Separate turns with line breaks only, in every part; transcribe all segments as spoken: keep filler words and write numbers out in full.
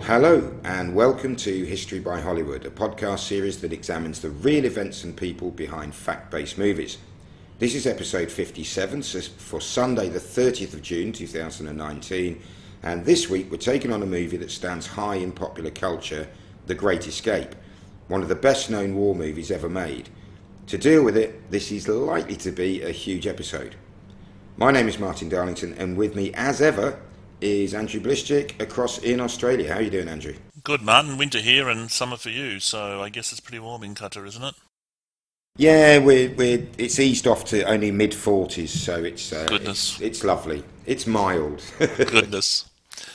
Hello and welcome to History by Hollywood, a podcast series that examines the real events and people behind fact-based movies. This is episode fifty-seven for Sunday the thirtieth of June two thousand nineteen, and this week we're taking on a movie that stands high in popular culture, The Great Escape, one of the best known war movies ever made. To deal with it, this is likely to be a huge episode. My name is Martin Darlington, and with me as ever is Andrew Blischik across in Australia. How are you doing, Andrew?
Good, Martin. Winter here and summer for you, so I guess it's pretty warm in Qatar, isn't it?
Yeah, we're, we're, it's eased off to only mid forties, so it's, uh,
Goodness.
it's it's lovely. It's mild.
Goodness.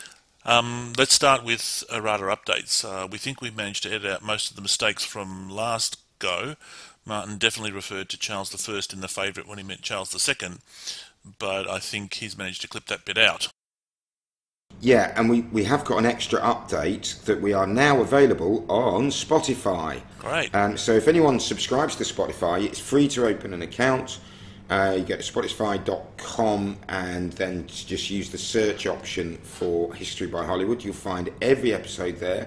Um, let's start with errata updates. Uh, we think we've managed to edit out most of the mistakes from last go. Martin definitely referred to Charles the First in The Favourite when he meant Charles the Second, but I think he's managed to clip that bit out.
Yeah, and we, we have got an extra update that we are now available on Spotify.
Great.
Um, so if anyone subscribes to Spotify, it's free to open an account. Uh, you go to spotify dot com and then just use the search option for History by Hollywood. You'll find every episode there.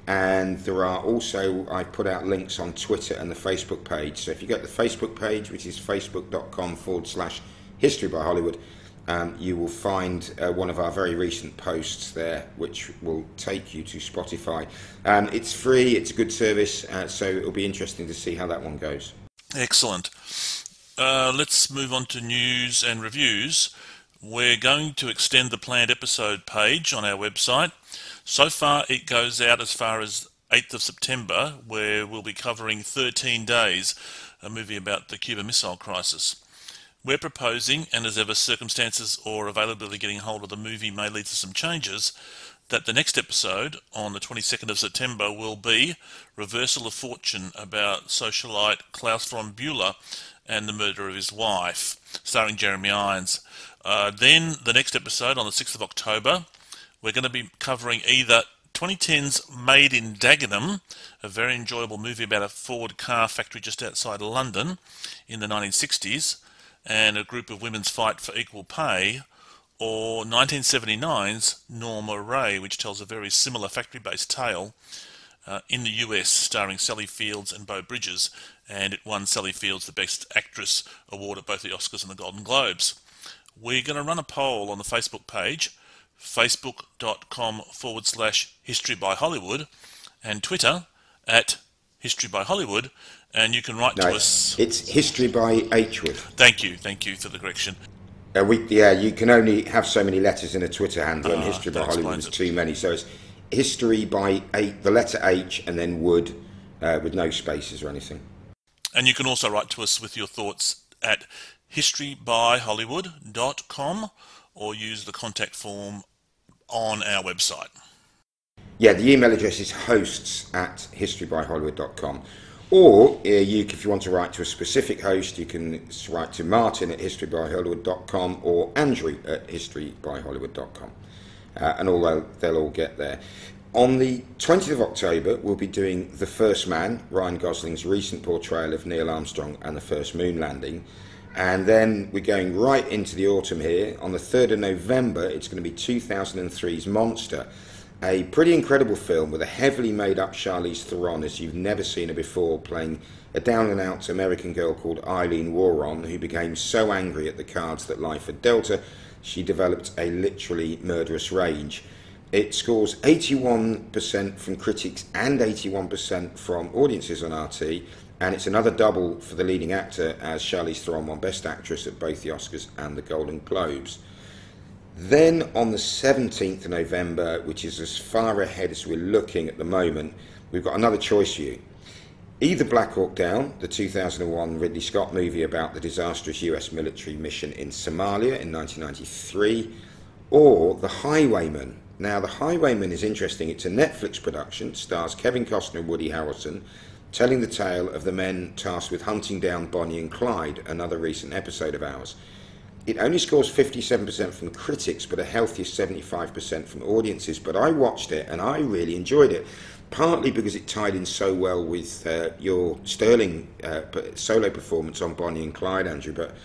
And there are also, I've put out links on Twitter and the Facebook page. So if you go to the Facebook page, which is facebook dot com forward slash History by Hollywood, Um, you will find uh, one of our very recent posts there, which will take you to Spotify. Um, it's free, it's a good service, uh, so it'll be interesting to see how that one goes.
Excellent. Uh, let's move on to news and reviews. We're going to extend the planned episode page on our website. So far, it goes out as far as eighth of September, where we'll be covering thirteen days, a movie about the Cuban Missile Crisis. We're proposing, and as ever circumstances or availability getting hold of the movie may lead to some changes, that the next episode on the twenty-second of September will be Reversal of Fortune, about socialite Klaus von Bülow and the murder of his wife, starring Jeremy Irons. Uh, then the next episode on the sixth of October, we're going to be covering either twenty ten's Made in Dagenham, a very enjoyable movie about a Ford car factory just outside London in the nineteen sixties, and a group of women's fight for equal pay, or nineteen seventy-nine's Norma Ray, which tells a very similar factory-based tale uh, in the U S, starring Sally Fields and Beau Bridges, and it won Sally Fields the Best Actress award at both the Oscars and the Golden Globes. We're going to run a poll on the Facebook page, facebook dot com forward slash History by Hollywood, and Twitter at History by Hollywood. And you can write
no,
to us.
It's History by Hwood.
Thank you, thank you for the correction.
Uh, we, yeah, you can only have so many letters in a Twitter handle, and
Ah,
History by
that
Hollywood is
explains
too many. So it's History by H, the letter H, and then Wood, uh, with no spaces or anything.
And you can also write to us with your thoughts at history by hollywood dot com or use the contact form on our website.
Yeah, the email address is hosts at history by hollywood dot com. Or uh, you, if you want to write to a specific host, you can write to Martin at history by hollywood dot com or Andrew at history by hollywood dot com. Uh, and all they'll, they'll all get there. On the twentieth of October, we'll be doing The First Man, Ryan Gosling's recent portrayal of Neil Armstrong and the first moon landing. And then we're going right into the autumn here. On the third of November, it's going to be two thousand three's Monster, a pretty incredible film with a heavily made-up Charlize Theron, as you've never seen her before, playing a down-and-out American girl called Eileen Warron, who became so angry at the cards that life had dealt her, she developed a literally murderous rage. It scores eighty-one percent from critics and eighty-one percent from audiences on R T, and it's another double for the leading actor, as Charlize Theron won Best Actress at both the Oscars and the Golden Globes. Then on the seventeenth of November, which is as far ahead as we're looking at the moment, we've got another choice for you. Either Black Hawk Down, the two thousand one Ridley Scott movie about the disastrous U S military mission in Somalia in nineteen ninety-three, or The Highwayman. Now, The Highwayman is interesting. It's a Netflix production, stars Kevin Costner and Woody Harrelson, telling the tale of the men tasked with hunting down Bonnie and Clyde, another recent episode of ours. It only scores fifty-seven percent from critics, but a healthy seventy-five percent from audiences. But I watched it and I really enjoyed it, partly because it tied in so well with uh, your sterling uh, solo performance on Bonnie and Clyde, Andrew, but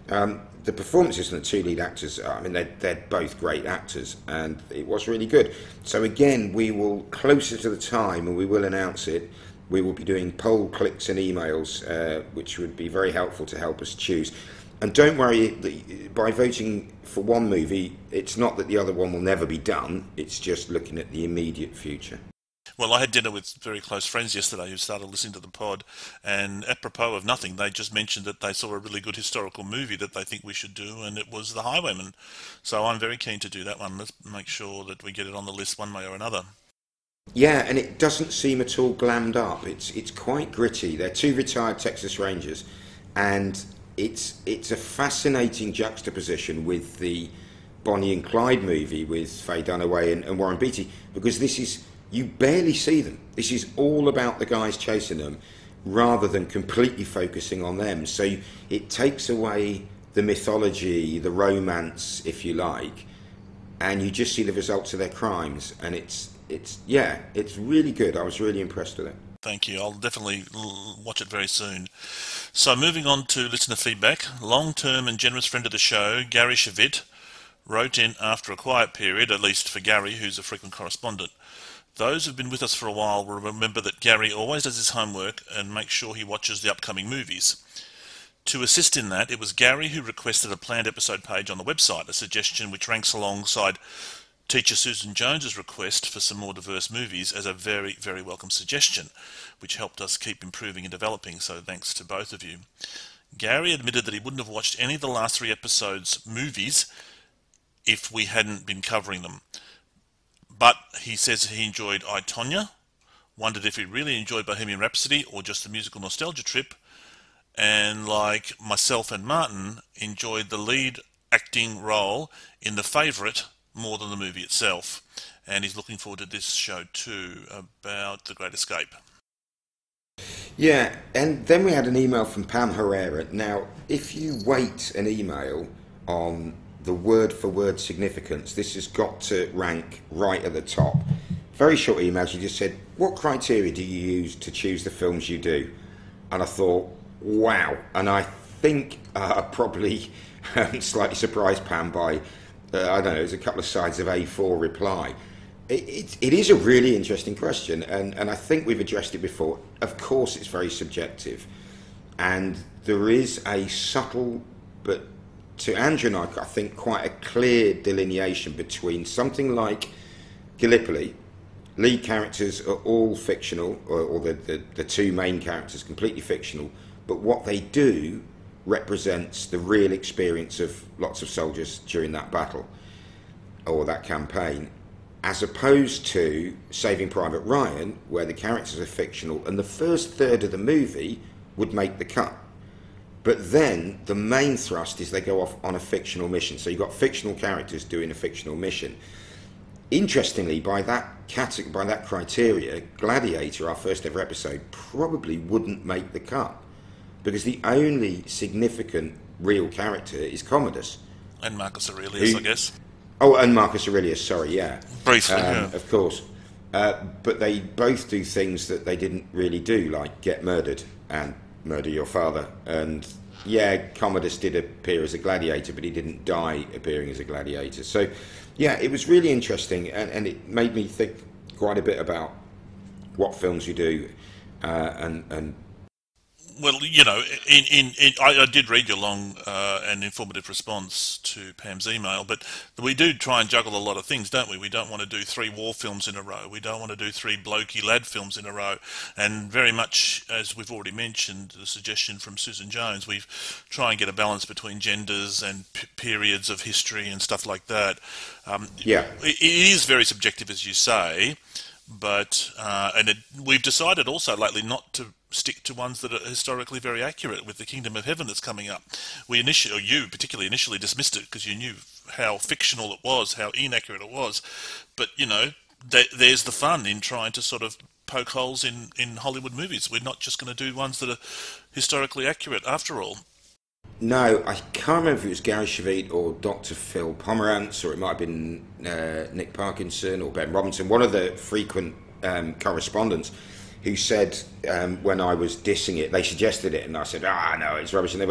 Um, the performances from the two lead actors, I mean, they're, they're both great actors, and it was really good. So again, we will, closer to the time, and we will announce it, we will be doing poll clicks and emails, uh, which would be very helpful to help us choose. And don't worry, by voting for one movie, it's not that the other one will never be done, it's just looking at the immediate future.
Well, I had dinner with very close friends yesterday who started listening to the pod, and apropos of nothing, they just mentioned that they saw a really good historical movie that they think we should do, and it was The Highwayman. So I'm very keen to do that one. Let's make sure that we get it on the list one way or another.
Yeah, and it doesn't seem at all glammed up. It's it's quite gritty. They're two retired Texas Rangers, and it's it's a fascinating juxtaposition with the Bonnie and Clyde movie with Faye Dunaway and, and Warren Beatty, because this is, you barely see them. This is all about the guys chasing them rather than completely focusing on them. So it takes away the mythology, the romance, if you like, and you just see the results of their crimes. And it's, it's yeah, it's really good. I was really impressed with it.
Thank you. I'll definitely watch it very soon. So moving on to listener feedback. Long-term and generous friend of the show, Gary Shavit, wrote in after a quiet period, at least for Gary, who's a frequent correspondent. Those who've been with us for a while will remember that Gary always does his homework and makes sure he watches the upcoming movies. To assist in that, it was Gary who requested a planned episode page on the website, a suggestion which ranks alongside Teacher Susan Jones's request for some more diverse movies as a very, very welcome suggestion, which helped us keep improving and developing, so thanks to both of you. Gary admitted that he wouldn't have watched any of the last three episodes' movies if we hadn't been covering them. But he says he enjoyed I, Tonya, wondered if he really enjoyed Bohemian Rhapsody or just the musical nostalgia trip, and like myself and Martin, enjoyed the lead acting role in The Favourite more than the movie itself. And he's looking forward to this show too, about The Great Escape.
Yeah, and then we had an email from Pam Herrera. Now, if you weight an email on the word-for-word significance, this has got to rank right at the top. Very short email. She just said, what criteria do you use to choose the films you do? And I thought, wow. And I think uh, probably um, slightly surprised Pam by, uh, I don't know, it was a couple of sides of A four reply. It, it, it is a really interesting question, and, and I think we've addressed it before. Of course, it's very subjective, and there is a subtle, but to Andrew and I, I think quite a clear delineation between something like Gallipoli. Lead characters are all fictional, or, or the, the, the two main characters completely fictional, but what they do represents the real experience of lots of soldiers during that battle or that campaign, as opposed to Saving Private Ryan, where the characters are fictional and the first third of the movie would make the cut. But then the main thrust is they go off on a fictional mission. So you've got fictional characters doing a fictional mission. Interestingly, by that category, by that criteria, Gladiator, our first ever episode, probably wouldn't make the cut, because the only significant real character is Commodus.
And Marcus Aurelius, who, I guess.
Oh, and Marcus Aurelius, sorry, yeah.
Briefly,
um,
yeah.
Of course. Uh, but they both do things that they didn't really do, like get murdered and murder your father. And yeah, Commodus did appear as a gladiator, but he didn't die appearing as a gladiator. So yeah, it was really interesting, and, and it made me think quite a bit about what films you do, uh, and and
well, you know, in, in, in I, I did read your long uh, and informative response to Pam's email, but we do try and juggle a lot of things, don't we? We don't want to do three war films in a row. We don't want to do three blokey lad films in a row. And very much, as we've already mentioned, the suggestion from Susan Jones, we try and get a balance between genders and p periods of history and stuff like that. Um,
yeah.
It, it is very subjective, as you say, but uh, and it, we've decided also lately not to stick to ones that are historically very accurate. With the Kingdom of Heaven that's coming up, we initially, or you particularly initially, dismissed it because you knew how fictional it was, how inaccurate it was. But you know, th there's the fun in trying to sort of poke holes in in Hollywood movies. We're not just going to do ones that are historically accurate, after all.
No, I can't remember if it was Gary Shavit or Doctor Phil Pomerantz, or it might have been uh, Nick Parkinson or Ben Robinson, one of the frequent um, correspondents, who said um, when I was dissing it, they suggested it, and I said, ah, no, it's rubbish. And they went,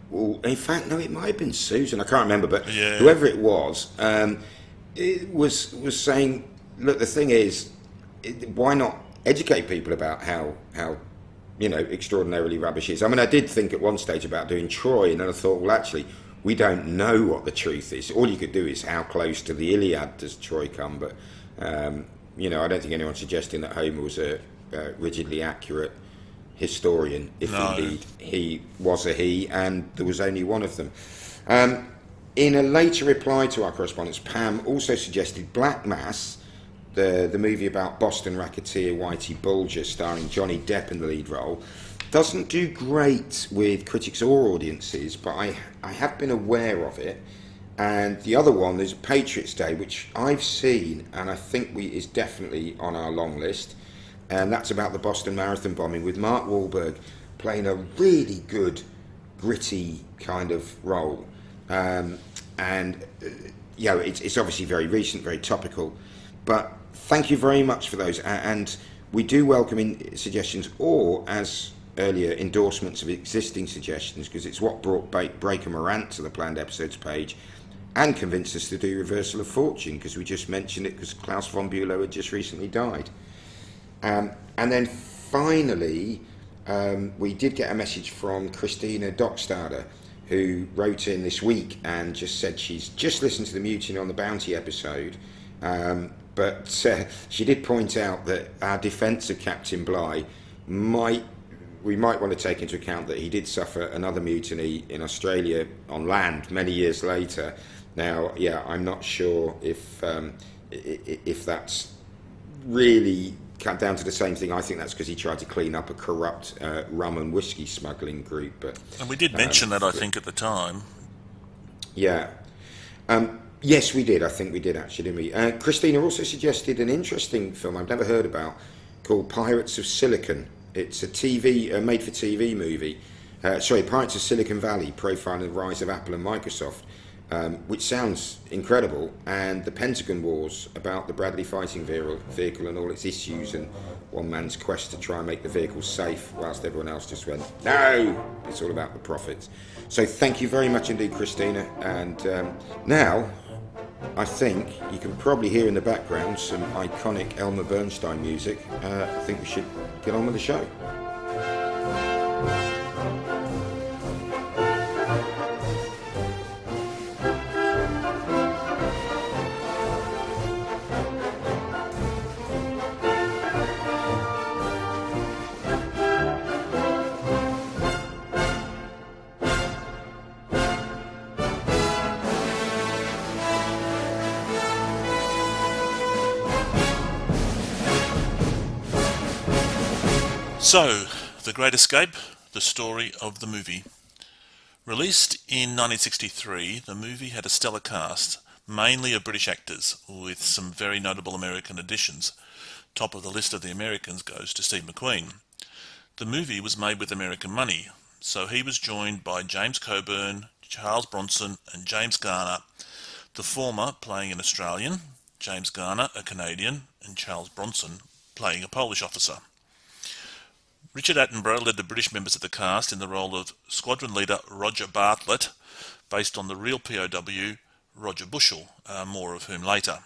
well, in fact, no, it might have been Susan. I can't remember, but
Yeah.
whoever it was, um, it was was saying, look, the thing is, it, why not educate people about how how you know extraordinarily rubbish it is? I mean, I did think at one stage about doing Troy, and then I thought, well, actually, we don't know what the truth is. All you could do is how close to the Iliad does Troy come, but um, you know, I don't think anyone's suggesting that Homer was a uh, rigidly accurate historian, if
no.
indeed he was a he, and there was only one of them. Um, in a later reply to our correspondence, Pam also suggested Black Mass, the the movie about Boston racketeer Whitey Bulger, starring Johnny Depp in the lead role, doesn't do great with critics or audiences, but I I have been aware of it. And the other one is Patriots Day, which I've seen, and I think we is definitely on our long list. And that's about the Boston Marathon bombing, with Mark Wahlberg playing a really good, gritty kind of role. Um, and, uh, you know, it's, it's obviously very recent, very topical. But thank you very much for those. And we do welcome in suggestions, or as earlier, endorsements of existing suggestions, because it's what brought Breaker Morant to the planned episodes page and convinced us to do Reversal of Fortune, because we just mentioned it because Klaus von Bülow had just recently died. Um, and then finally, um, we did get a message from Christina Dockstader, who wrote in this week and just said she's just listened to the Mutiny on the Bounty episode, um, but uh, she did point out that our defence of Captain Bligh might, we might want to take into account that he did suffer another mutiny in Australia on land many years later. Now, yeah, I'm not sure if um, if that's really cut down to the same thing. I think that's because he tried to clean up a corrupt uh, rum and whiskey smuggling group. But
and we did mention um, that, I think, at the time.
Yeah. Um, yes, we did. I think we did, actually, didn't we? Uh, Christina also suggested an interesting film I've never heard about called Pirates of Silicon. It's a T V, a made-for-T V movie. Uh, sorry, Pirates of Silicon Valley, profiling the rise of Apple and Microsoft. Um, which sounds incredible, and the Pentagon Wars about the Bradley fighting vehicle and all its issues, and one man's quest to try and make the vehicle safe whilst everyone else just went, no, it's all about the profits. So thank you very much indeed, Christina, and um, now I think you can probably hear in the background some iconic Elmer Bernstein music. uh, I think we should get on with the show.
So, The Great Escape, the story of the movie. Released in nineteen sixty-three, the movie had a stellar cast, mainly of British actors, with some very notable American additions. Top of the list of the Americans goes to Steve McQueen. The movie was made with American money, so he was joined by James Coburn, Charles Bronson and James Garner, the former playing an Australian, James Garner a Canadian, and Charles Bronson playing a Polish officer. Richard Attenborough led the British members of the cast in the role of squadron leader Roger Bartlett, based on the real P O W Roger Bushell, uh, more of whom later.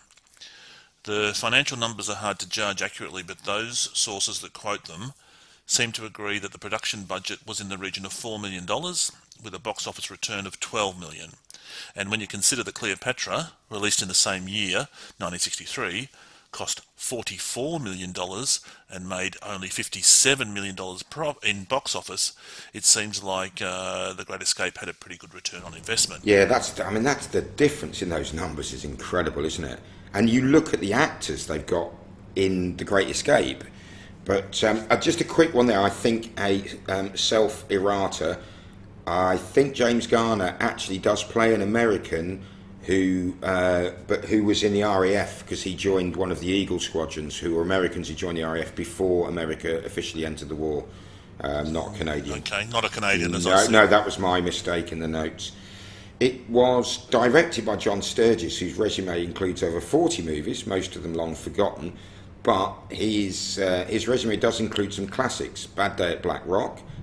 The financial numbers are hard to judge accurately, but those sources that quote them seem to agree that the production budget was in the region of four million dollars, with a box office return of twelve million dollars. And when you consider that Cleopatra, released in the same year, nineteen sixty-three, cost forty-four million dollars and made only fifty-seven million dollars in box office, it seems like uh, The Great Escape had a pretty good return on investment.
Yeah, that's, I mean, that's the difference in those numbers is incredible, isn't it? And you look at the actors they've got in The Great Escape. But um, uh, just a quick one there, I think a um, self-errata. I think James Garner actually does play an American who uh, but who was in the R A F, because he joined one of the Eagle squadrons, who were Americans who joined the R A F before America officially entered the war, um, not a Canadian.
Okay, not a Canadian, as
no,
I said.
No, that was my mistake in the notes. It was directed by John Sturges, whose resume includes over forty movies, most of them long forgotten, but his, uh, his resume does include some classics: Bad Day at Black Rock,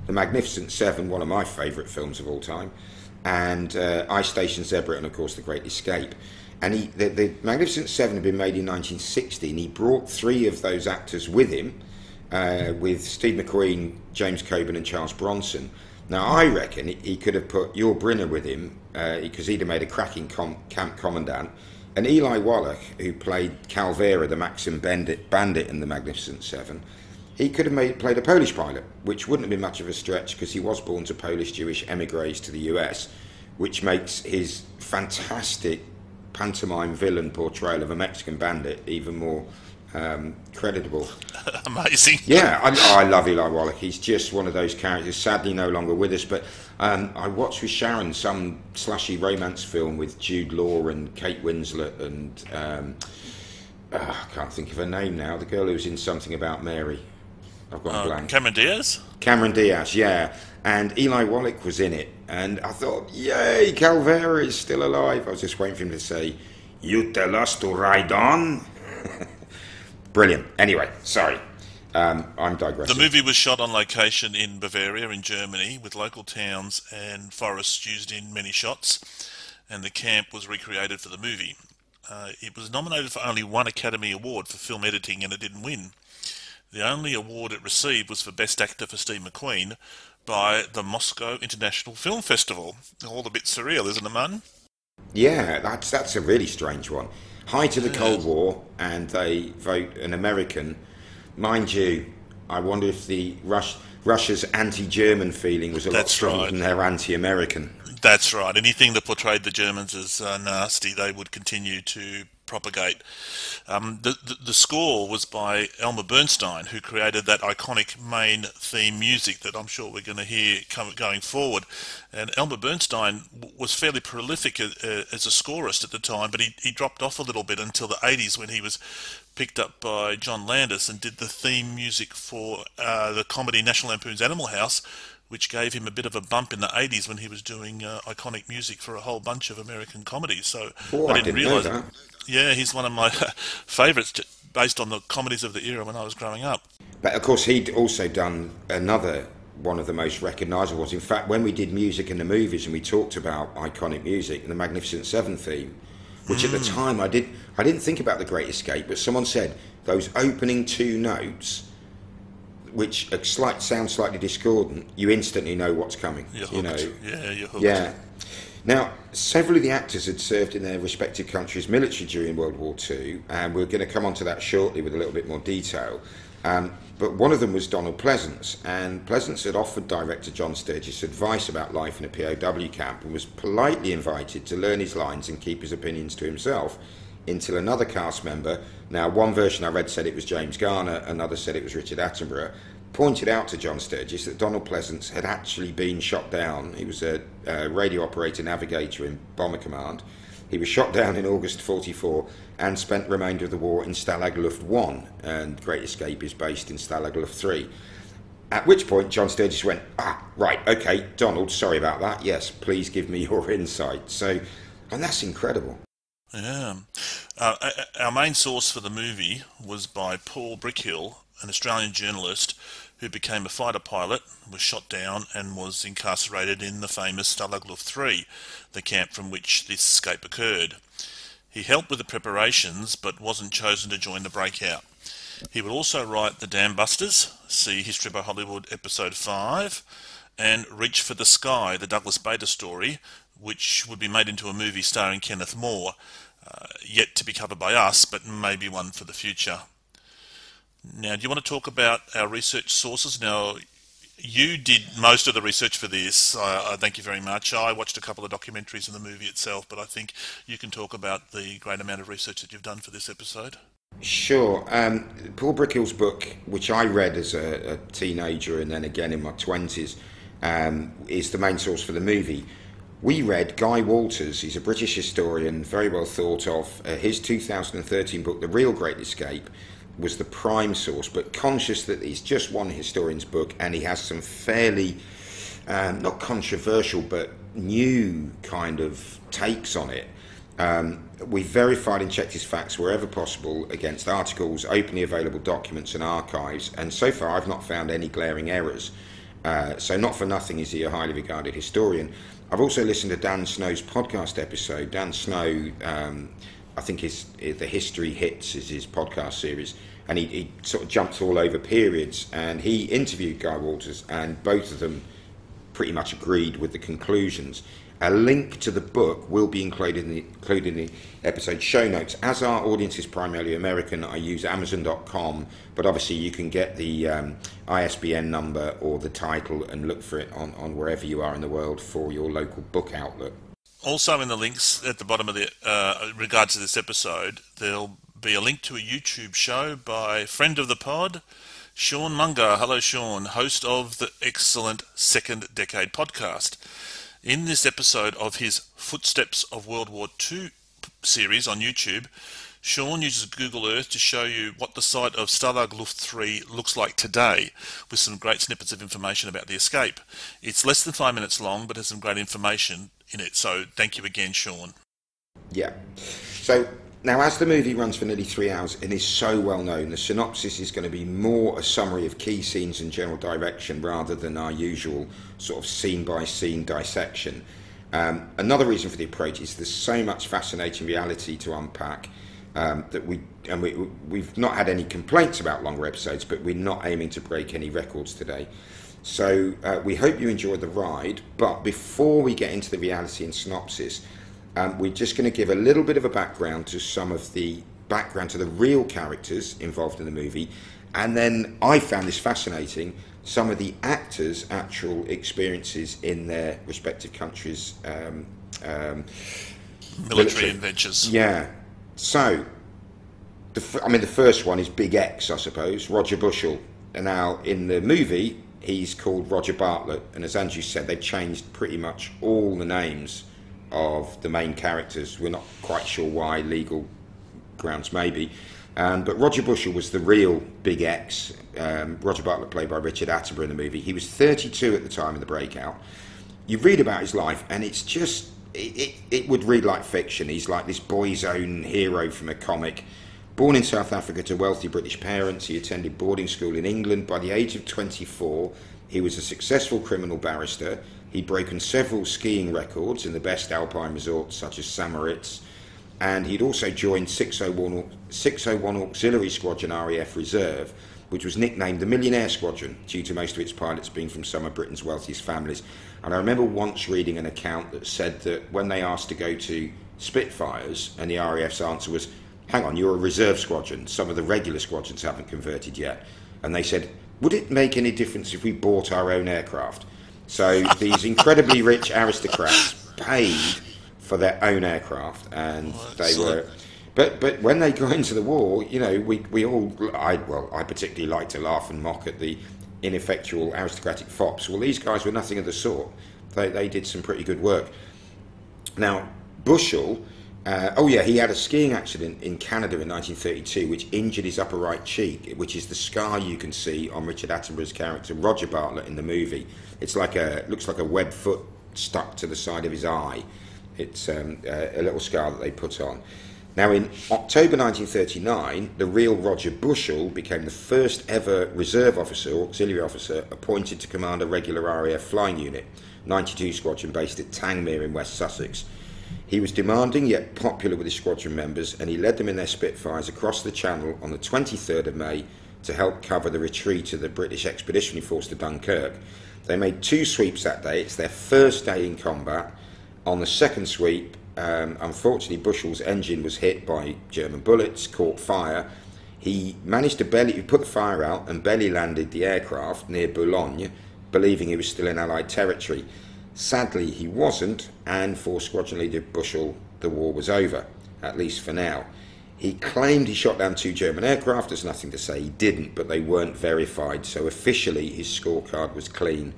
The Magnificent Seven, one of my favourite films of all time, and uh, Ice Station Zebra, and of course The Great Escape. And he, the, the Magnificent Seven had been made in nineteen sixty, and he brought three of those actors with him, uh, with Steve McQueen, James Coburn, and Charles Bronson. Now, I reckon he could have put Yul Brynner with him, because uh, he'd have made a cracking com- camp commandant, and Eli Wallach, who played Calvera, the Maxim bandit, bandit in The Magnificent Seven. He could have made, played a Polish pilot, which wouldn't have been much of a stretch because he was born to Polish-Jewish emigres to the U S, which makes his fantastic pantomime villain portrayal of a Mexican bandit even more um, creditable.
Amazing.
Yeah, I, I love Eli Wallach. He's just one of those characters, sadly no longer with us, but um, I watched with Sharon some slashy romance film with Jude Law and Kate Winslet and um, uh, I can't think of her name now, the girl who's in Something About Mary. I've got a
uh,
blank.
Cameron Diaz?
Cameron Diaz, yeah. And Eli Wallach was in it. And I thought, yay, Calvera is still alive. I was just waiting for him to say, you tell us to ride on? Brilliant. Anyway, sorry. Um, I'm digressing.
The movie was shot on location in Bavaria in Germany with local towns and forests used in many shots. And the camp was recreated for the movie. Uh, it was nominated for only one Academy Award for film editing and it didn't win. The only award it received was for Best Actor for Steve McQueen by the Moscow International Film Festival. All a bit surreal, isn't it, Martin?
Yeah, that's that's a really strange one. Height of the Cold War, and they vote an American. Mind you, I wonder if the Rus- Russia's anti-German feeling was a lot
That's
stronger
right.
than their anti-American.
That's right. Anything that portrayed the Germans as uh, nasty, they would continue to propagate. Um, the, the the score was by Elmer Bernstein, who created that iconic main theme music that I'm sure we're going to hear come, going forward. And Elmer Bernstein w- was fairly prolific uh, as a scorist at the time, but he, he dropped off a little bit until the eighties when he was picked up by John Landis and did the theme music for uh, the comedy National Lampoon's Animal House, which gave him a bit of a bump in the eighties when he was doing uh, iconic music for a whole bunch of American comedies. So
Oh,
I
I
didn't,
didn't know
realise.
that.
Yeah, he's one of my favourites based on the comedies of the era when I was growing up.
But of course, he'd also done another one of the most recognisable ones. In fact, when we did music in the movies and we talked about iconic music, and the Magnificent Seven theme, which mm. at the time I did, I didn't think about The Great Escape, but someone said those opening two notes, which are slight, sound slightly discordant, you instantly know what's coming.
You're
you
hooked.
know,
Yeah, you're hooked.
yeah. Now, several of the actors had served in their respective countries' military during World War Two, and we're going to come on to that shortly with a little bit more detail. Um, but one of them was Donald Pleasance, and Pleasance had offered director John Sturges advice about life in a P O W camp and was politely invited to learn his lines and keep his opinions to himself until another cast member, now one version I read said it was James Garner, another said it was Richard Attenborough, pointed out to John Sturges that Donald Pleasance had actually been shot down. He was a, a radio operator navigator in Bomber Command. He was shot down in August forty-four and spent the remainder of the war in Stalag Luft one, and Great Escape is based in Stalag Luft three. At which point John Sturges went, ah, right, okay, Donald, sorry about that. Yes, please give me your insight. So, and that's incredible.
Yeah. Uh, our main source for the movie was by Paul Brickhill, an Australian journalist who became a fighter pilot, was shot down and was incarcerated in the famous Stalag Luft three, the camp from which this escape occurred. He helped with the preparations but wasn't chosen to join the breakout. He would also write The Dam Busters, see History by Hollywood episode five, and Reach for the Sky, the Douglas Bader story, which would be made into a movie starring Kenneth More, uh, yet to be covered by us, but maybe one for the future. Now, do you want to talk about our research sources? Now, you did most of the research for this. I, I thank you very much. I watched a couple of documentaries in the movie itself, but I think you can talk about the great amount of research that you've done for this episode.
Sure. Um, Paul Brickill's book, which I read as a, a teenager and then again in my twenties, um, is the main source for the movie. We read Guy Walters, he's a British historian, very well thought of. Uh, his two thousand thirteen book, The Real Great Escape, was the prime source, but conscious that it's just one historian's book and he has some fairly, um, not controversial, but new kind of takes on it. Um, we verified and checked his facts wherever possible against articles, openly available documents and archives, and so far I've not found any glaring errors. Uh, so not for nothing is he a highly regarded historian. I've also listened to Dan Snow's podcast episode. Dan Snow, um, I think his, the History Hits is his podcast series, and he, he sort of jumps all over periods, and he interviewed Guy Walters, and both of them pretty much agreed with the conclusions. A link to the book will be included in the, included in the episode show notes. As our audience is primarily American, I use amazon dot com, but obviously you can get the um, I S B N number or the title and look for it on, on wherever you are in the world for your local book outlet.
Also in the links at the bottom of the uh, regards to this episode, there'll be a link to a YouTube show by friend of the pod, Sean Munger. Hello, Sean, host of the excellent Second Decade podcast. In this episode of his Footsteps of World War Two series on YouTube, Sean uses Google Earth to show you what the site of Stalag Luft three looks like today, with some great snippets of information about the escape. It's less than five minutes long, but has some great information in it, so thank you again, Sean.
Yeah. So now, as the movie runs for nearly three hours and is so well known, the synopsis is going to be more a summary of key scenes and general direction rather than our usual sort of scene-by-scene dissection. Um, another reason for the approach is there's so much fascinating reality to unpack um, that we and we we've not had any complaints about longer episodes, but we're not aiming to break any records today. So uh, we hope you enjoyed the ride. But before we get into the reality and synopsis, Um, we're just going to give a little bit of a background to some of the background to the real characters involved in the movie, and then I found this fascinating, some of the actors' actual experiences in their respective countries' um, um,
military,
military
adventures.
Yeah. So, the f- I mean, the first one is Big X, I suppose, Roger Bushell. And now in the movie, he's called Roger Bartlett, and as Andrew said, they've changed pretty much all the names of the main characters. We're not quite sure why, legal grounds maybe, um, but Roger Bushell was the real Big X. um, Roger Bartlett, played by Richard Attenborough in the movie. He was thirty-two at the time of the breakout. You read about his life and it's just it, it, it would read like fiction. He's like this boy's own hero from a comic. Born in South Africa to wealthy British parents, he attended boarding school in England. By the age of twenty-four, he was a successful criminal barrister. He'd broken several skiing records in the best alpine resorts such as Samaritz, and he'd also joined six oh one Auxiliary Squadron R A F Reserve, which was nicknamed the Millionaire Squadron due to most of its pilots being from some of Britain's wealthiest families. And I remember once reading an account that said that when they asked to go to Spitfires, and the R A F's answer was, hang on, you're a reserve squadron, some of the regular squadrons haven't converted yet. And they said, would it make any difference if we bought our own aircraft? So these incredibly rich aristocrats paid for their own aircraft, and oh, they were. But but when they got into the war, you know, we we all. I well, I particularly like to laugh and mock at the ineffectual aristocratic fops. Well, these guys were nothing of the sort. They they did some pretty good work. Now Bushell. Uh, oh yeah, he had a skiing accident in Canada in nineteen thirty-two, which injured his upper right cheek, which is the scar you can see on Richard Attenborough's character Roger Bartlett in the movie. It's like a looks like a webbed foot stuck to the side of his eye. It's um, a, a little scar that they put on. Now, in October nineteen thirty-nine, the real Roger Bushell became the first ever reserve officer, or auxiliary officer, appointed to command a regular R A F flying unit, ninety-two Squadron, based at Tangmere in West Sussex. He was demanding yet popular with his squadron members, and he led them in their Spitfires across the Channel on the twenty-third of May to help cover the retreat of the British Expeditionary Force to Dunkirk. They made two sweeps that day. It's their first day in combat. On the second sweep, um, unfortunately, Bushell's engine was hit by German bullets, caught fire. He managed to belly, he put the fire out and belly landed the aircraft near Boulogne, believing he was still in Allied territory. Sadly, he wasn't, and for Squadron Leader Bushell, the war was over, at least for now. He claimed he shot down two German aircraft. There's nothing to say he didn't, but they weren't verified, so officially his scorecard was clean.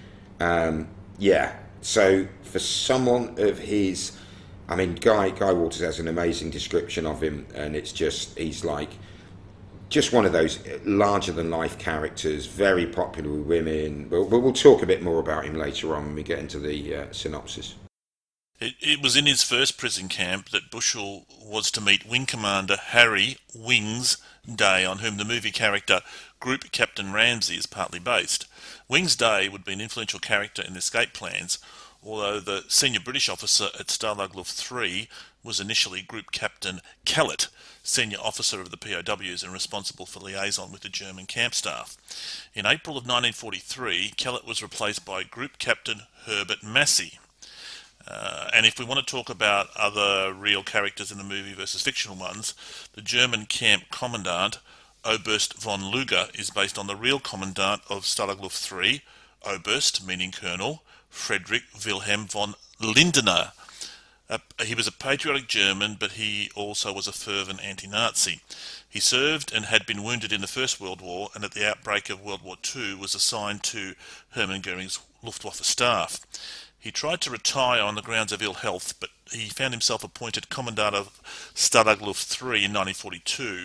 Um, yeah, so for someone of his... I mean, Guy, Guy Walters has an amazing description of him, and it's just, he's like... just one of those larger-than-life characters, very popular with women. We'll, we'll talk a bit more about him later on when we get into the uh, synopsis.
It, it was in his first prison camp that Bushell was to meet Wing Commander Harry Wings Day, on whom the movie character Group Captain Ramsey is partly based. Wings Day would be an influential character in the escape plans, although the senior British officer at Stalag Luft three was initially Group Captain Kellett, senior officer of the P O Ws and responsible for liaison with the German camp staff. In April of nineteen forty-three, Kellett was replaced by Group Captain Herbert Massey. Uh, and if we want to talk about other real characters in the movie versus fictional ones, the German camp commandant, Oberst von Luger, is based on the real commandant of Stalag Luft three, Oberst, meaning colonel, Friedrich Wilhelm von Lindener. Uh, he was a patriotic German, but he also was a fervent anti-Nazi. He served and had been wounded in the First World War, and at the outbreak of World War Two was assigned to Hermann Goering's Luftwaffe staff. He tried to retire on the grounds of ill health, but he found himself appointed Commandant of Stalag Luft three in nineteen forty-two.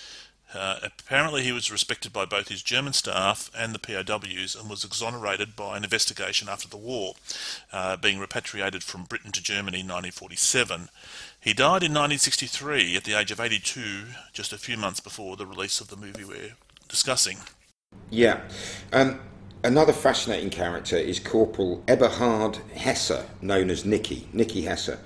Uh, apparently he was respected by both his German staff and the P O Ws, and was exonerated by an investigation after the war, uh, being repatriated from Britain to Germany in nineteen forty-seven. He died in nineteen sixty-three at the age of eighty-two, just a few months before the release of the movie we're discussing.
Yeah. Um, another fascinating character is Corporal Eberhard Hesse, known as Nicky, Nicky Hesse.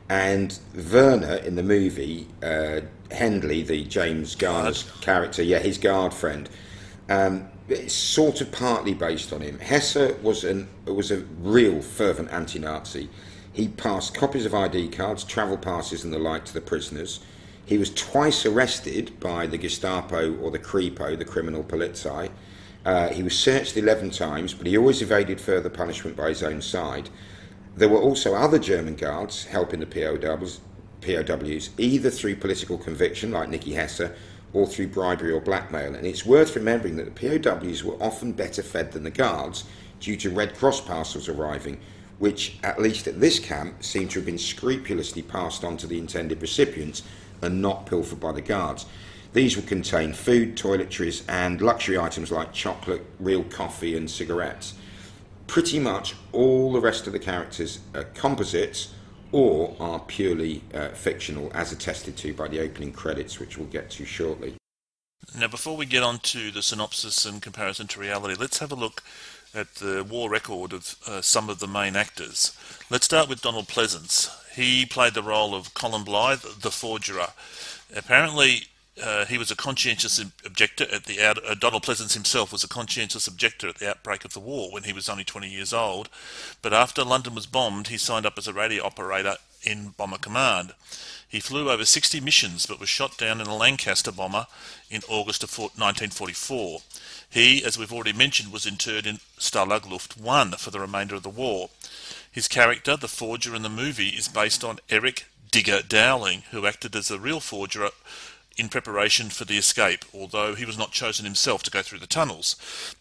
And Werner in the movie, uh, Hendley, the James Garner's guard. character, yeah, his guard friend, um, it's sort of partly based on him. Hesse was an was a real fervent anti-Nazi. He passed copies of I D cards, travel passes and the like to the prisoners. He was twice arrested by the Gestapo or the Kripo, the criminal Polizei. Uh, he was searched eleven times, but he always evaded further punishment by his own side. There were also other German guards helping the P O Ws, P O Ws, either through political conviction, like Nicky Hesse, or through bribery or blackmail. And it's worth remembering that the P O Ws were often better fed than the guards due to Red Cross parcels arriving, which, at least at this camp, seem to have been scrupulously passed on to the intended recipients and not pilfered by the guards. These would contain food, toiletries, and luxury items like chocolate, real coffee, and cigarettes. Pretty much all the rest of the characters are composites or are purely uh, fictional, as attested to by the opening credits, which we'll get to shortly.
Now, before we get on to the synopsis and comparison to reality, let's have a look at the war record of uh, some of the main actors. Let's start with Donald Pleasance. He played the role of Colin Blythe, the forgerer. Apparently, Uh, he was a conscientious objector at the out. Uh, Donald Pleasance himself was a conscientious objector at the outbreak of the war when he was only twenty years old. But after London was bombed, he signed up as a radio operator in Bomber Command. He flew over sixty missions, but was shot down in a Lancaster bomber in August of nineteen forty-four. He, as we've already mentioned, was interred in Stalag Luft one for the remainder of the war. His character, the forger in the movie, is based on Eric Digger Dowling, who acted as a real forger in preparation for the escape, although he was not chosen himself to go through the tunnels.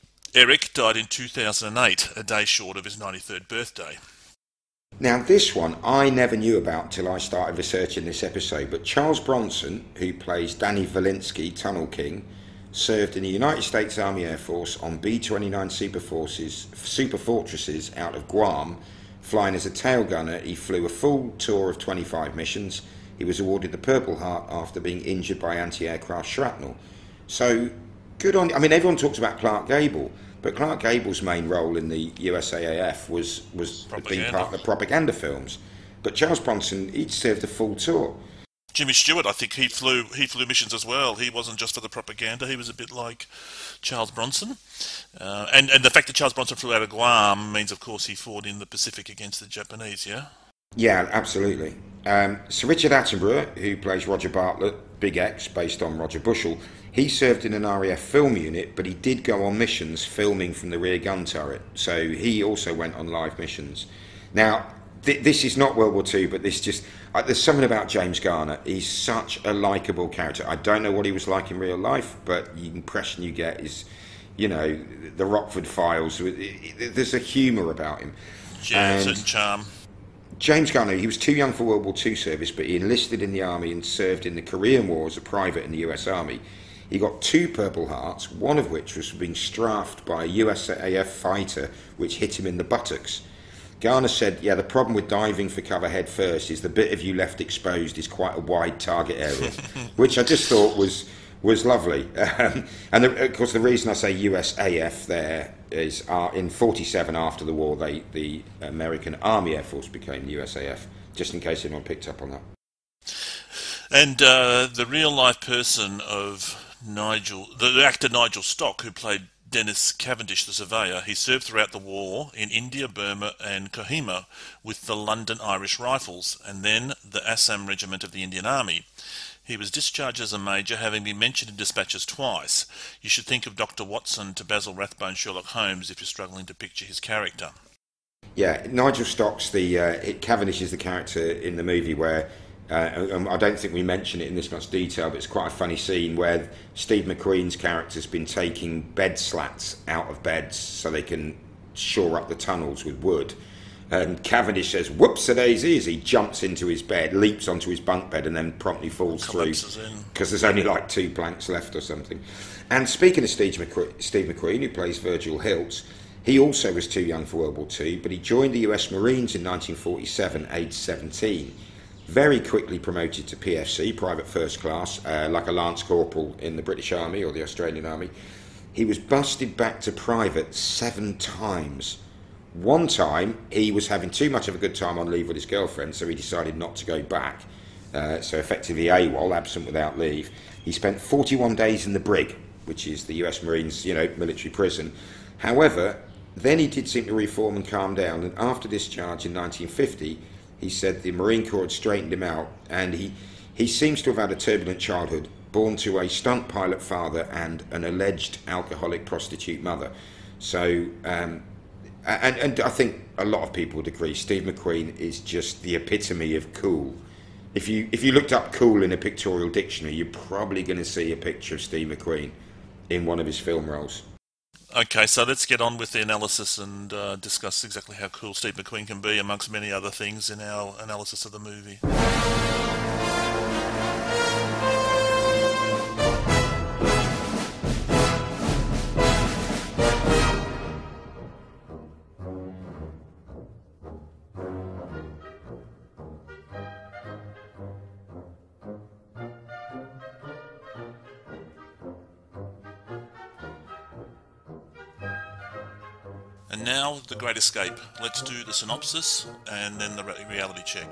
Eric died in two thousand eight, a day short of his ninety-third birthday.
Now, this one I never knew about till I started researching this episode, but Charles Bronson, who plays Danny Valinsky, Tunnel King, served in the United States Army Air Force on B twenty-nine Super Forces, Super Fortresses out of Guam. Flying as a tail gunner, he flew a full tour of twenty-five missions. He was awarded the Purple Heart after being injured by anti-aircraft shrapnel. So, good on... I mean, everyone talks about Clark Gable, but Clark Gable's main role in the U S A A F was, was being part of the propaganda films. But Charles Bronson, he'd served a full tour.
Jimmy Stewart, I think he flew he flew missions as well. He wasn't just for the propaganda. He was a bit like Charles Bronson. Uh, and, and the fact that Charles Bronson flew out of Guam means, of course, he fought in the Pacific against the Japanese, yeah?
Yeah, absolutely. Um, Sir Richard Attenborough, who plays Roger Bartlett, Big X, based on Roger Bushell, he served in an R A F film unit, but he did go on missions filming from the rear gun turret. So he also went on live missions. Now, th this is not World War Two, but this just... Uh, there's something about James Garner. He's such a likeable character. I don't know what he was like in real life, but the impression you get is, you know, the Rockford Files. It, it, there's a humour about him.
Yeah, and charm.
James Garner, he was too young for World War Two service, but he enlisted in the army and served in the Korean War as a private in the U S Army. He got two Purple Hearts, one of which was being strafed by a U S A F fighter, which hit him in the buttocks. Garner said, yeah, the problem with diving for cover head first is the bit of you left exposed is quite a wide target area, which I just thought was was lovely. Um, and the, of course, the reason I say U S A F there is uh, in forty-seven after the war, they, the American Army Air Force became the U S A F, just in case anyone picked up on that.
And uh, the real life person of Nigel, the actor Nigel Stock, who played Dennis Cavendish, the surveyor, he served throughout the war in India, Burma and Kohima with the London Irish Rifles and then the Assam Regiment of the Indian Army. He was discharged as a major, having been mentioned in dispatches twice. You should think of Doctor Watson to Basil Rathbone Sherlock Holmes if you're struggling to picture his character.
Yeah, Nigel Stock's the uh, Cavendish is the character in the movie where uh, I don't think we mention it in this much detail, but it's quite a funny scene where Steve McQueen's character's been taking bed slats out of beds so they can shore up the tunnels with wood. And Cavendish says, "Whoops-a-daisy," as he jumps into his bed, leaps onto his bunk bed, and then promptly falls through because there's only like two planks left or something. And speaking of Steve McQueen, Steve McQueen, who plays Virgil Hilts, he also was too young for World War Two, but he joined the U S Marines in nineteen forty-seven, aged seventeen. Very quickly promoted to P F C, Private First Class, uh, like a Lance Corporal in the British Army or the Australian Army. He was busted back to private seven times. One time, he was having too much of a good time on leave with his girlfriend, so he decided not to go back. Uh, so effectively AWOL, absent without leave. He spent forty-one days in the brig, which is the U S Marines, you know, military prison. However, then he did seem to reform and calm down, and after discharge in nineteen fifty, he said the Marine Corps had straightened him out, and he, he seems to have had a turbulent childhood, born to a stunt pilot father and an alleged alcoholic prostitute mother. So... Um, And, and I think a lot of people would agree, Steve McQueen is just the epitome of cool. If you if you looked up cool in a pictorial dictionary, you're probably going to see a picture of Steve McQueen in one of his film roles.
Okay, so let's get on with the analysis and uh, discuss exactly how cool Steve McQueen can be, amongst many other things in our analysis of the movie. And now, The Great Escape. Let's do the synopsis and then the re reality check.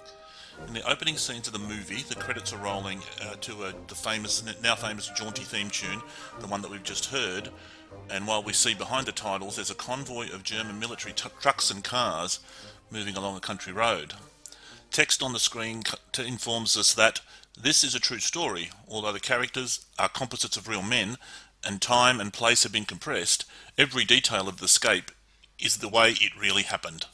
In the opening scenes of the movie, the credits are rolling uh, to a, the famous, now famous jaunty theme tune, the one that we've just heard. And while we see behind the titles, there's a convoy of German military trucks and cars moving along a country road. Text on the screen informs us that this is a true story, although the characters are composites of real men, and time and place have been compressed, every detail of the escape is the way it really happened.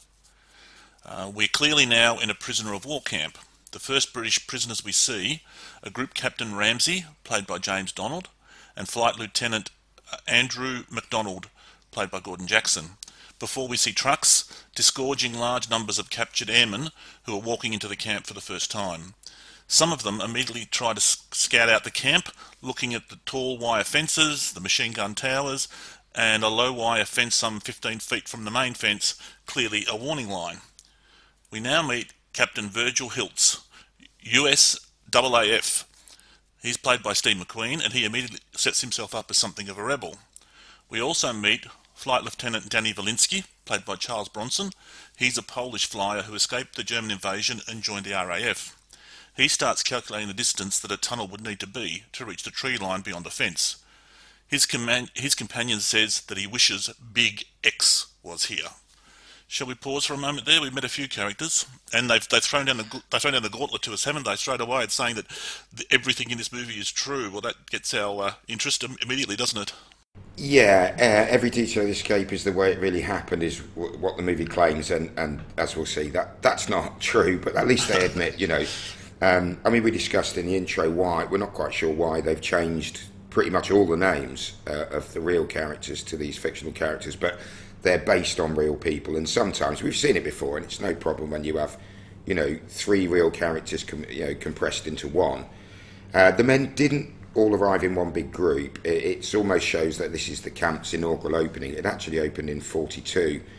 Uh, we're clearly now in a prisoner of war camp. The first British prisoners we see are Group Captain Ramsey, played by James Donald, and Flight Lieutenant Andrew MacDonald, played by Gordon Jackson, before we see trucks disgorging large numbers of captured airmen who are walking into the camp for the first time. Some of them immediately try to scout out the camp, looking at the tall wire fences, the machine gun towers, and a low wire fence some fifteen feet from the main fence, clearly a warning line. We now meet Captain Virgil Hilts, U S A A F. He's played by Steve McQueen, and he immediately sets himself up as something of a rebel. We also meet Flight Lieutenant Danny Walensky, played by Charles Bronson. He's a Polish flyer who escaped the German invasion and joined the R A F. He starts calculating the distance that a tunnel would need to be to reach the tree line beyond the fence. His, his companion says that he wishes Big X was here. Shall we pause for a moment there? We've met a few characters, and they've, they've, thrown down the, they've thrown down the gauntlet to us, haven't they, straight away, it's saying that the, everything in this movie is true. Well, that gets our uh, interest immediately, doesn't it?
Yeah, uh, every detail of the escape is the way it really happened, is w what the movie claims, and, and as we'll see, that that's not true, but at least they admit, you know... Um, I mean, we discussed in the intro why, we're not quite sure why they've changed pretty much all the names uh, of the real characters to these fictional characters, but they're based on real people, and sometimes, we've seen it before, and it's no problem when you have, you know, three real characters com you know, compressed into one. Uh, the men didn't all arrive in one big group. It it's almost shows that this is the camp's inaugural opening. It actually opened in forty-two,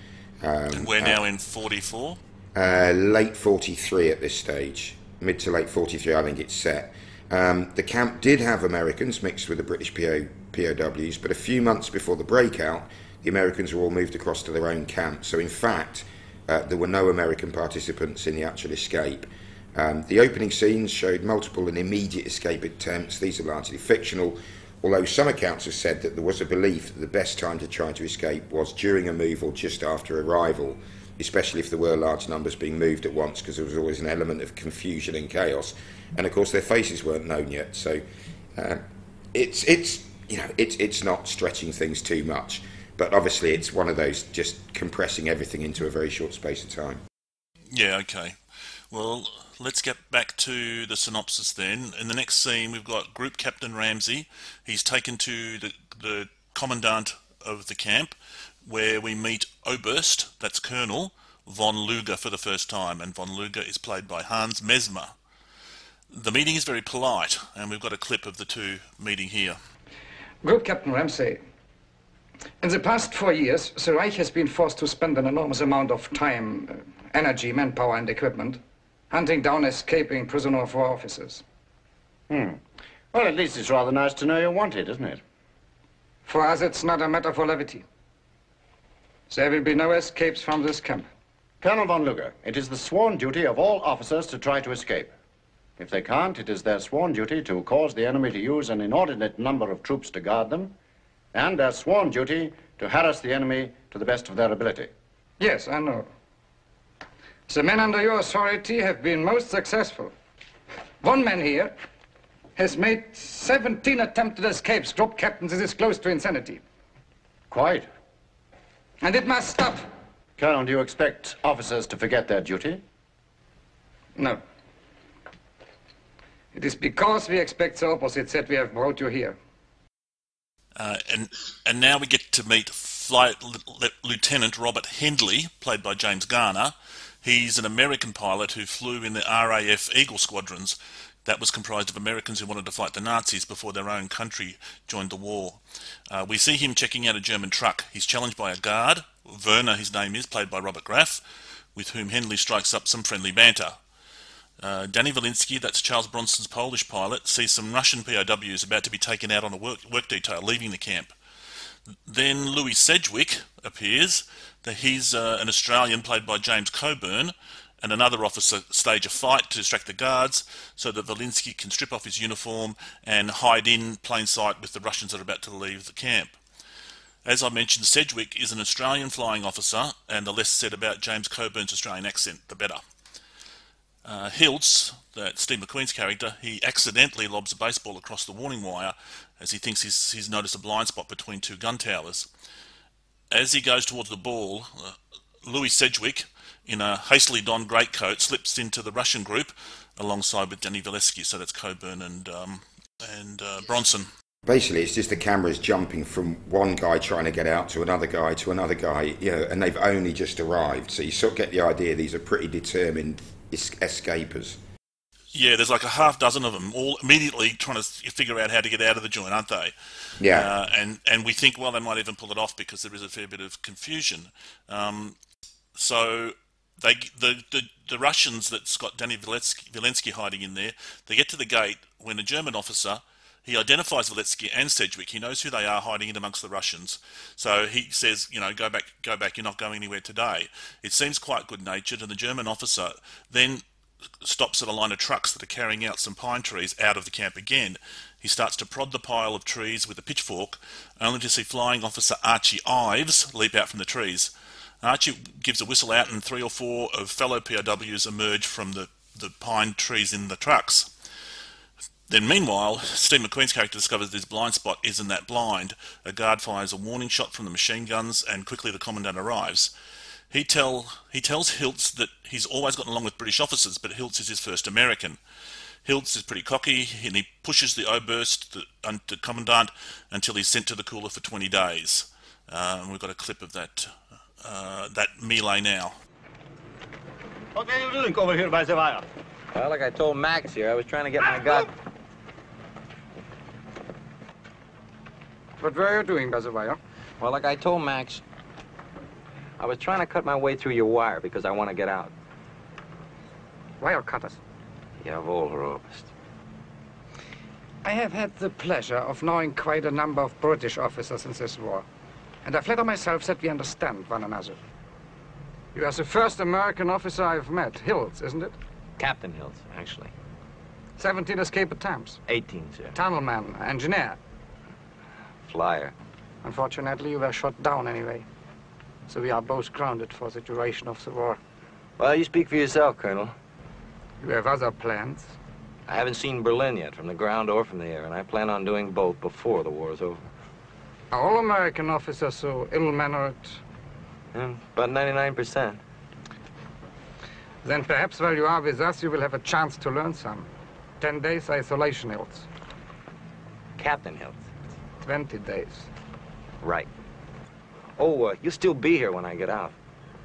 Um,
and we're now in forty-four?
Uh, late forty-three at this stage, mid to late forty-three, I think it's set. Um, the camp did have Americans mixed with the British P O, P O Ws, but a few months before the breakout, the Americans were all moved across to their own camp. So in fact, uh, there were no American participants in the actual escape. Um, the opening scenes showed multiple and immediate escape attempts. These are largely fictional, although some accounts have said that there was a belief that the best time to try to escape was during a move or just after arrival, especially if there were large numbers being moved at once, because there was always an element of confusion and chaos. And of course their faces weren't known yet, so uh, it's it's you know it's it's not stretching things too much, but obviously it's one of those just compressing everything into a very short space of time.
Yeah, okay. Well, let's get back to the synopsis then. In the next scene, we've got Group Captain Ramsey. He's taken to the, the commandant of the camp, where we meet Oberst, that's Colonel, von Luger for the first time, and von Luger is played by Hans Mesmer. The meeting is very polite, and we've got a clip of the two meeting here.
Group Captain Ramsey, in the past four years, the Reich has been forced to spend an enormous amount of time, uh, energy, manpower and equipment hunting down escaping prisoner of war officers.
Hmm. Well, at least it's rather nice to know you're wanted, isn't it?
For us, it's not a matter for levity. There will be no escapes from this camp.
Colonel von Luger, it is the sworn duty of all officers to try to escape. If they can't, it is their sworn duty to cause the enemy to use an inordinate number of troops to guard them, and their sworn duty to harass the enemy to the best of their ability.
Yes, I know. The men under your authority have been most successful. One man here has made seventeen attempted escapes. Group Captain, this is close to insanity.
Quite.
And it must stop.
Colonel, do you expect officers to forget their duty?
No. It is because we expect the opposite that we have brought you here.
Uh, and and now we get to meet Flight Lieutenant Robert Hendley, played by James Garner. He's an American pilot who flew in the R A F Eagle squadrons. That was comprised of Americans who wanted to fight the Nazis before their own country joined the war. Uh, we see him checking out a German truck. He's challenged by a guard, Werner his name is, played by Robert Graff, with whom Hendley strikes up some friendly banter. Uh, Danny Walensky, that's Charles Bronson's Polish pilot, sees some Russian P O Ws about to be taken out on a work, work detail, leaving the camp. Then Louis Sedgwick appears. That he's uh, an Australian played by James Coburn, and another officer stage a fight to distract the guards so that Walensky can strip off his uniform and hide in plain sight with the Russians that are about to leave the camp. As I mentioned, Sedgwick is an Australian flying officer, and the less said about James Coburn's Australian accent, the better. Uh, Hiltz, that Steve McQueen's character, he accidentally lobs a baseball across the warning wire as he thinks he's, he's noticed a blind spot between two gun towers. As he goes towards the ball, uh, Louis Sedgwick, in a hastily donned greatcoat, slips into the Russian group alongside with Danny Walensky, so that's Coburn and um, and uh, Bronson.
Basically, it's just the cameras jumping from one guy trying to get out to another guy to another guy, you know, and they've only just arrived. So you sort of get the idea these are pretty determined es- escapers.
Yeah, there's like a half dozen of them, all immediately trying to figure out how to get out of the joint, aren't they?
Yeah.
Uh, and, and we think, well, they might even pull it off because there is a fair bit of confusion. Um, so they, the, the the Russians that's got Danny Walensky, Walensky hiding in there, they get to the gate when a German officer, he identifies Walensky and Sedgwick. He knows who they are hiding in amongst the Russians. So he says, you know, go back, go back, you're not going anywhere today. It seems quite good-natured, and the German officer then stops at a line of trucks that are carrying out some pine trees out of the camp again. He starts to prod the pile of trees with a pitchfork, only to see flying officer Archie Ives leap out from the trees. Archie gives a whistle out, and three or four of fellow P O Ws emerge from the, the pine trees in the trucks. Then meanwhile, Steve McQueen's character discovers this blind spot isn't that blind. A guard fires a warning shot from the machine guns, and quickly the commandant arrives. He tell he tells Hiltz that he's always gotten along with British officers, but Hiltz is his first American. Hiltz is pretty cocky, and he pushes the Oberst, the, uh, the commandant, until he's sent to the cooler for twenty days. Uh, and we've got a clip of that uh, that melee now.
What are you doing over here by the wire?
Well, like I told Max here, I was trying to get my gun.
What were you doing by the wire?
Well, like I told Max, I was trying to cut my way through your wire because I want to get out.
Wire cutters.
Jawohl, Herr Oberst.
I have had the pleasure of knowing quite a number of British officers in this war, and I flatter myself that we understand one another. You are the first American officer I've met. Hills, isn't it?
Captain Hills, actually.
seventeen escape attempts.
eighteen, sir.
Tunnelman, engineer.
Flyer.
Unfortunately, you were shot down anyway. So we are both grounded for the duration of the war.
Well, you speak for yourself, Colonel.
You have other plans?
I haven't seen Berlin yet, from the ground or from the air, and I plan on doing both before the war is over.
Are all American officers so ill-mannered?
Mm, about ninety-nine percent.
Then perhaps while you are with us, you will have a chance to learn some. Ten days isolation, Hills.
Captain Hills.
Twenty days.
Right. Oh, uh, you'll still be here when I get out.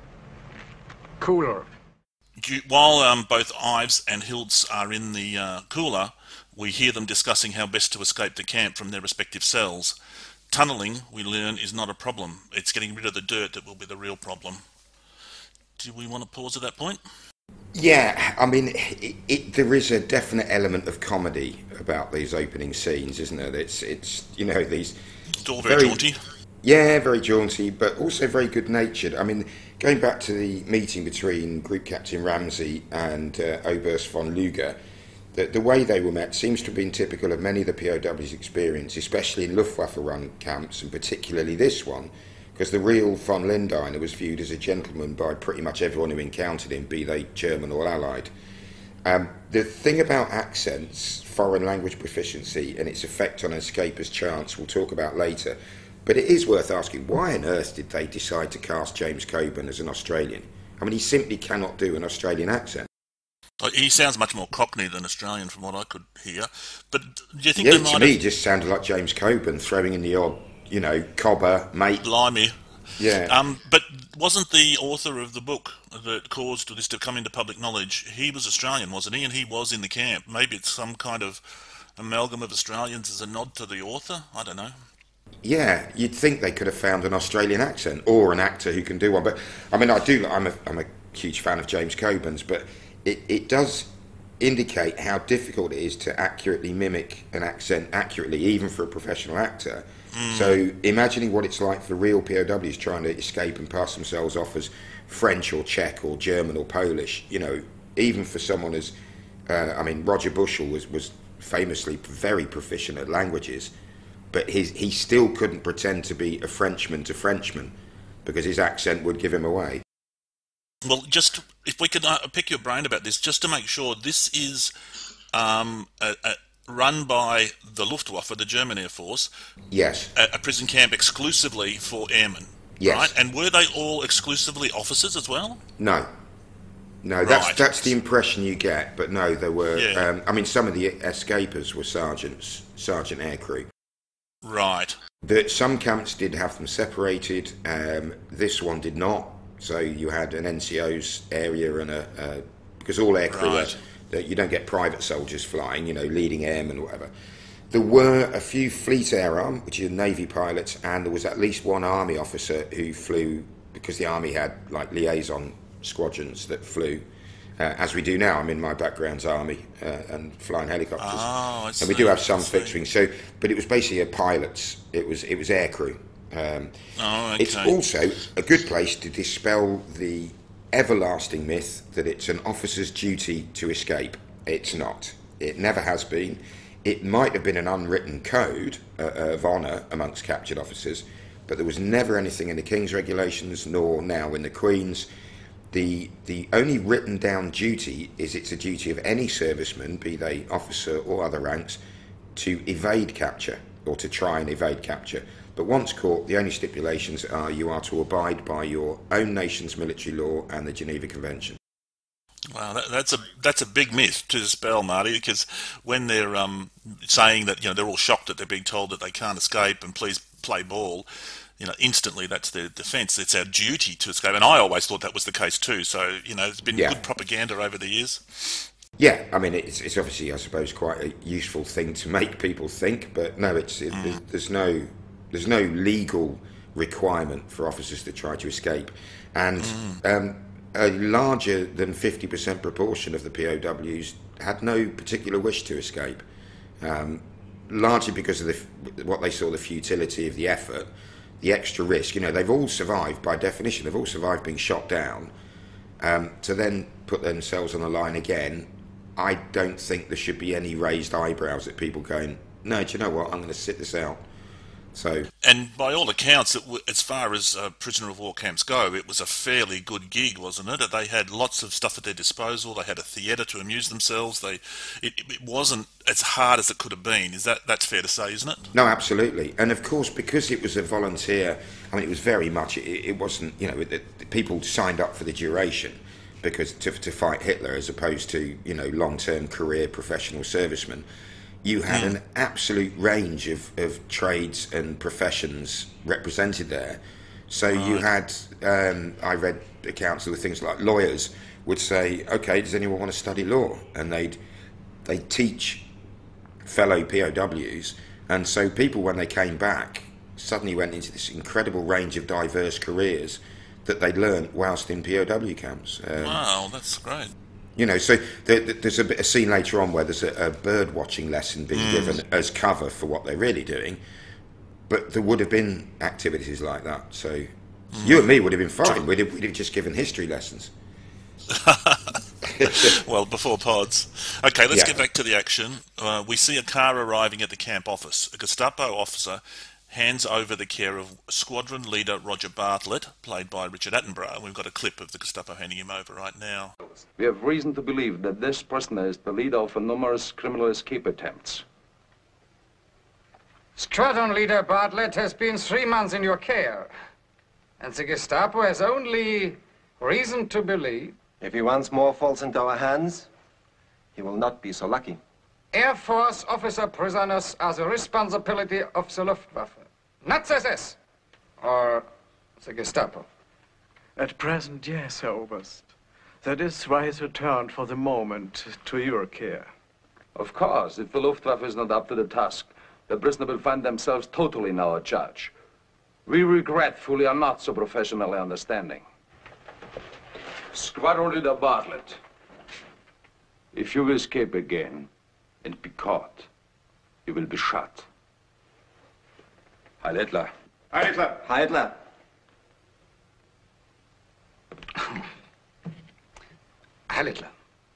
Cooler.
You, while um, both Ives and Hiltz are in the uh, cooler, we hear them discussing how best to escape the camp from their respective cells. Tunnelling, we learn, is not a problem. It's getting rid of the dirt that will be the real problem. Do we want to pause at that point?
Yeah, I mean, it, it, there is a definite element of comedy about these opening scenes, isn't there? It's, it's you know, these...
It's all very, very jaunty.
Yeah, very jaunty, but also very good-natured. I mean, going back to the meeting between Group Captain Ramsey and uh, Oberst von Luger, the, the way they were met seems to have been typical of many of the P O Ws' experience, especially in Luftwaffe-run camps, and particularly this one, because the real von Lindiner was viewed as a gentleman by pretty much everyone who encountered him, be they German or Allied. Um, the thing about accents, foreign language proficiency, and its effect on escapers' chance, we'll talk about later. But it is worth asking, why on earth did they decide to cast James Coburn as an Australian? I mean, he simply cannot do an Australian accent.
He sounds much more Cockney than Australian from what I could hear. But do you think
yeah,
they might
to me,
have...
he just sounded like James Coburn, throwing in the odd, you know, cobber, mate.
Blimey.
Yeah.
Um, but wasn't the author of the book that caused this to come into public knowledge, he was Australian, wasn't he? And he was in the camp. Maybe it's some kind of amalgam of Australians as a nod to the author? I don't know.
Yeah, you'd think they could have found an Australian accent or an actor who can do one. But I mean, I do. I'm a, I'm a huge fan of James Coburn's, but it, it does indicate how difficult it is to accurately mimic an accent accurately, even for a professional actor. Mm. So imagining what it's like for real P O Ws trying to escape and pass themselves off as French or Czech or German or Polish. You know, even for someone as, uh, I mean, Roger Bushell was was famously very proficient at languages. But his, he still couldn't pretend to be a Frenchman to Frenchman because his accent would give him away.
Well, just if we could uh, pick your brain about this, just to make sure, this is um, a, a, run by the Luftwaffe, the German Air Force.
Yes.
A, a prison camp exclusively for airmen.
Yes.
Right? And were they all exclusively officers as well?
No. No,
right.
that's that's the impression you get. But no, there were.
Yeah.
Um, I mean, some of the escapers were sergeants, sergeant aircrew.
Right.
The, some camps did have them separated. Um, this one did not. So you had an N C O's area and a, a because all aircrew
right.
are, you don't get private soldiers flying, you know, leading airmen or whatever. There were a few Fleet Air Arm, which is Navy pilots, and there was at least one Army officer who flew because the Army had like liaison squadrons that flew. Uh, as we do now. I mean, my background's Army uh, and flying helicopters,
oh, I see.
And we do have some fixed wing. So, but it was basically a pilots. It was it was aircrew. Um,
oh, okay.
It's also a good place to dispel the everlasting myth that it's an officer's duty to escape. It's not. It never has been. It might have been an unwritten code uh, of honour amongst captured officers, but there was never anything in the King's regulations, nor now in the Queen's. The the only written down duty is it's a duty of any serviceman, be they officer or other ranks, to evade capture or to try and evade capture. But once caught, the only stipulations are you are to abide by your own nation's military law and the Geneva Convention.
Wow, that, that's a that's a big myth to dispel, Marty, because when they're um, saying that, you know, they're all shocked that they're being told that they can't escape and please play ball, you know, instantly that's their defence. It's our duty to escape, and I always thought that was the case too. So, you know, it's been yeah. good propaganda over the years.
Yeah, I mean, it's it's obviously, I suppose, quite a useful thing to make people think, but no, it's it,
mm.
there's, there's no there's no legal requirement for officers to try to escape, and mm. um, a larger than fifty percent proportion of the P O Ws had no particular wish to escape, um, largely because of the, what they saw the futility of the effort, the extra risk. You know, they've all survived by definition. They've all survived being shot down. Um, to then put themselves on the line again, I don't think there should be any raised eyebrows at people going, no, do you know what, I'm going to sit this out. So,
and by all accounts, it w as far as uh, prisoner of war camps go, it was a fairly good gig, wasn't it? They had lots of stuff at their disposal. They had a theatre to amuse themselves. They, it, it wasn't as hard as it could have been. Is that that's fair to say, isn't it?
No, absolutely. And of course, because it was a volunteer, I mean, it was very much. It, it wasn't, you know, it, it, people signed up for the duration because to, to fight Hitler, as opposed to, you know, long-term career professional servicemen. You had mm. an absolute range of, of trades and professions represented there. So right. you had, um, I read accounts of things like lawyers would say, okay, does anyone want to study law? And they'd, they'd teach fellow P O Ws. And so people, when they came back, suddenly went into this incredible range of diverse careers that they'd learned whilst in P O W camps. Um,
wow, that's great.
You know, so there, there's a, bit, a scene later on where there's a, a bird watching lesson being mm. given as cover for what they're really doing, but there would have been activities like that. So mm. you and me would have been fine. We'd have, we'd have just given history lessons.
Well, before pods. Okay, let's
yeah.
get back to the action. Uh, we see a car arriving at the camp office. A Gestapo officer hands over the care of squadron leader Roger Bartlett, played by Richard Attenborough. We've got a clip of the Gestapo handing him over right now.
We have reason to believe that this prisoner is the leader of numerous criminal escape attempts.
Squadron leader Bartlett has been three months in your care, and the Gestapo has only reason to believe...
If he once more falls into our hands, he will not be so lucky.
Air Force officer prisoners are the responsibility of the Luftwaffe, not the S S or the Gestapo.
At present, yes, Herr Oberst. That is why he's returned for the moment to your care.
Of course, if the Luftwaffe is not up to the task, the prisoner will find themselves totally in our charge. We regretfully are not so professionally understanding. Squadron leader Bartlett, if you escape again and be caught, you will be shot. Heil Hitler.
Heil Hitler.
Heil Hitler.
Heil Hitler.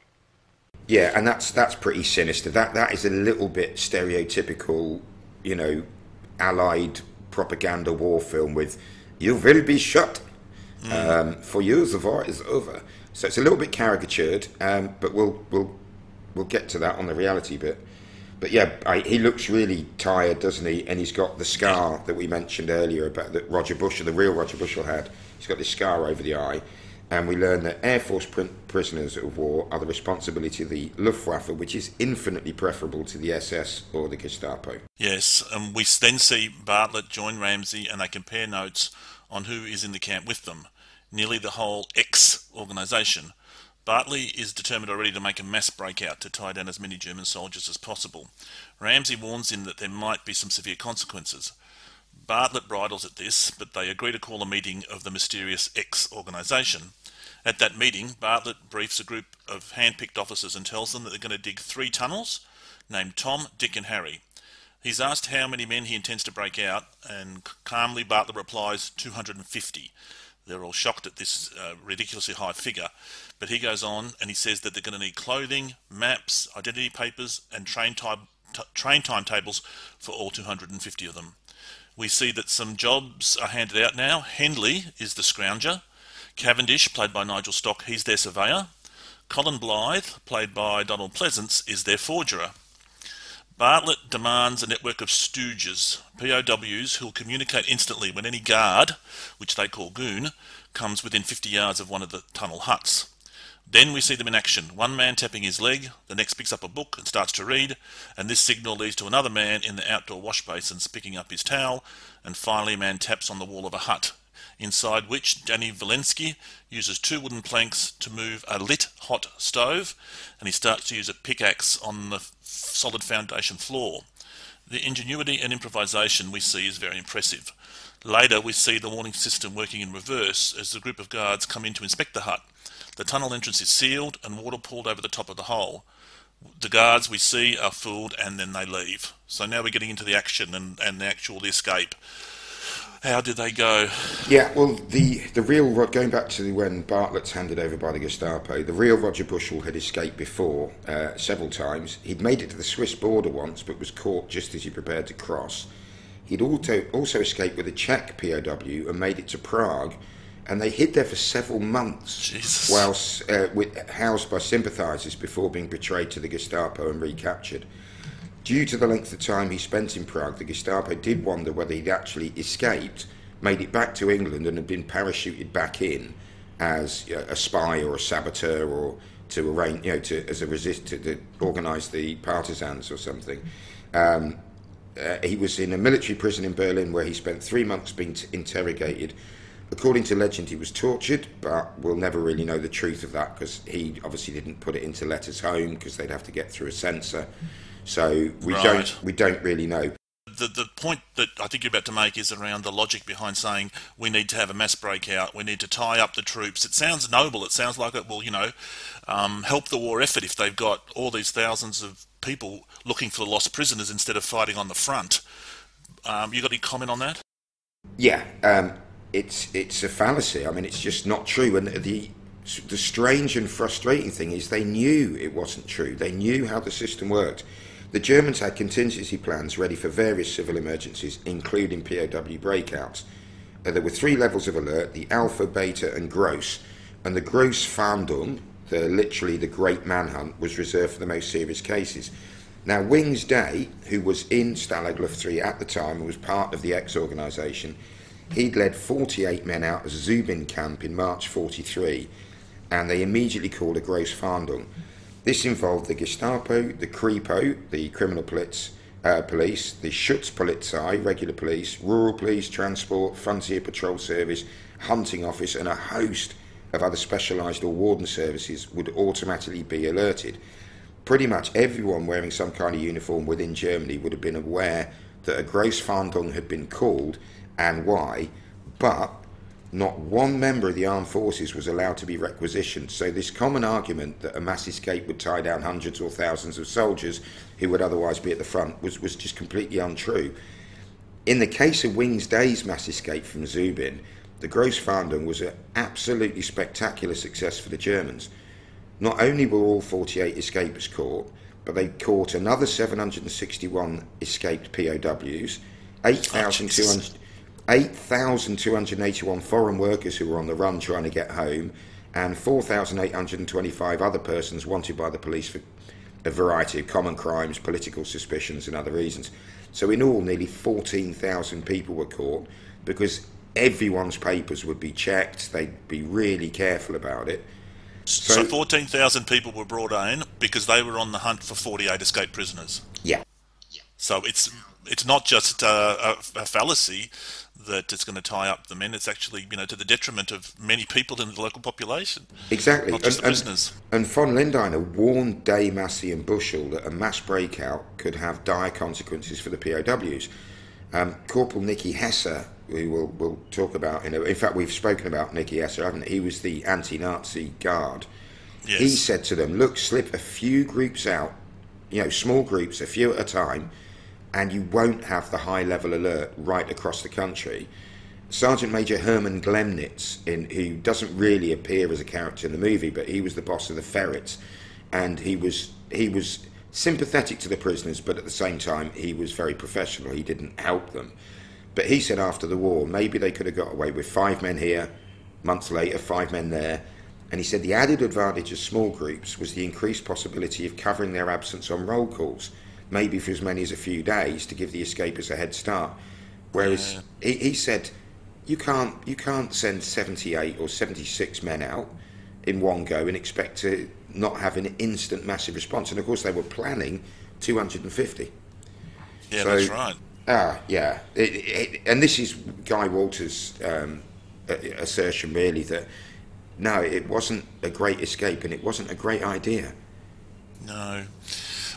Yeah, and that's that's pretty sinister. That that is a little bit stereotypical, you know, Allied propaganda war film with "you will be shot." Mm. Um, for you, the war is over. So it's a little bit caricatured, um, but we'll we'll we'll get to that on the reality bit. But yeah, I, he looks really tired, doesn't he? And he's got the scar that we mentioned earlier about that Roger Bushell, the real Roger Bushell, had. He's got this scar over the eye, and we learn that Air Force pr prisoners of war are the responsibility of the Luftwaffe, which is infinitely preferable to the S S or the Gestapo.
Yes, and we then see Bartlett join Ramsey, and they compare notes on who is in the camp with them. Nearly the whole X organisation. Bartley is determined already to make a mass breakout to tie down as many German soldiers as possible. Ramsey warns him that there might be some severe consequences. Bartlett bridles at this, but they agree to call a meeting of the mysterious X organisation. At that meeting, Bartlett briefs a group of hand-picked officers and tells them that they're going to dig three tunnels, named Tom, Dick and Harry. He's asked how many men he intends to break out, and calmly Bartlett replies two hundred fifty. They're all shocked at this uh, ridiculously high figure, but he goes on and he says that they're going to need clothing, maps, identity papers and train, time, train timetables for all two hundred fifty of them. We see that some jobs are handed out now. Hendley is the scrounger. Cavendish, played by Nigel Stock, he's their surveyor. Colin Blythe, played by Donald Pleasance, is their forgerer. Bartlett demands a network of stooges, P O Ws who'll communicate instantly when any guard, which they call goon, comes within fifty yards of one of the tunnel huts. Then we see them in action, one man tapping his leg, the next picks up a book and starts to read, and this signal leads to another man in the outdoor wash basins picking up his towel, and finally a man taps on the wall of a hut, inside which Danny Walensky uses two wooden planks to move a lit hot stove, and he starts to use a pickaxe on the solid foundation floor. The ingenuity and improvisation we see is very impressive. Later, we see the warning system working in reverse as the group of guards come in to inspect the hut. The tunnel entrance is sealed and water poured over the top of the hole. The guards we see are fooled and then they leave. So now we're getting into the action and, and the actual the escape. How did they go?
Yeah, well, the, the real, going back to when Bartlett's handed over by the Gestapo, the real Roger Bushell had escaped before uh, several times. He'd made it to the Swiss border once, but was caught just as he prepared to cross. He'd also, also escaped with a Czech P O W and made it to Prague, and they hid there for several months,
Jesus.
whilst uh, with, housed by sympathisers before being betrayed to the Gestapo and recaptured. Due to the length of time he spent in Prague, the Gestapo did wonder whether he'd actually escaped, made it back to England, and had been parachuted back in as a spy or a saboteur, or to arrange, you know, to as a resist to, to organise the partisans or something. Um, uh, he was in a military prison in Berlin where he spent three months being t- interrogated. According to legend, he was tortured, but we'll never really know the truth of that because he obviously didn't put it into letters home because they'd have to get through a censor. So we
Right.
don't we don't really know.
The the point that I think you're about to make is around the logic behind saying we need to have a mass breakout, we need to tie up the troops. It sounds noble. It sounds like it will, you know, um, help the war effort if they've got all these thousands of people looking for lost prisoners instead of fighting on the front. Um, you got any comment on that?
Yeah, um, it's it's a fallacy. I mean, it's just not true. And the the strange and frustrating thing is they knew it wasn't true. They knew how the system worked. The Germans had contingency plans ready for various civil emergencies, including P O W breakouts. Uh, there were three levels of alert: the Alpha, Beta, and Gross. And the Gross Fahndung, the literally the Great Manhunt, was reserved for the most serious cases. Now, Wings Day, who was in Stalag Luft three at the time and was part of the X organisation, he'd led forty-eight men out of Zubin camp in March forty-three, and they immediately called a Gross Fahndung. This involved the Gestapo, the Kripo, the criminal police, uh, police, the Schutzpolizei, regular police, rural police, transport, frontier patrol service, hunting office, and a host of other specialised or warden services would automatically be alerted. Pretty much everyone wearing some kind of uniform within Germany would have been aware that a Gross Fahndung had been called and why, but not one member of the armed forces was allowed to be requisitioned. So this common argument that a mass escape would tie down hundreds or thousands of soldiers who would otherwise be at the front was, was just completely untrue. In the case of Wings Day's mass escape from Zubin, the Gross Fahndung was an absolutely spectacular success for the Germans. Not only were all forty-eight escapers caught, but they caught another seven hundred sixty-one escaped P O Ws, eight thousand two hundred eighty-one foreign workers who were on the run trying to get home, and four thousand eight hundred twenty-five other persons wanted by the police for a variety of common crimes, political suspicions and other reasons. So in all, nearly fourteen thousand people were caught because everyone's papers would be checked. They'd be really careful about it.
So, so fourteen thousand people were brought in because they were on the hunt for forty-eight escaped prisoners.
Yeah.
So it's it's not just a, a, a fallacy that it's going to tie up the men. It's actually, you know, to the detriment of many people in the local population.
Exactly.
Not just
and,
the prisoners.
And, and von Lindiner warned Day, Massey and Bushell that a mass breakout could have dire consequences for the P O Ws. Um, Corporal Nicky Hesse, we will we'll talk about, you know, in fact we've spoken about Nicky Hesse, haven't we? He was the anti-Nazi guard.
Yes.
He said to them, look, slip a few groups out, you know, small groups, a few at a time, and you won't have the high-level alert right across the country. Sergeant Major Hermann Glemnitz, in, who doesn't really appear as a character in the movie, but he was the boss of the Ferrets, and he was he was sympathetic to the prisoners, but at the same time he was very professional. He didn't help them. But he said after the war, maybe they could have got away with five men here, months later, five men there. And he said the added advantage of small groups was the increased possibility of covering their absence on roll calls, maybe for as many as a few days, to give the escapers a head start. Whereas yeah. he, he said, you can't you can't send seventy-eight or seventy-six men out in one go and expect to not have an instant massive response. And of course they were planning two hundred fifty.
Yeah,
so,
that's right.
Ah, yeah. It, it, and this is Guy Walters' um, assertion, really, that no, it wasn't a great escape and it wasn't a great idea.
No.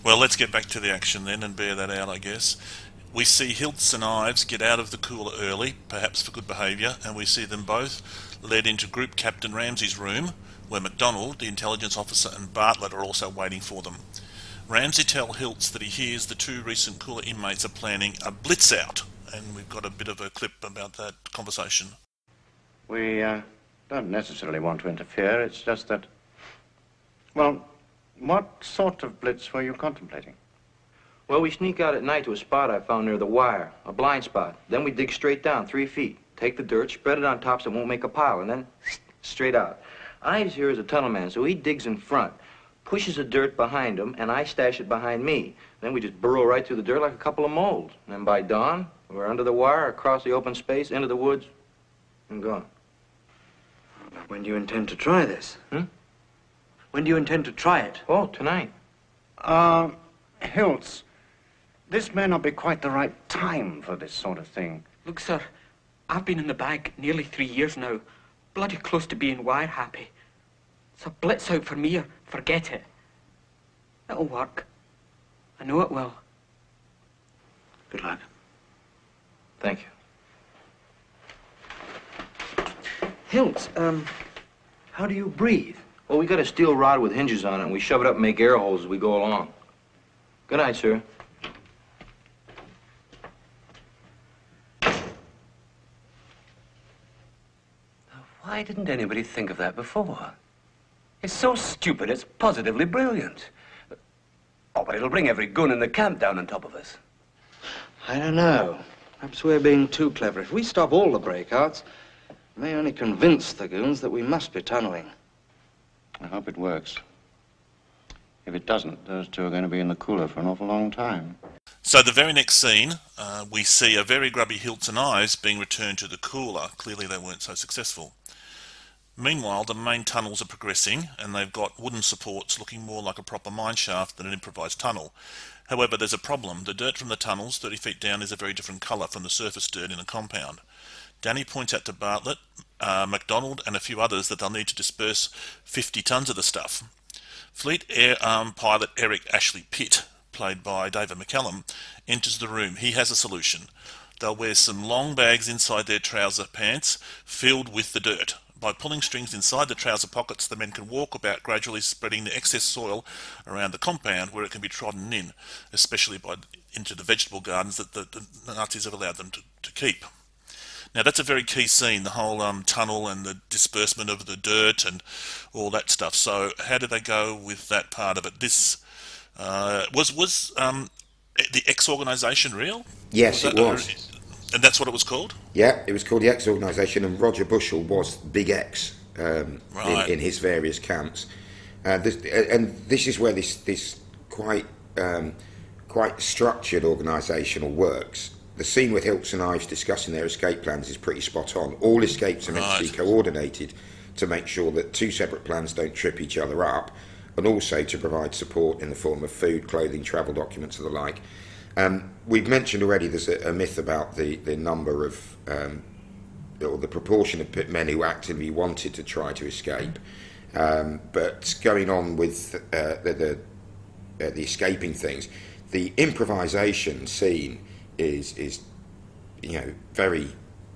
Well, let's get back to the action then and bear that out, I guess. We see Hiltz and Ives get out of the cooler early, perhaps for good behaviour, and we see them both led into Group Captain Ramsey's room, where MacDonald, the intelligence officer, and Bartlett are also waiting for them. Ramsey tells Hiltz that he hears the two recent cooler inmates are planning a blitz out, and we've got a bit of a clip about that conversation.
We uh, don't necessarily want to interfere, it's just that... Well, what sort of blitz were you contemplating?
Well, we sneak out at night to a spot I found near the wire, a blind spot. Then we dig straight down, three feet. Take the dirt, spread it on top so it won't make a pile, and then straight out. Ives here is a tunnel man, so he digs in front, pushes the dirt behind him, and I stash it behind me. Then we just burrow right through the dirt like a couple of moles. And then by dawn, we're under the wire, across the open space, into the woods, and gone.
When do you intend to try this?
Hmm?
When do you intend to try it?
Oh, tonight.
Uh, Hiltz, this may not be quite the right time for this sort of thing.
Look, sir, I've been in the bag nearly three years now. Bloody close to being wire happy. It's a blitz out for me or forget it. It'll work. I know it will.
Good luck.
Thank you.
Hiltz, um, how do you breathe?
Well, we got a steel rod with hinges on it, and we shove it up and make air holes as we go along. Good night, sir.
Why didn't anybody think of that before? It's so stupid, it's positively brilliant. Oh, but it'll bring every gun in the camp down on top of us.
I don't know. Perhaps we're being too clever. If we stop all the breakouts, it may only convince the goons that we must be tunneling.
I hope it works. If it doesn't, those two are going to be in the cooler for an awful long time.
So the very next scene, uh, we see a very grubby Hiltz and Ives being returned to the cooler. Clearly they weren't so successful. Meanwhile, the main tunnels are progressing, and they've got wooden supports looking more like a proper mine shaft than an improvised tunnel. However, there's a problem. The dirt from the tunnels, thirty feet down, is a very different colour from the surface dirt in the compound. Danny points out to Bartlett, uh, MacDonald and a few others that they'll need to disperse fifty tonnes of the stuff. Fleet Air Arm pilot Eric Ashley Pitt, played by David McCallum, enters the room. He has a solution. They'll wear some long bags inside their trouser pants filled with the dirt. By pulling strings inside the trouser pockets, the men can walk about, gradually spreading the excess soil around the compound where it can be trodden in, especially by into the vegetable gardens that the, the Nazis have allowed them to, to keep. Now that's a very key scene, the whole um, tunnel and the disbursement of the dirt and all that stuff. So how did they go with that part of it? This uh, was was um, the X organisation real?
Yes,
was
it
that,
was.
And that's what it was called?
Yeah, it was called the X organisation, and Roger Bushell was Big X um,
right.
in, in his various camps. Uh, this, and this is where this this quite um, quite structured organisational works. The scene with Hiltz and Ives discussing their escape plans is pretty spot on. All escapes are meant
right.
to be coordinated to make sure that two separate plans don't trip each other up, and also to provide support in the form of food, clothing, travel documents and the like. Um, we've mentioned already there's a, a myth about the, the number of, um, or the proportion of men who actively wanted to try to escape. Um, but going on with uh, the, the, uh, the escaping things, the improvisation scene is, is you know, very,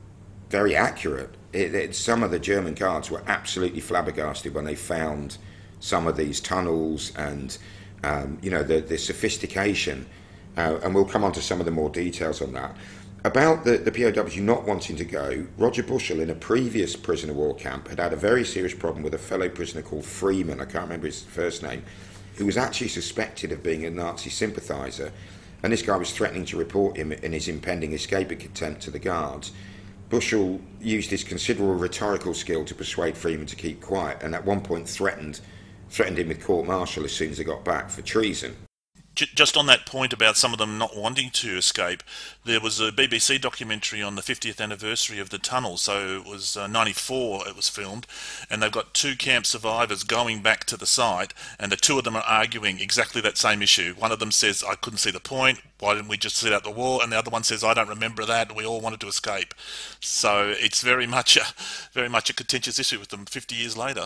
very accurate. It, it, some of the German guards were absolutely flabbergasted when they found some of these tunnels and, um, you know, the, the sophistication. Uh, and we'll come on to some of the more details on that. About the, the P O Ws not wanting to go, Roger Bushell in a previous prisoner of war camp had had a very serious problem with a fellow prisoner called Freeman, I can't remember his first name, who was actually suspected of being a Nazi sympathiser, and this guy was threatening to report him in his impending escape attempt to the guards. Bushell used his considerable rhetorical skill to persuade Freeman to keep quiet, and at one point threatened, threatened him with court-martial as soon as they got back for treason.
Just on that point about some of them not wanting to escape, there was a B B C documentary on the fiftieth anniversary of the tunnel, so it was uh, ninety-four it was filmed, and they've got two camp survivors going back to the site, and the two of them are arguing exactly that same issue. One of them says, I couldn't see the point, why didn't we just sit out the wall, and the other one says, I don't remember that, and we all wanted to escape. So it's very much a, very much a contentious issue with them fifty years later.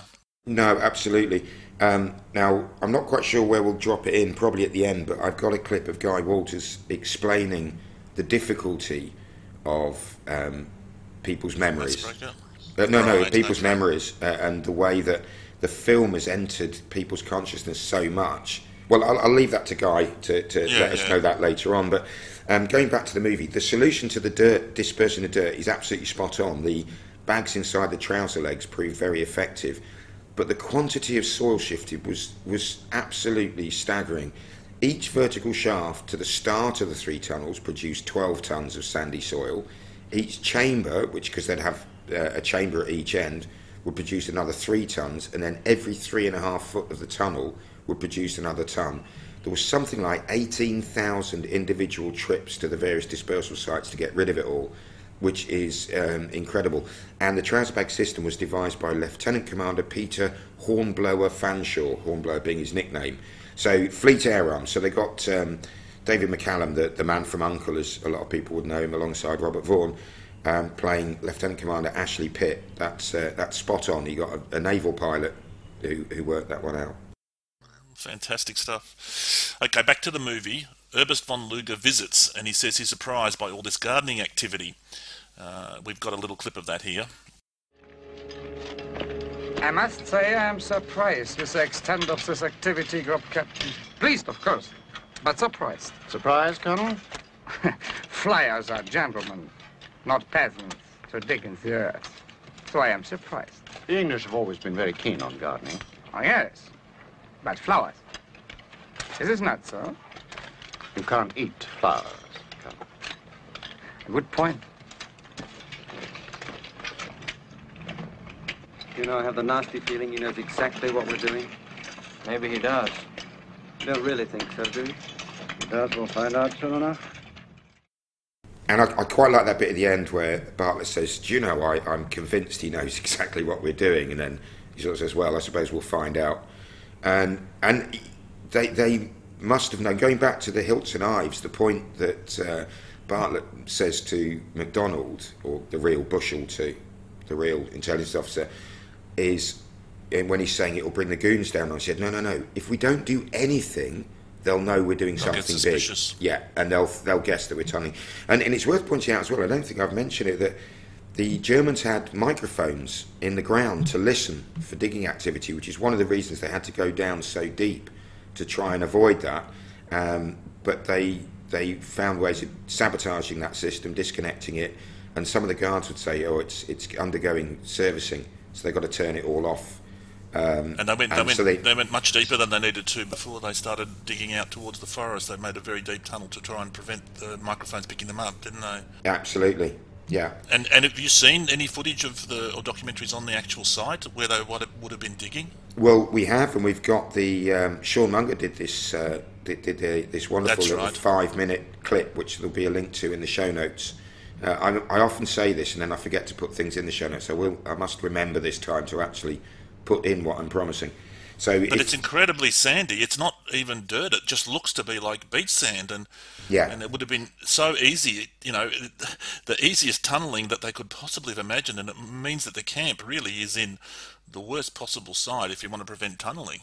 No, absolutely. Um, now, I'm not quite sure where we'll drop it in, probably at the end, but I've got a clip of Guy Walters explaining the difficulty of um, people's memories. Uh, no, no,
Right,
people's
okay.
memories uh, and the way that the film has entered people's consciousness so much. Well, I'll, I'll leave that to Guy to, to
Yeah,
let us
yeah.
know that later on. But um, going back to the movie, the solution to the dirt, dispersing the dirt is absolutely spot on. The bags inside the trouser legs proved very effective, but the quantity of soil shifted was was absolutely staggering. Each vertical shaft to the start of the three tunnels produced twelve tons of sandy soil. Each chamber, which because they'd have uh, a chamber at each end, would produce another three tons, and then every three and a half foot of the tunnel would produce another ton. There was something like eighteen thousand individual trips to the various dispersal sites to get rid of it all, which is um, incredible. And the trouser bag system was devised by Lieutenant Commander Peter Hornblower Fanshawe, Hornblower being his nickname. So Fleet Air Arms. So they got um, David McCallum, the, the man from Uncle, as a lot of people would know him, alongside Robert Vaughan, um, playing Lieutenant Commander Ashley Pitt. That's uh, that's spot on. He got a, a naval pilot who, who worked that one out.
Fantastic stuff. Okay, back to the movie. Ernst von Luger visits, and he says he's surprised by all this gardening activity. Uh, we've got a little clip of that here.
I must say I am surprised with the extent of this activity, Group Captain. Pleased, of course, but surprised.
Surprised, Colonel?
Flyers are gentlemen, not peasants, to dig in the earth. So I am surprised.
The English have always been very keen on gardening.
Oh, yes, but flowers. Is it not so?
You can't eat flowers, Colonel.
A good point.
You know, I have the nasty feeling he knows exactly what we're doing.
Maybe he does.
You don't really think so, do you?
He does, we'll find out soon enough.
And I, I quite like that bit at the end where Bartlett says, do you know, I, I'm convinced he knows exactly what we're doing. And then he sort of says, well, I suppose we'll find out. And and they they must have known, going back to the Hilts and Ives, the point that uh, Bartlett says to MacDonald, or the real Bushell to the real intelligence officer, is and when he's saying it will bring the goons down, I said, no, no, no, if we don't do anything, they'll know we're doing
They'll get
something big.
suspicious.
Yeah, and they'll they'll guess that we're tunneling. And, and it's worth pointing out as well, I don't think I've mentioned it, that the Germans had microphones in the ground to listen for digging activity, which is one of the reasons they had to go down so deep to try and avoid that. Um, but they they found ways of sabotaging that system, disconnecting it, and some of the guards would say, oh, it's it's undergoing servicing, so they've got to turn it all off. Um,
And they went, they,
and
went,
so they-
they went much deeper than they needed to before they started digging out towards the forest. They made a very deep tunnel to try and prevent the microphones picking them up, didn't they?
Absolutely, yeah.
And and have you seen any footage of the or documentaries on the actual site where they would have, would have been digging?
Well, we have, and we've got the um, Sean Munger did this uh, did, did uh, this wonderful
That's
little
right.
five-minute clip, which there'll be a link to in the show notes. Uh, I, I often say this, and then I forget to put things in the show notes. I will. I must remember this time to actually put in what I'm promising. So,
But
if,
it's incredibly sandy. It's not even dirt. It just looks to be like beach sand, and
yeah,
and it would have been so easy. You know, the easiest tunneling that they could possibly have imagined, and it means that the camp really is in the worst possible site if you want to prevent tunneling.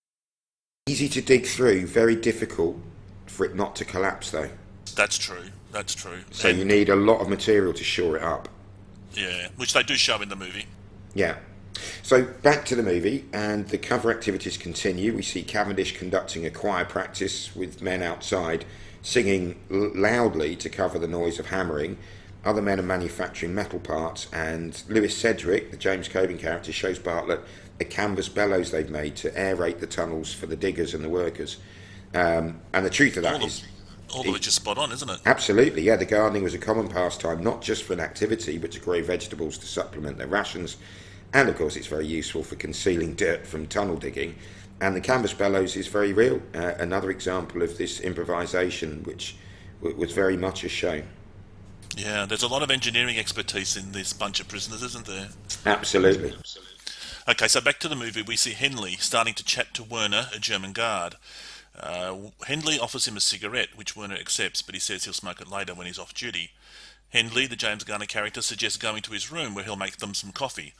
easy to dig through, very difficult for it not to collapse, though.
That's true. That's true.
So
And-
you need a lot of material to shore it up.
yeah, which they do show in the movie.
Yeah. So back to the movie, and the cover activities continue. We see Cavendish conducting a choir practice with men outside, singing l- loudly to cover the noise of hammering. Other men are manufacturing metal parts, and Lewis Sedgwick, the James Coburn character, shows Bartlett a canvas bellows they've made to aerate the tunnels for the diggers and the workers. Um, and the truth of that
All of,
is...
all of which is spot on, isn't it?
Absolutely, yeah. The gardening was a common pastime, not just for an activity, but to grow vegetables to supplement their rations. And of course, it's very useful for concealing dirt from tunnel digging. And the canvas bellows is very real. Uh, another example of this improvisation, which w- was very much a show.
Yeah, there's a lot of engineering expertise in this bunch of prisoners, isn't there?
Absolutely.
Okay, so back to the movie, we see Henley starting to chat to Werner, a German guard. Uh, Henley offers him a cigarette, which Werner accepts, but he says he'll smoke it later when he's off duty. Henley, the James Garner character, suggests going to his room where he'll make them some coffee.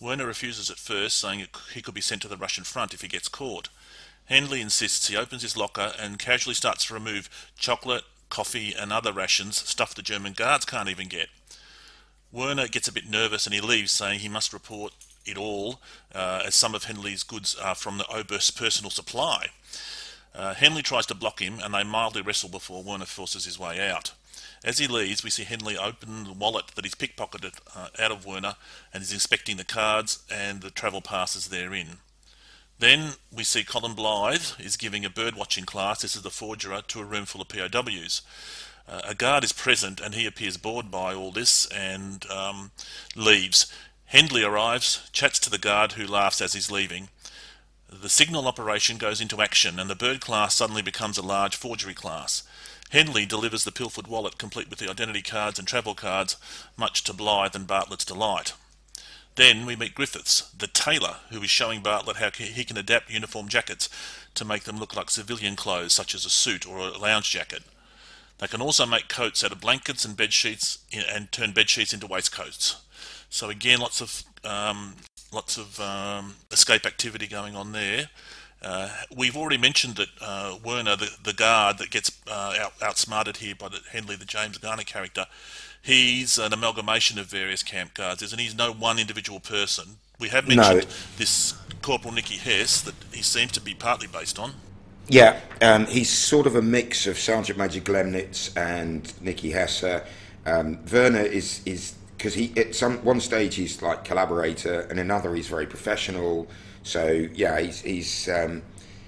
Werner refuses at first, saying it, he could be sent to the Russian front if he gets caught. Hendley insists. He opens his locker and casually starts to remove chocolate, coffee and other rations, stuff the German guards can't even get. Werner gets a bit nervous and he leaves, saying he must report it all, uh, as some of Hendley's goods are from the Oberst's personal supply. Uh, Hendley tries to block him and they mildly wrestle before Werner forces his way out. As he leaves, we see Hendley open the wallet that he's pickpocketed uh, out of Werner, and he's inspecting the cards and the travel passes therein. Then we see Colin Blythe is giving a bird-watching class. This is the forgerer to a room full of P O Ws. Uh, a guard is present and he appears bored by all this and um, leaves. Hendley arrives, chats to the guard who laughs as he's leaving. The signal operation goes into action and the bird class suddenly becomes a large forgery class. Hendley delivers the pilfered wallet complete with the identity cards and travel cards, much to Blythe and Bartlett's delight. Then we meet Griffiths, the tailor, who is showing Bartlett how he can adapt uniform jackets to make them look like civilian clothes, such as a suit or a lounge jacket. They can also make coats out of blankets and bed sheets and turn bed sheets into waistcoats. So again, lots of um, lots of um, escape activity going on there. Uh, we've already mentioned that uh, Werner, the, the guard that gets uh, out, outsmarted here by the Hendley, the James Garner character, he's an amalgamation of various camp guards, isn't he? He's no one individual person. We have mentioned no. this Corporal Nicky Hess that he seems to be partly based on.
Yeah, um, he's sort of a mix of Sergeant Major Glemnitz and Nicky Hesse. Um, Werner is is because he at some one stage he's like collaborator, and another he's very professional. So yeah, he's he's um,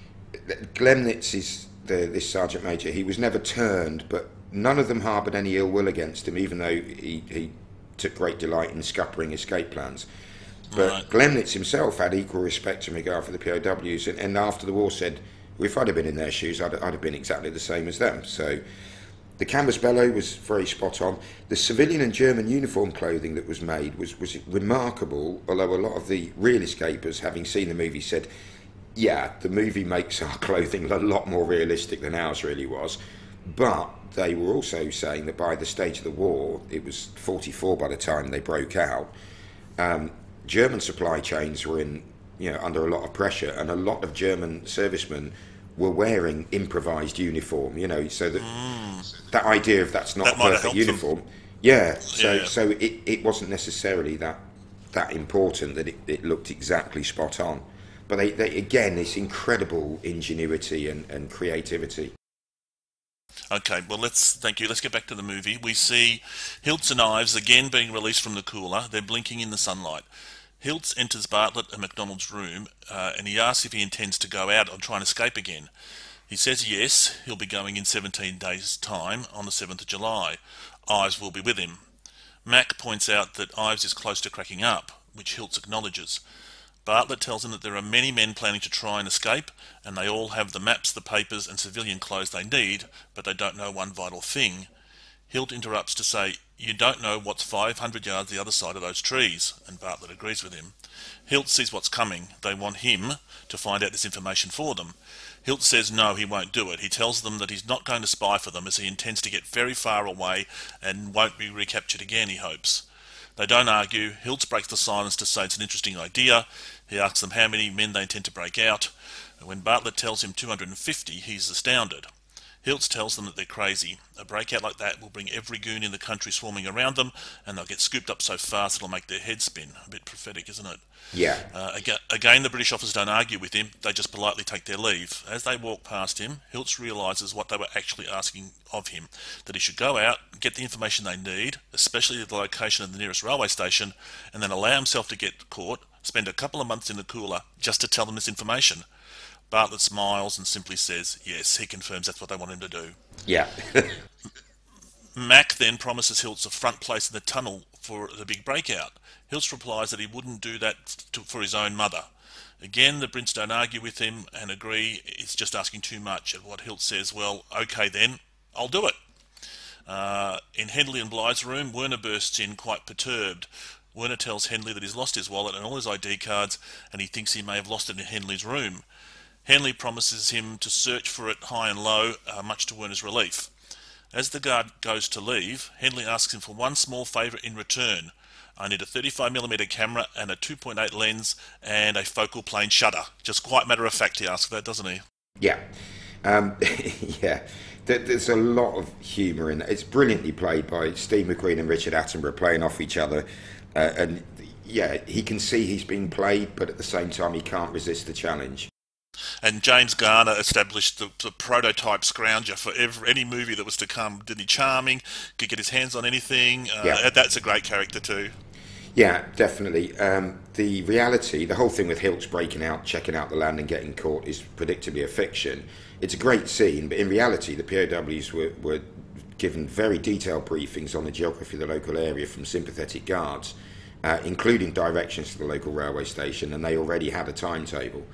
Glemnitz is the this Sergeant Major. He was never turned, but none of them harboured any ill will against him, even though he he took great delight in scuppering escape plans. But right. Glemnitz himself had equal respect and regard for the P O Ws, and, and after the war said, well, if I'd have been in their shoes, I'd, I'd have been exactly the same as them. So the canvas bellow was very spot on. The civilian and German uniform clothing that was made was, was remarkable, although a lot of the real escapers, having seen the movie, said, yeah, the movie makes our clothing a lot more realistic than ours really was. But they were also saying that by the stage of the war, it was forty-four by the time they broke out, um, German supply chains were in, you know, under a lot of pressure, and a lot of German servicemen were wearing improvised uniform, you know, so that mm. that idea of that's not
that
a perfect uniform, them. yeah, so
yeah.
so it, it wasn't necessarily that that important that it, it looked exactly spot on. But they, they again, this incredible ingenuity and, and creativity.
Okay, well, let's thank you. Let's get back to the movie. We see Hiltz and Ives again being released from the cooler. They're blinking in the sunlight. Hiltz enters Bartlett and MacDonald's room, uh, and he asks if he intends to go out and try and escape again. He says yes, he'll be going in seventeen days' time on the seventh of July. Ives will be with him. Mac points out that Ives is close to cracking up, which Hiltz acknowledges. Bartlett tells him that there are many men planning to try and escape, and they all have the maps, the papers and civilian clothes they need, but they don't know one vital thing. Hilt interrupts to say, you don't know what's five hundred yards the other side of those trees, and Bartlett agrees with him. Hilt sees what's coming. They want him to find out this information for them. Hilt says no, he won't do it. He tells them that he's not going to spy for them, as he intends to get very far away and won't be recaptured again, he hopes. They don't argue. Hiltz breaks the silence to say it's an interesting idea. He asks them how many men they intend to break out. And when Bartlett tells him two hundred fifty, he's astounded. Hiltz tells them that they're crazy. A breakout like that will bring every goon in the country swarming around them, and they'll get scooped up so fast it'll make their heads spin. A bit prophetic, isn't it?
Yeah.
Uh, again, again, the British officers don't argue with him. They just politely take their leave. As they walk past him, Hiltz realises what they were actually asking of him, that he should go out, get the information they need, especially the location of the nearest railway station, and then allow himself to get caught, spend a couple of months in the cooler just to tell them this information. Bartlett smiles and simply says, yes, he confirms that's what they want him to do.
Yeah.
Mac then promises Hiltz a front place in the tunnel for the big breakout. Hiltz replies that he wouldn't do that to, for his own mother. Again, the Brits don't argue with him and agree it's just asking too much. At what Hiltz says, well, okay then, I'll do it. Uh, in Hendley and Blythe's room, Werner bursts in quite perturbed. Werner tells Hendley that he's lost his wallet and all his I D cards, and he thinks he may have lost it in Hendley's room. Hendley promises him to search for it high and low, uh, much to Werner's relief. As the guard goes to leave, Henley asks him for one small favour in return. I need a thirty-five millimeter camera and a two point eight lens and a focal plane shutter. Just quite matter of fact he asks that, doesn't he?
Yeah. Um, yeah. There's a lot of humour in it. It's brilliantly played by Steve McQueen and Richard Attenborough playing off each other. Uh, and yeah, he can see he's being played, but at the same time he can't resist the challenge.
And James Garner established the, the prototype scrounger for every, any movie that was to come. Didn't he? Charming, could get his hands on anything. Uh,
yeah.
That's a great character too.
Yeah, definitely. Um, the reality, the whole thing with Hiltz breaking out, checking out the land and getting caught is predictably a fiction. It's a great scene, but in reality the P O Ws were, were given very detailed briefings on the geography of the local area from sympathetic guards, uh, including directions to the local railway station, and they already had a timetable.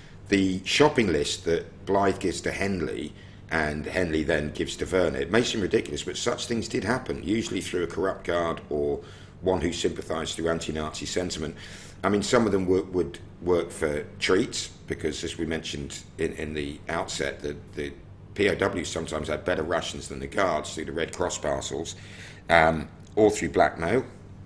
The shopping list that Blythe gives to Henley and Henley then gives to Verner, it may seem ridiculous, but such things did happen, usually through a corrupt guard or one who sympathised through anti-Nazi sentiment. I mean, some of them would, would work for treats, because as we mentioned in, in the outset, the, the P O Ws sometimes had better rations than the guards through the Red Cross parcels, um, or through blackmail,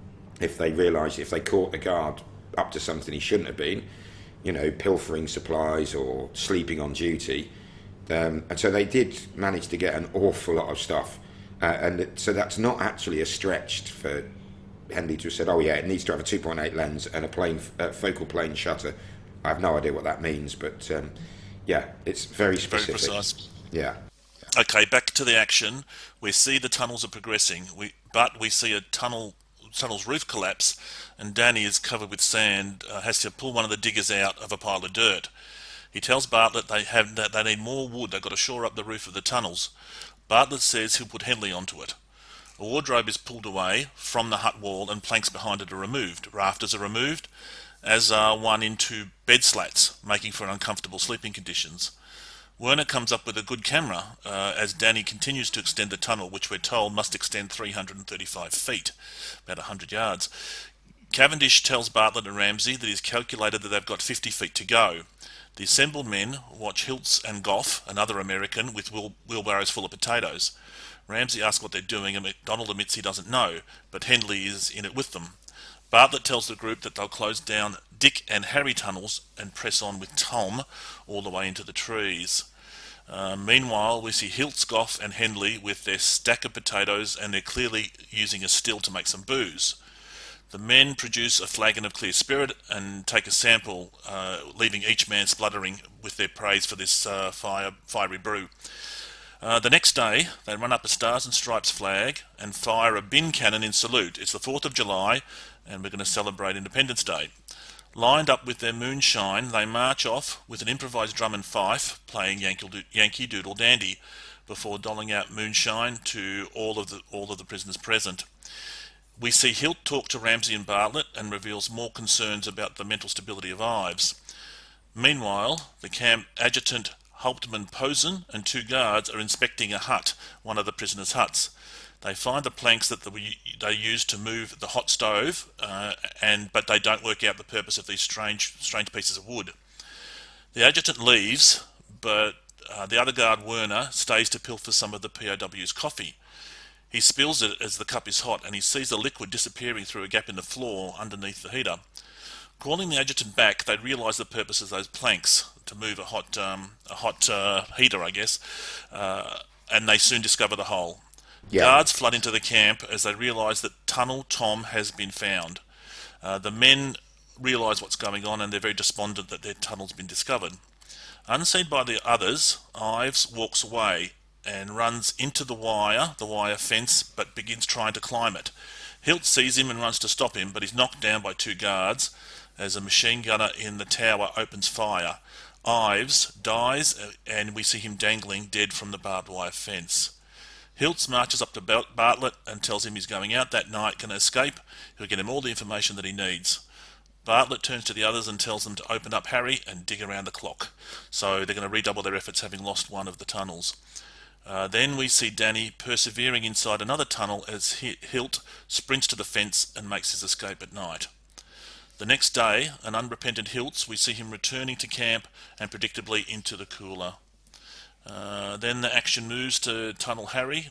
if they realised, if they caught the guard up to something he shouldn't have been, you know, pilfering supplies or sleeping on duty. Um, and so they did manage to get an awful lot of stuff. Uh, and it, so that's not actually a stretch for Henley to have said, oh yeah, it needs to have a two point eight lens and a plane, uh, focal plane shutter. I have no idea what that means, but um, yeah, it's very specific.
Very precise.
Yeah.
Okay, back to the action. We see the tunnels are progressing, we, but we see a tunnel tunnel's roof collapse, and Danny is covered with sand, uh, has to pull one of the diggers out of a pile of dirt. He tells Bartlett they have that they need more wood. They've got to shore up the roof of the tunnels. Bartlett says he'll put Henley onto it. A wardrobe is pulled away from the hut wall and planks behind it are removed. Rafters are removed, as are one into bed slats, making for uncomfortable sleeping conditions. Werner comes up with a good camera uh, as Danny continues to extend the tunnel, which we're told must extend three hundred thirty-five feet, about one hundred yards. Cavendish tells Bartlett and Ramsey that he's calculated that they've got fifty feet to go. The assembled men watch Hiltz and Goff, another American, with wheel wheelbarrows full of potatoes. Ramsey asks what they're doing and MacDonald admits he doesn't know, but Henley is in it with them. Bartlett tells the group that they'll close down Dick and Harry tunnels and press on with Tom all the way into the trees. Uh, meanwhile, we see Hiltz, Goff and Henley with their stack of potatoes, and they're clearly using a still to make some booze. The men produce a flagon of clear spirit and take a sample, uh, leaving each man spluttering with their praise for this uh, fire, fiery brew. Uh, the next day, they run up a Stars and Stripes flag and fire a bin cannon in salute. It's the fourth of July, and we're going to celebrate Independence Day. Lined up with their moonshine, they march off with an improvised drum and fife, playing Yankee Doodle Dandy, before doling out moonshine to all of the all of the prisoners present. We see Hilt talk to Ramsey and Bartlett and reveals more concerns about the mental stability of Ives. Meanwhile, the camp adjutant Hauptmann Posen and two guards are inspecting a hut, one of the prisoners' huts. They find the planks that they use to move the hot stove, uh, and but they don't work out the purpose of these strange, strange pieces of wood. The adjutant leaves, but uh, the other guard, Werner, stays to pilfer some of the P O W's coffee. He spills it as the cup is hot, and he sees the liquid disappearing through a gap in the floor underneath the heater. Calling the adjutant back, they realise the purpose of those planks to move a hot, um, a hot uh, heater, I guess, uh, and they soon discover the hole. Yeah. Guards flood into the camp as they realise that Tunnel Tom has been found. Uh, the men realise what's going on and they're very despondent that their tunnel's been discovered. Unseen by the others, Ives walks away and runs into the wire, the wire fence, but begins trying to climb it. Hilt sees him and runs to stop him, but he's knocked down by two guards as a machine gunner in the tower opens fire. Ives dies and we see him dangling dead from the barbed wire fence. Hiltz marches up to Bartlett and tells him he's going out that night, can escape, he'll get him all the information that he needs. Bartlett turns to the others and tells them to open up Harry and dig around the clock. So they're going to redouble their efforts, having lost one of the tunnels. Uh, then we see Danny persevering inside another tunnel as Hilt sprints to the fence and makes his escape at night. The next day, an unrepentant Hiltz, we see him returning to camp and predictably into the cooler. Uh, then the action moves to Tunnel Harry.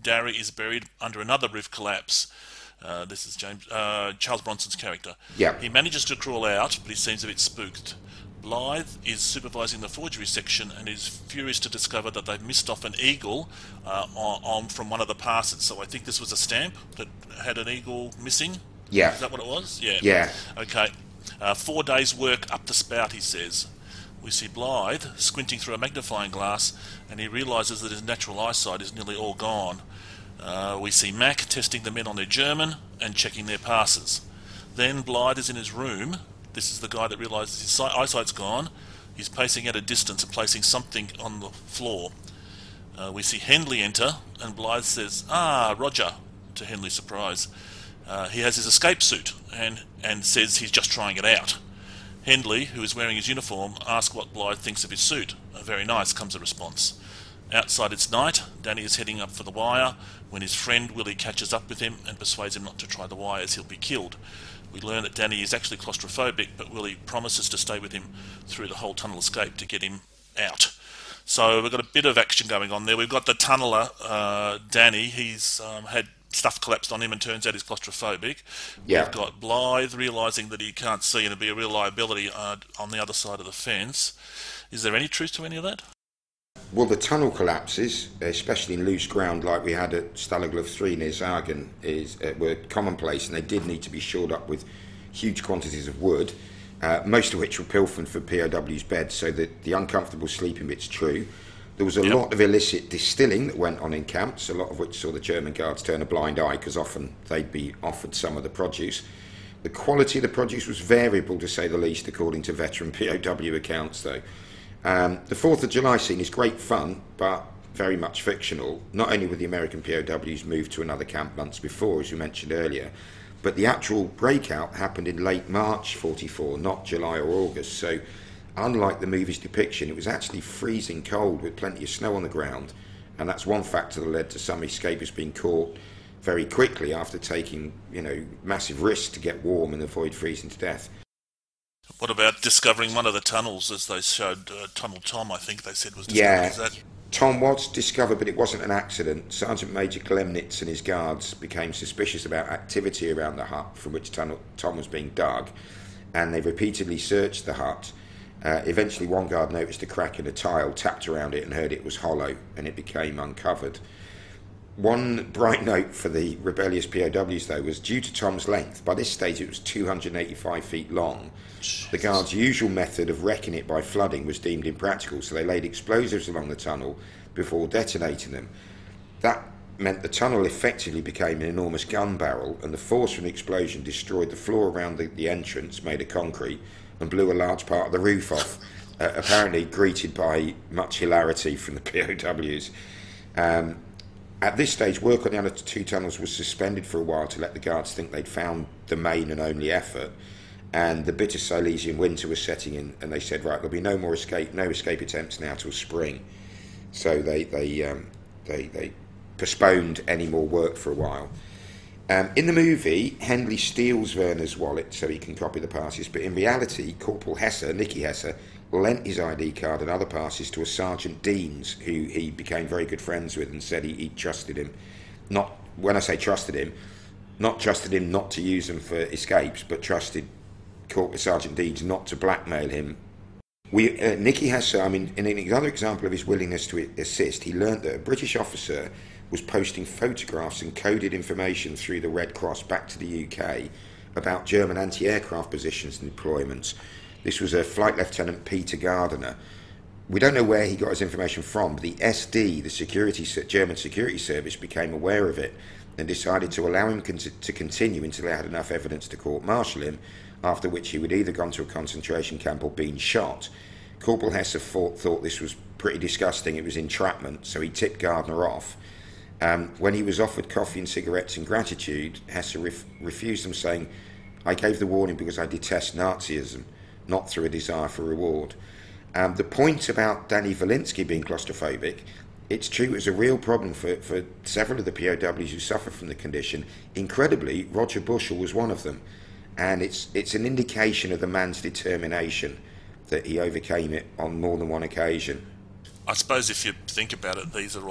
Darry is buried under another roof collapse. Uh, this is James uh, Charles Bronson's character.
Yeah.
He manages to crawl out, but he seems a bit spooked. Blythe is supervising the forgery section and is furious to discover that they've missed off an eagle uh, on, on from one of the passes. So I think this was a stamp that had an eagle missing.
Yeah.
Is that what it was? Yeah.
Yeah.
Okay. Uh, four days' work up the spout, he says. We see Blythe squinting through a magnifying glass, and he realises that his natural eyesight is nearly all gone. Uh, we see Mac testing the men on their German and checking their passes. Then Blythe is in his room. This is the guy that realises his eyesight's gone. He's pacing at a distance and placing something on the floor. Uh, we see Henley enter, and Blythe says, "Ah, Roger," to Henley's surprise. Uh, he has his escape suit and, and says he's just trying it out. Henley, who is wearing his uniform, asks what Blythe thinks of his suit. Uh, very nice, comes a response. Outside it's night. Danny is heading up for the wire when his friend Willie catches up with him and persuades him not to try the wire as he'll be killed. We learn that Danny is actually claustrophobic, but Willie promises to stay with him through the whole tunnel escape to get him out. So we've got a bit of action going on there. We've got the tunneler, uh, Danny. He's um, had stuff collapsed on him and turns out he's claustrophobic.
Yeah.
We've got Blythe realising that he can't see and it'll be a real liability uh, on the other side of the fence. Is there any truth to any of that?
Well, the tunnel collapses, especially in loose ground like we had at Stalag Luft three near Zargan, is, uh, were commonplace, and they did need to be shored up with huge quantities of wood, uh, most of which were pilfered for P O Ws' beds, so that the uncomfortable sleeping bit's true. There was a
Yep.
lot of illicit distilling that went on in camps, a lot of which saw the German guards turn a blind eye because often they'd be offered some of the produce. The quality of the produce was variable, to say the least, according to veteran P O W accounts, though. Um, the fourth of July scene is great fun, but very much fictional. Not only were the American P O Ws moved to another camp months before, as you mentioned earlier, but the actual breakout happened in late March forty-four, not July or August. So unlike the movie's depiction, it was actually freezing cold with plenty of snow on the ground, and that's one factor that led to some escapists being caught very quickly after taking, you know, massive risks to get warm and avoid freezing to death.
What about discovering one of the tunnels, as they showed uh, Tunnel Tom, I think they said was discovered?
Yeah,
Is that...
Tom was discovered, but it wasn't an accident. Sergeant Major Glemnitz and his guards became suspicious about activity around the hut from which tunnel, Tom was being dug, and they repeatedly searched the hut. Uh, eventually one guard noticed a crack in a tile, tapped around it and heard it was hollow, and it became uncovered. One bright note for the rebellious P O Ws, though, was due to Tom's length. By this stage it was two hundred eighty-five feet long. Jesus. The guards' usual method of wrecking it by flooding was deemed impractical, so they laid explosives along the tunnel before detonating them. That meant the tunnel effectively became an enormous gun barrel, and the force from the explosion destroyed the floor around the, the entrance, made of concrete, and blew a large part of the roof off, uh, apparently greeted by much hilarity from the P O Ws. Um, At this stage, work on the other two tunnels was suspended for a while to let the guards think they'd found the main and only effort. And the bitter Silesian winter was setting in, and they said, right, there'll be no more escape, no escape attempts now till spring. So they they um, they, they postponed any more work for a while. Um, in the movie, Henley steals Werner's wallet so he can copy the passes, but in reality, Corporal Hesse, Nicky Hesse, lent his I D card and other passes to a Sergeant Deans, who he became very good friends with and said he, he trusted him. Not, when I say trusted him, not trusted him not to use them for escapes, but trusted Corporal Sergeant Deans not to blackmail him. We, uh, Nicky Hesse, I mean, in another example of his willingness to assist, he learnt that a British officer was posting photographs and coded information through the Red Cross back to the U K about German anti-aircraft positions and deployments. This was a Flight Lieutenant Peter Gardiner. We don't know where he got his information from, but the S D, the security, German security service, became aware of it and decided to allow him con to continue until they had enough evidence to court-martial him, after which he would either gone to a concentration camp or been shot. Corporal Hesse thought, thought this was pretty disgusting. It was entrapment, so he tipped Gardner off. Um, when he was offered coffee and cigarettes in gratitude, Hesse ref refused them, saying, "I gave the warning because I detest Nazism, not through a desire for reward." Um, the point about Danny Valinsky being claustrophobic, it's true, it was a real problem for, for several of the P O Ws who suffer from the condition. Incredibly, Roger Bushell was one of them, and it's, it's an indication of the man's determination that he overcame it on more than one occasion.
I suppose if you think about it, these are all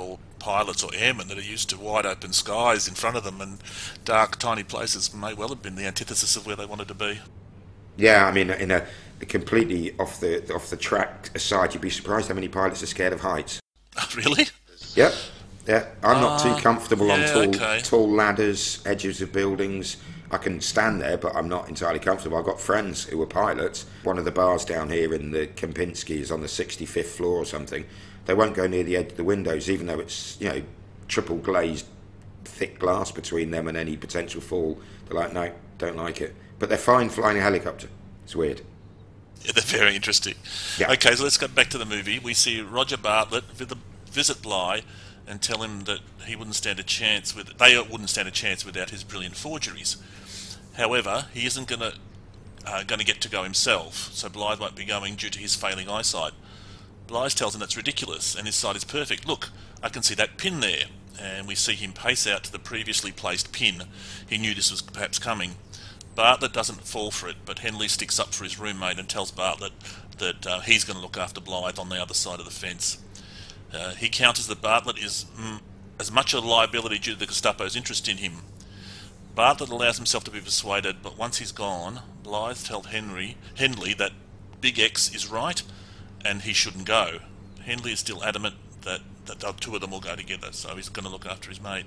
pilots or airmen that are used to wide open skies in front of them, and dark, tiny places may well have been the antithesis of where they wanted to be.
Yeah, I mean, in a, a completely off the off the track aside, you'd be surprised how many pilots are scared of heights.
Really?
Yep. Yeah, I'm not
uh,
too comfortable
yeah,
on tall
okay.
tall ladders, edges of buildings. I can stand there, but I'm not entirely comfortable. I've got friends who are pilots. One of the bars down here in the Kempinski is on the sixty-fifth floor or something. They won't go near the edge of the windows, even though it's, you know, triple glazed, thick glass between them and any potential fall. They're like, no, don't like it. But they're fine flying a helicopter. It's weird.
Yeah, they're very interesting.
Yeah.
Okay, so let's go back to the movie. We see Roger Bartlett visit Bligh and tell him that he wouldn't stand a chance with they wouldn't stand a chance without his brilliant forgeries. However, he isn't going to uh, going to get to go himself, so Blythe won't be going due to his failing eyesight. Blythe tells him that's ridiculous, and his sight is perfect. Look, I can see that pin there. And we see him pace out to the previously placed pin. He knew this was perhaps coming. Bartlett doesn't fall for it, but Henley sticks up for his roommate and tells Bartlett that uh, he's going to look after Blythe on the other side of the fence. Uh, he counters that Bartlett is mm, as much a liability due to the Gestapo's interest in him. Bartlett allows himself to be persuaded, but once he's gone, Blythe tells Henry, Henley that Big X is right and he shouldn't go. Henley is still adamant that, that the two of them will go together, so he's going to look after his mate.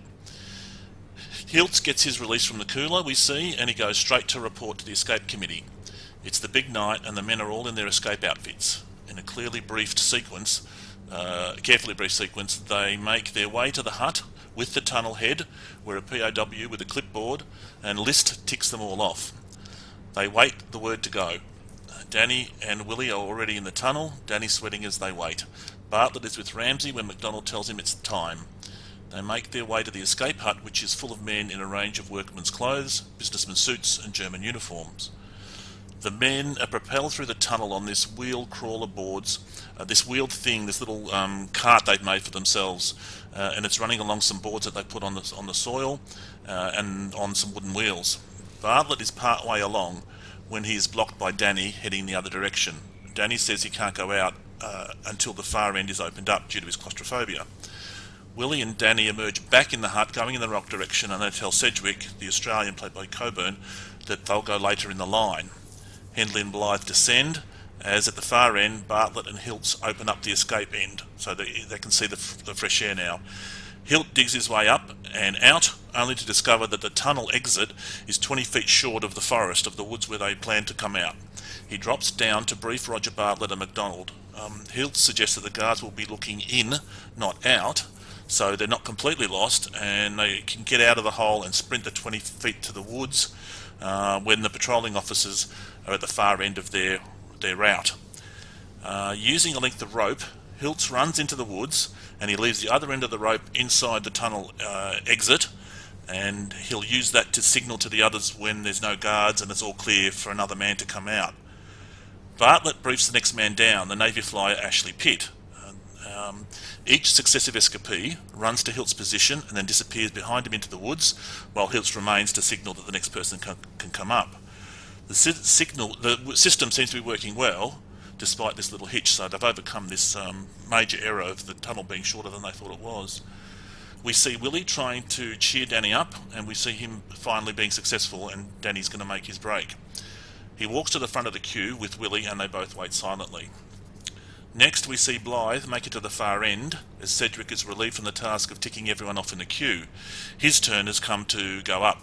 Hiltz gets his release from the cooler, we see, and he goes straight to report to the escape committee. It's the big night and the men are all in their escape outfits. In a clearly briefed sequence, uh, carefully briefed sequence, they make their way to the hut with the tunnel head, where a P O W with a clipboard, and List ticks them all off. They wait the word to go. Danny and Willie are already in the tunnel, Danny sweating as they wait. Bartlett is with Ramsey when MacDonald tells him it's time. They make their way to the escape hut, which is full of men in a range of workmen's clothes, businessmen's suits and German uniforms. The men are propelled through the tunnel on this wheel crawler boards, uh, this wheeled thing, this little um, cart they've made for themselves, uh, and it's running along some boards that they put on the, on the soil uh, and on some wooden wheels. Bartlett is part way along when he is blocked by Danny heading the other direction. Danny says he can't go out uh, until the far end is opened up due to his claustrophobia. Willie and Danny emerge back in the hut, going in the rock direction, and they tell Sedgwick, the Australian played by Coburn, that they'll go later in the line. Henley and Blythe descend, as at the far end, Bartlett and Hiltz open up the escape end, so they, they can see the, the fresh air now. Hilt digs his way up and out, only to discover that the tunnel exit is twenty feet short of the forest of the woods where they plan to come out. He drops down to brief Roger Bartlett and MacDonald. Um, Hilt suggests that the guards will be looking in, not out, so they're not completely lost, and they can get out of the hole and sprint the twenty feet to the woods uh, when the patrolling officers are at the far end of their, their route. Uh, using a length of rope, Hiltz runs into the woods, and he leaves the other end of the rope inside the tunnel uh, exit, and he'll use that to signal to the others when there's no guards and it's all clear for another man to come out. Bartlett briefs the next man down, the Navy flyer Ashley Pitt. Um, each successive escapee runs to Hilt's position and then disappears behind him into the woods, while Hiltz remains to signal that the next person can, can come up. The si signal, the system seems to be working well, despite this little hitch, so they've overcome this um, major error of the tunnel being shorter than they thought it was. We see Willie trying to cheer Danny up, and we see him finally being successful, and Danny's going to make his break. He walks to the front of the queue with Willie, and they both wait silently. Next, we see Blythe make it to the far end, as Sedgwick is relieved from the task of ticking everyone off in the queue. His turn has come to go up.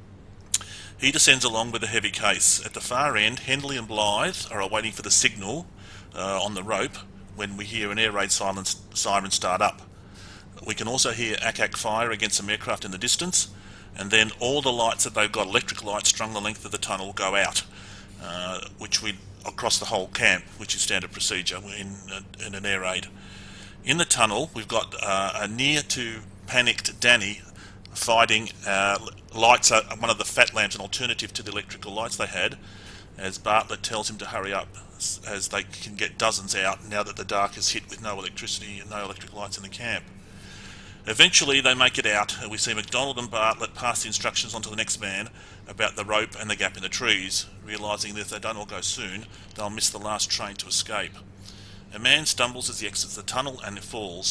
He descends along with a heavy case. At the far end, Henley and Blythe are waiting for the signal uh, on the rope when we hear an air raid silence, siren start up. We can also hear A C A C fire against some aircraft in the distance, and then all the lights that they've got, electric lights strung the length of the tunnel, go out, uh, which we across the whole camp, which is standard procedure in, in an air raid. In the tunnel, we've got uh, a near to panicked Danny fighting uh, lights, uh, one of the fat lamps, an alternative to the electrical lights they had, as Bartlett tells him to hurry up, as they can get dozens out now that the dark is hit with no electricity and no electric lights in the camp. Eventually they make it out, and we see MacDonald and Bartlett pass the instructions on to the next man about the rope and the gap in the trees, realising that if they don't all go soon, they'll miss the last train to escape. A man stumbles as he exits the tunnel and falls.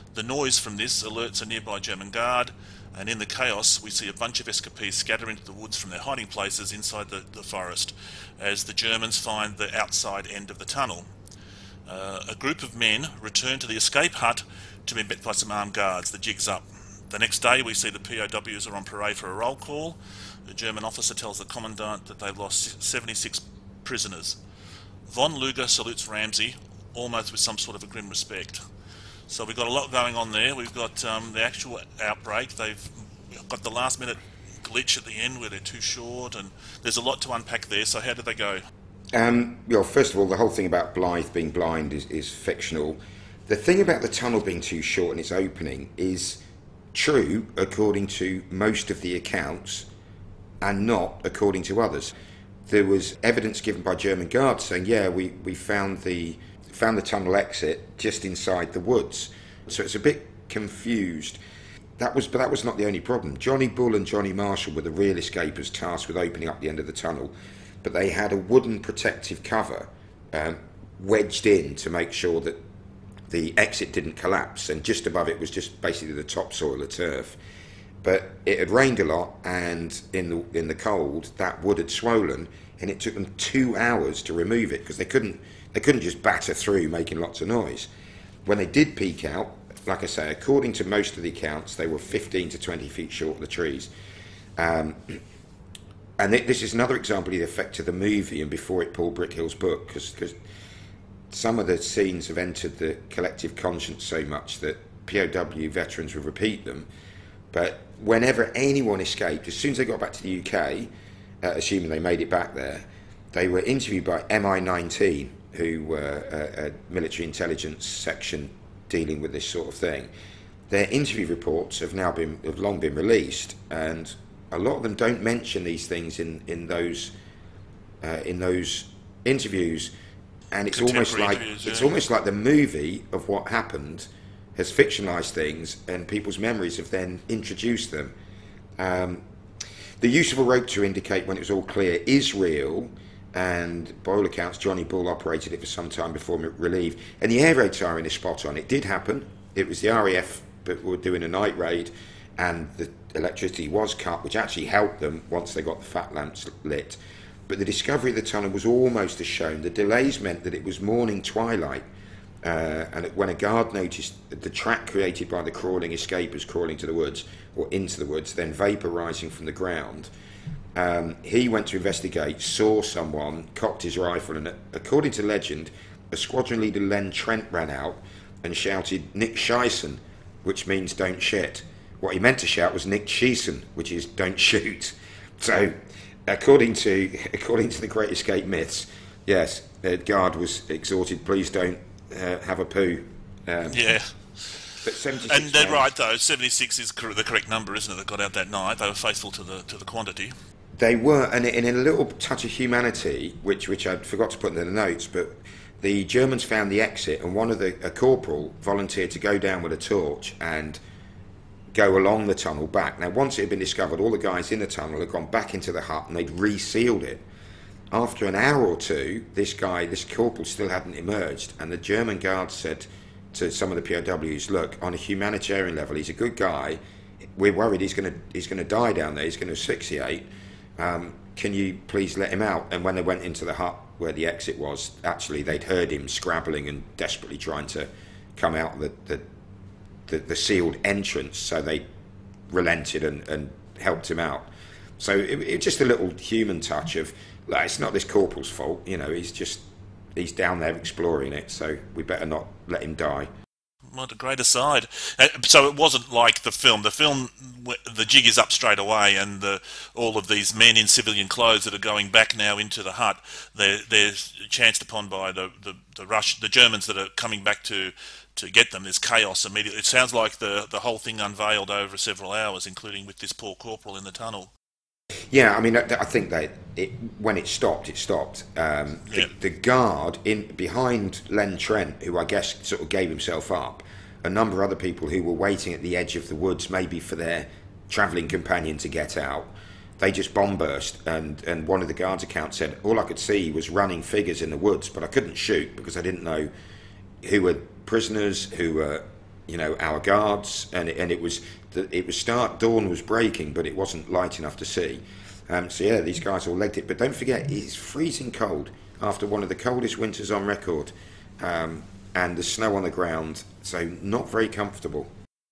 The noise from this alerts a nearby German guard, and in the chaos we see a bunch of escapees scatter into the woods from their hiding places inside the, the forest as the Germans find the outside end of the tunnel. Uh, a group of men return to the escape hut to be met by some armed guards. The jig's up. The next day we see the P O Ws are on parade for a roll call. The German officer tells the commandant that they've lost seventy-six prisoners. Von Luger salutes Ramsey, almost with some sort of a grim respect. So we've got a lot going on there. We've got um, the actual outbreak. They've got the last minute glitch at the end where they're too short, and there's a lot to unpack there. So how did they go?
Um, well, first of all, the whole thing about Blythe being blind is, is fictional. The thing about the tunnel being too short and its opening is true according to most of the accounts and not according to others. There was evidence given by German guards saying, yeah, we, we found the found the tunnel exit just inside the woods. So it's a bit confused. That was, but that was not the only problem. Johnny Bull and Johnny Marshall were the real escapers tasked with opening up the end of the tunnel, but they had a wooden protective cover um, wedged in to make sure that the exit didn't collapse, and just above it was just basically the topsoil, the turf. But it had rained a lot, and in the in the cold, that wood had swollen, and it took them two hours to remove it because they couldn't they couldn't just batter through making lots of noise. When they did peek out, like I say, according to most of the accounts, they were fifteen to twenty feet short of the trees. Um, and th this is another example of the effect of the movie and before it Paul Brickhill's book, because some of the scenes have entered the collective conscience so much that P O W veterans will repeat them. But whenever anyone escaped, as soon as they got back to the U K, uh, assuming they made it back there, they were interviewed by M I nineteen, who were a, a military intelligence section dealing with this sort of thing. Their interview reports have now been have long been released, and a lot of them don't mention these things in in those uh, in those interviews. And it's almost like
interviews,
it's
yeah.
almost like the movie of what happened has fictionalised things, and people's memories have then introduced them. Um, the use of a rope to indicate when it was all clear is real, and by all accounts, Johnny Bull operated it for some time before relieved. And the air raid siren is spot on. It did happen. It was the R A F that were doing a night raid, and the electricity was cut, which actually helped them once they got the fat lamps lit. But the discovery of the tunnel was almost as shown. The delays meant that it was morning twilight, uh, and when a guard noticed the track created by the crawling escapers crawling to the woods, or into the woods, then vapour rising from the ground, um, he went to investigate, saw someone, cocked his rifle, and according to legend, a squadron leader, Len Trent, ran out and shouted, "Nick Schiessen," which means don't shit. What he meant to shout was Nick Schiessen, which is don't shoot. So, According to according to the Great Escape myths, yes, the guard was exhorted, please don't uh, have a poo. Um,
yeah.
But seventy-six
and they're
men,
right though. seventy-six is cor the correct number, isn't it? That got out that night. They were faithful to the to the quantity.
They were, and in a little touch of humanity, which which I forgot to put in the notes, but the Germans found the exit, and one of the a corporal volunteered to go down with a torch and go along the tunnel back. Now, once it had been discovered, all the guys in the tunnel had gone back into the hut and they'd resealed it. After an hour or two, this guy, this corporal, still hadn't emerged, and the German guards said to some of the P O Ws, look, on a humanitarian level, he's a good guy. We're worried he's going to he's going to die down there. He's going to asphyxiate. Um, can you please let him out? And when they went into the hut where the exit was, actually, they'd heard him scrabbling and desperately trying to come out the, the The, the sealed entrance, so they relented and, and helped him out. So it, it just a little human touch of, like, it's not this corporal's fault, you know, he's just, he's down there exploring it, so we better not let him die.
What a great aside. Uh, so it wasn't like the film. The film, the jig is up straight away, and the, all of these men in civilian clothes that are going back now into the hut, they're, they're chanced upon by the, the, the Rush, the Germans that are coming back to to get them. There's chaos immediately. It sounds like the the whole thing unveiled over several hours, including with this poor corporal in the tunnel.
Yeah, I mean, I, I think that it, when it stopped, it stopped. Um, the,
yeah.
the guard in behind Len Trent, who I guess sort of gave himself up, a number of other people who were waiting at the edge of the woods, maybe for their travelling companion to get out, they just bomb burst. And, and one of the guards' accounts said, all I could see was running figures in the woods, but I couldn't shoot because I didn't know who were prisoners, who were you know, our guards, and it, and it was the, it was start dawn was breaking, but it wasn't light enough to see. Um, so yeah, these guys all legged it. But don't forget, it's freezing cold after one of the coldest winters on record, um, and the snow on the ground, so not very comfortable.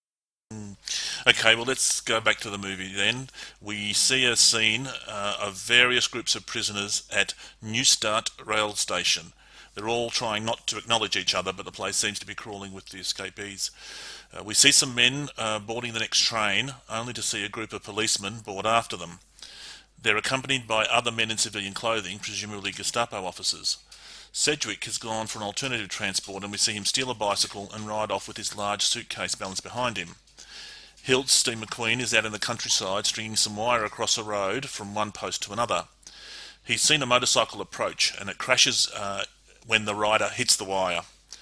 Okay, well, let's go back to the movie then. We see a scene uh, of various groups of prisoners at Neustadt rail station. They're all trying not to acknowledge each other, but the place seems to be crawling with the escapees. Uh, we see some men uh, boarding the next train, only to see a group of policemen board after them. They're accompanied by other men in civilian clothing, presumably Gestapo officers. Sedgwick has gone for an alternative transport, and we see him steal a bicycle and ride off with his large suitcase balanced behind him. Hiltz, Steve McQueen, is out in the countryside stringing some wire across a road from one post to another. He's seen a motorcycle approach, and it crashes uh, when the rider hits the wire.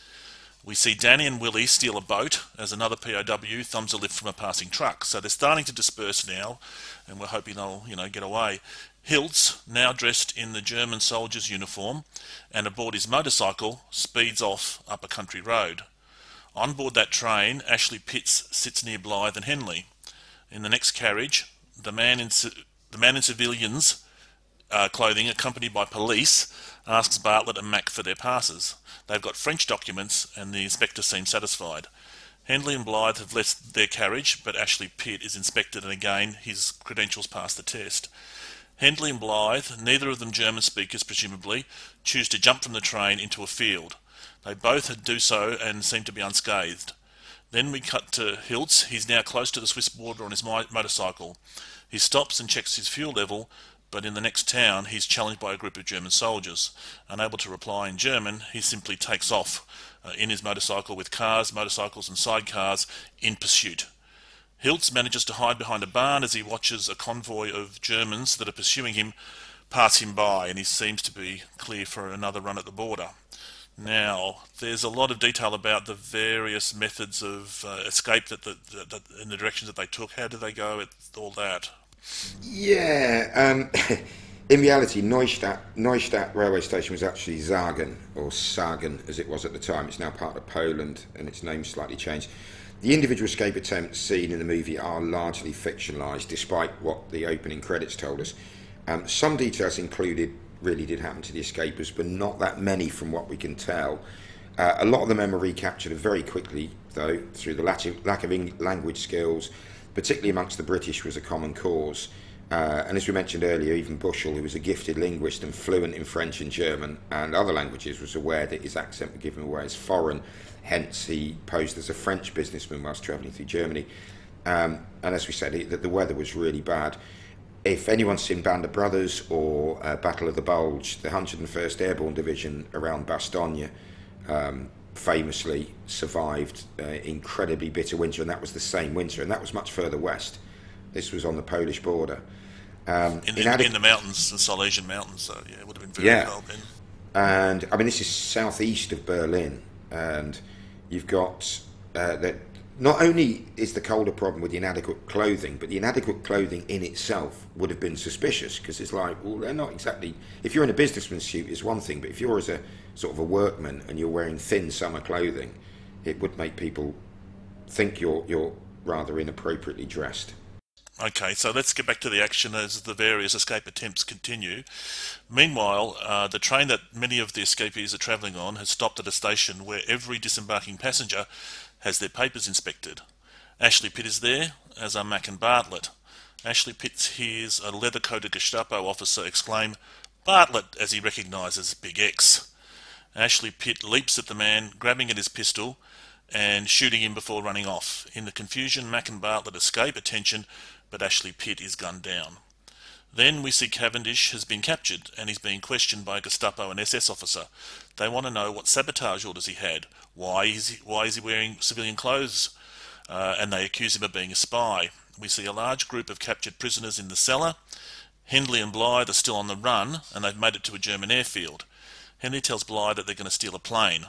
We see Danny and Willie steal a boat as another P O W thumbs a lift from a passing truck. So they're starting to disperse now, and we're hoping they'll, you know, get away. Hiltz, now dressed in the German soldier's uniform and aboard his motorcycle, speeds off up a country road. On board that train, Ashley Pitts sits near Blythe and Henley. In the next carriage, the man in, the man in civilians' uh, clothing, accompanied by police, asks Bartlett and Mack for their passes. They've got French documents, and the inspector seems satisfied. Henley and Blythe have left their carriage, but Ashley Pitt is inspected, and again his credentials pass the test. Henley and Blythe, neither of them German speakers presumably, choose to jump from the train into a field. They both do so and seem to be unscathed. Then we cut to Hiltz. He's now close to the Swiss border on his motorcycle. He stops and checks his fuel level, but in the next town he's challenged by a group of German soldiers. Unable to reply in German, he simply takes off uh, in his motorcycle with cars, motorcycles and sidecars in pursuit. Hiltz manages to hide behind a barn as he watches a convoy of Germans that are pursuing him pass him by, and he seems to be clear for another run at the border. Now, there's a lot of detail about the various methods of uh, escape that, the, that, that in the directions that they took. How did they go at all that?
Yeah, um, in reality, Neustadt, Neustadt railway station was actually Sagen, or Sagen as it was at the time. It's now part of Poland, and its name's slightly changed. The individual escape attempts seen in the movie are largely fictionalised, despite what the opening credits told us. Um, some details included really did happen to the escapers, but not that many from what we can tell. Uh, a lot of the men were recaptured very quickly, though, through the lack of, lack of language skills, particularly amongst the British, was a common cause. Uh, and as we mentioned earlier, even Bushell, who was a gifted linguist and fluent in French and German and other languages, was aware that his accent would give him away as foreign. Hence, he posed as a French businessman whilst travelling through Germany. Um, and as we said, it, that the weather was really bad. If anyone's seen Band of Brothers or uh, Battle of the Bulge, the one hundred and first Airborne Division around Bastogne um, famously survived uh, incredibly bitter winter, and that was the same winter, and that was much further west. This was on the Polish border. Um,
in, the, in the mountains, the Silesian mountains, so yeah, it would have been very
yeah.
cold then.
And, I mean, this is southeast of Berlin, and you've got uh, that. Not only is the cold a problem with the inadequate clothing, but the inadequate clothing in itself would have been suspicious, because it's like, well, they're not exactly... If you're in a businessman's suit, it's one thing, but if you're as a sort of a workman and you're wearing thin summer clothing, it would make people think you're, you're rather inappropriately dressed.
Okay, so let's get back to the action as the various escape attempts continue. Meanwhile, uh, the train that many of the escapees are travelling on has stopped at a station where every disembarking passenger has their papers inspected. Ashley Pitt is there, as are Mack and Bartlett. Ashley Pitt hears a leather-coated Gestapo officer exclaim, "Bartlett," as he recognises Big X. Ashley Pitt leaps at the man, grabbing at his pistol and shooting him before running off. In the confusion, Mack and Bartlett escape attention, but Ashley Pitt is gunned down. Then we see Cavendish has been captured, and he's being questioned by a Gestapo and S S officer. They want to know what sabotage orders he had. Why is he, why is he wearing civilian clothes? Uh, and they accuse him of being a spy. We see a large group of captured prisoners in the cellar. Henley and Blythe are still on the run, and they've made it to a German airfield. Henley tells Blythe that they're going to steal a plane.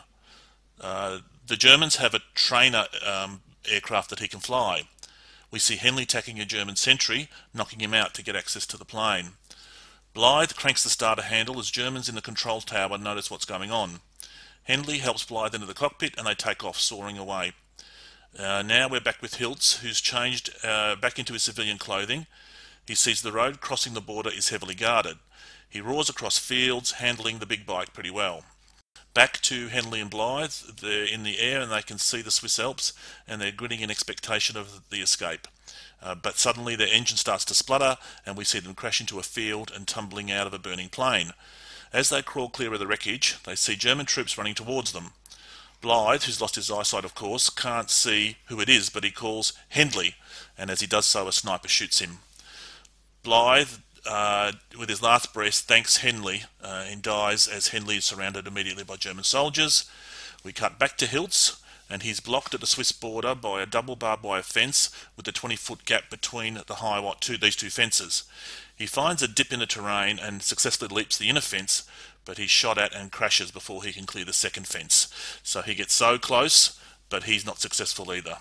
Uh, the Germans have a trainer um, aircraft that he can fly. We see Henley attacking a German sentry, knocking him out to get access to the plane. Blythe cranks the starter handle as Germans in the control tower notice what's going on. Henley helps Blythe into the cockpit, and they take off, soaring away. Uh, now we're back with Hiltz, who's changed uh, back into his civilian clothing. He sees the road crossing the border is heavily guarded. He roars across fields, handling the big bike pretty well. Back to Henley and Blythe. They're in the air and they can see the Swiss Alps, and they're grinning in expectation of the escape. Uh, but suddenly their engine starts to splutter, and we see them crash into a field and tumbling out of a burning plane. As they crawl clear of the wreckage, they see German troops running towards them. Blythe, who's lost his eyesight of course, can't see who it is, but he calls Henley, and as he does so a sniper shoots him. Blythe, uh, with his last breath, thanks Henley uh, and dies as Henley is surrounded immediately by German soldiers. We cut back to Hiltz, and he's blocked at the Swiss border by a double barbed wire fence with a twenty foot gap between the high two, these two fences. He finds a dip in the terrain and successfully leaps the inner fence, but he's shot at and crashes before he can clear the second fence. So he gets so close, but he's not successful either.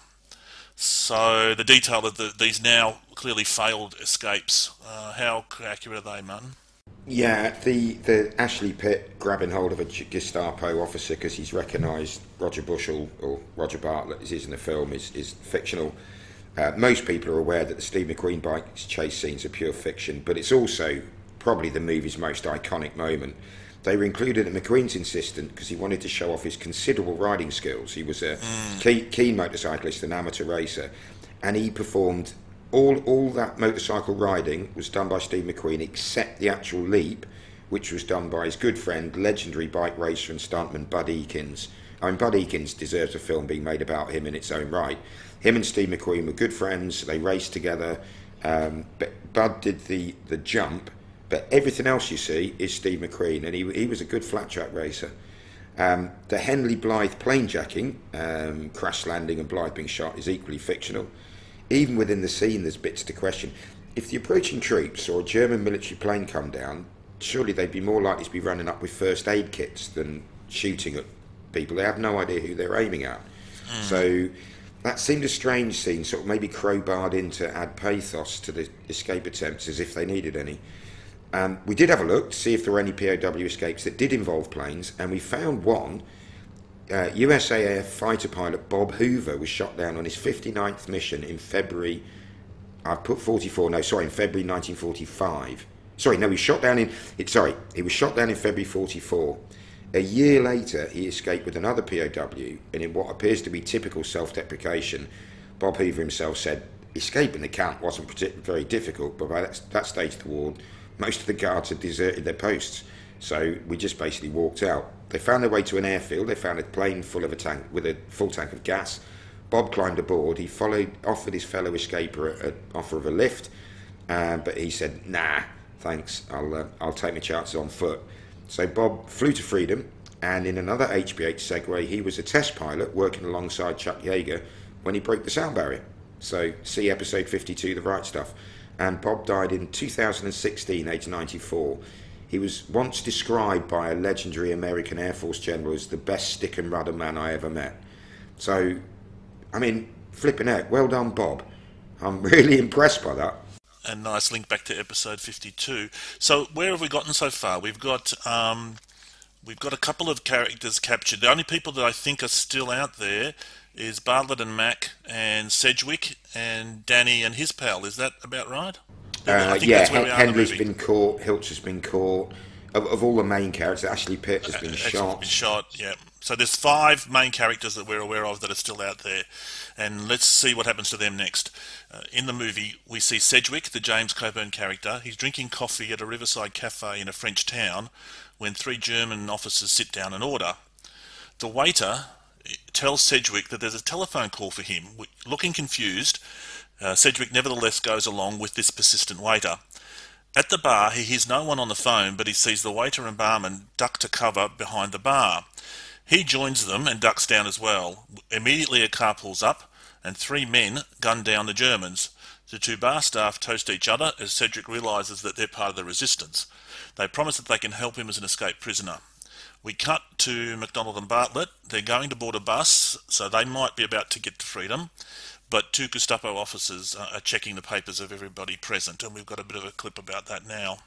So the detail of the, these now clearly failed escapes, uh, how accurate are they, Martin?
Yeah, the, the Ashley Pitt grabbing hold of a Gestapo officer because he's recognised Roger Bushell, or Roger Bartlett as he is in the film, is, is fictional. Uh, most people are aware that the Steve McQueen bike chase scenes are pure fiction, but it's also probably the movie's most iconic moment. They were included at McQueen's insistence because he wanted to show off his considerable riding skills. He was a mm. keen, keen motorcyclist, an amateur racer, and he performed all all that motorcycle riding was done by Steve McQueen except the actual leap, which was done by his good friend, legendary bike racer and stuntman Bud Eakins. I mean, Bud Eakins deserves a film being made about him in its own right. Him and Steve McQueen were good friends. They raced together. Um, but Bud did the, the jump, but everything else you see is Steve McQueen, and he, he was a good flat track racer. Um, the Henley Blythe planejacking, um, crash landing and Blythe being shot, is equally fictional. Even within the scene, there's bits to question. If the approaching troops or a German military plane come down, surely they'd be more likely to be running up with first aid kits than shooting at people. They have no idea who they're aiming at. Mm. So that seemed a strange scene, sort of maybe crowbarred in to add pathos to the escape attempts, as if they needed any. Um, we did have a look to see if there were any P O W escapes that did involve planes, and we found one. Uh, U S A F fighter pilot Bob Hoover was shot down on his fifty-ninth mission in February. I've put forty-four. No, sorry, in February nineteen forty-five. Sorry, no, he was shot down in. It, sorry, he was shot down in February forty-four. A year later, he escaped with another P O W, and in what appears to be typical self-deprecation, Bob Hoover himself said escaping the camp wasn't very difficult, but by that, that stage of the war, most of the guards had deserted their posts. So we just basically walked out. They found their way to an airfield. They found a plane full of a tank with a full tank of gas. Bob climbed aboard. He followed, offered his fellow escaper an offer of a lift, uh, but he said, "Nah, thanks. I'll uh, I'll take my chances on foot." So Bob flew to freedom, and in another H B H segue, he was a test pilot working alongside Chuck Yeager when he broke the sound barrier. So see episode fifty-two, The Right Stuff. And Bob died in two thousand sixteen, age ninety-four. He was once described by a legendary American Air Force general as the best stick and rudder man I ever met. So, I mean, flipping out, well done, Bob. I'm really impressed by that.
A nice link back to episode fifty-two. So, where have we gotten so far? We've got um, we've got a couple of characters captured. The only people that I think are still out there is Bartlett and Mac and Sedgwick and Danny and his pal. Is that about right?
Uh, yeah, Henry's been caught, Hiltz has been caught. Of, of all the main characters, Ashley Pitt has been uh, shot.
Been shot, yeah. So there's five main characters that we're aware of that are still out there, and let's see what happens to them next. Uh, in the movie, we see Sedgwick, the James Coburn character. He's drinking coffee at a riverside cafe in a French town when three German officers sit down and order. The waiter tells Sedgwick that there's a telephone call for him. Looking confused, Uh, Sedgwick nevertheless goes along with this persistent waiter. At the bar, he hears no one on the phone, but he sees the waiter and barman duck to cover behind the bar. He joins them and ducks down as well. Immediately a car pulls up, and three men gun down the Germans. The two bar staff toast each other as Sedgwick realises that they're part of the resistance. They promise that they can help him as an escaped prisoner. We cut to MacDonald and Bartlett. They're going to board a bus, so they might be about to get to freedom. But two Gestapo officers are checking the papers of everybody present, and we've got a bit of a clip about that now.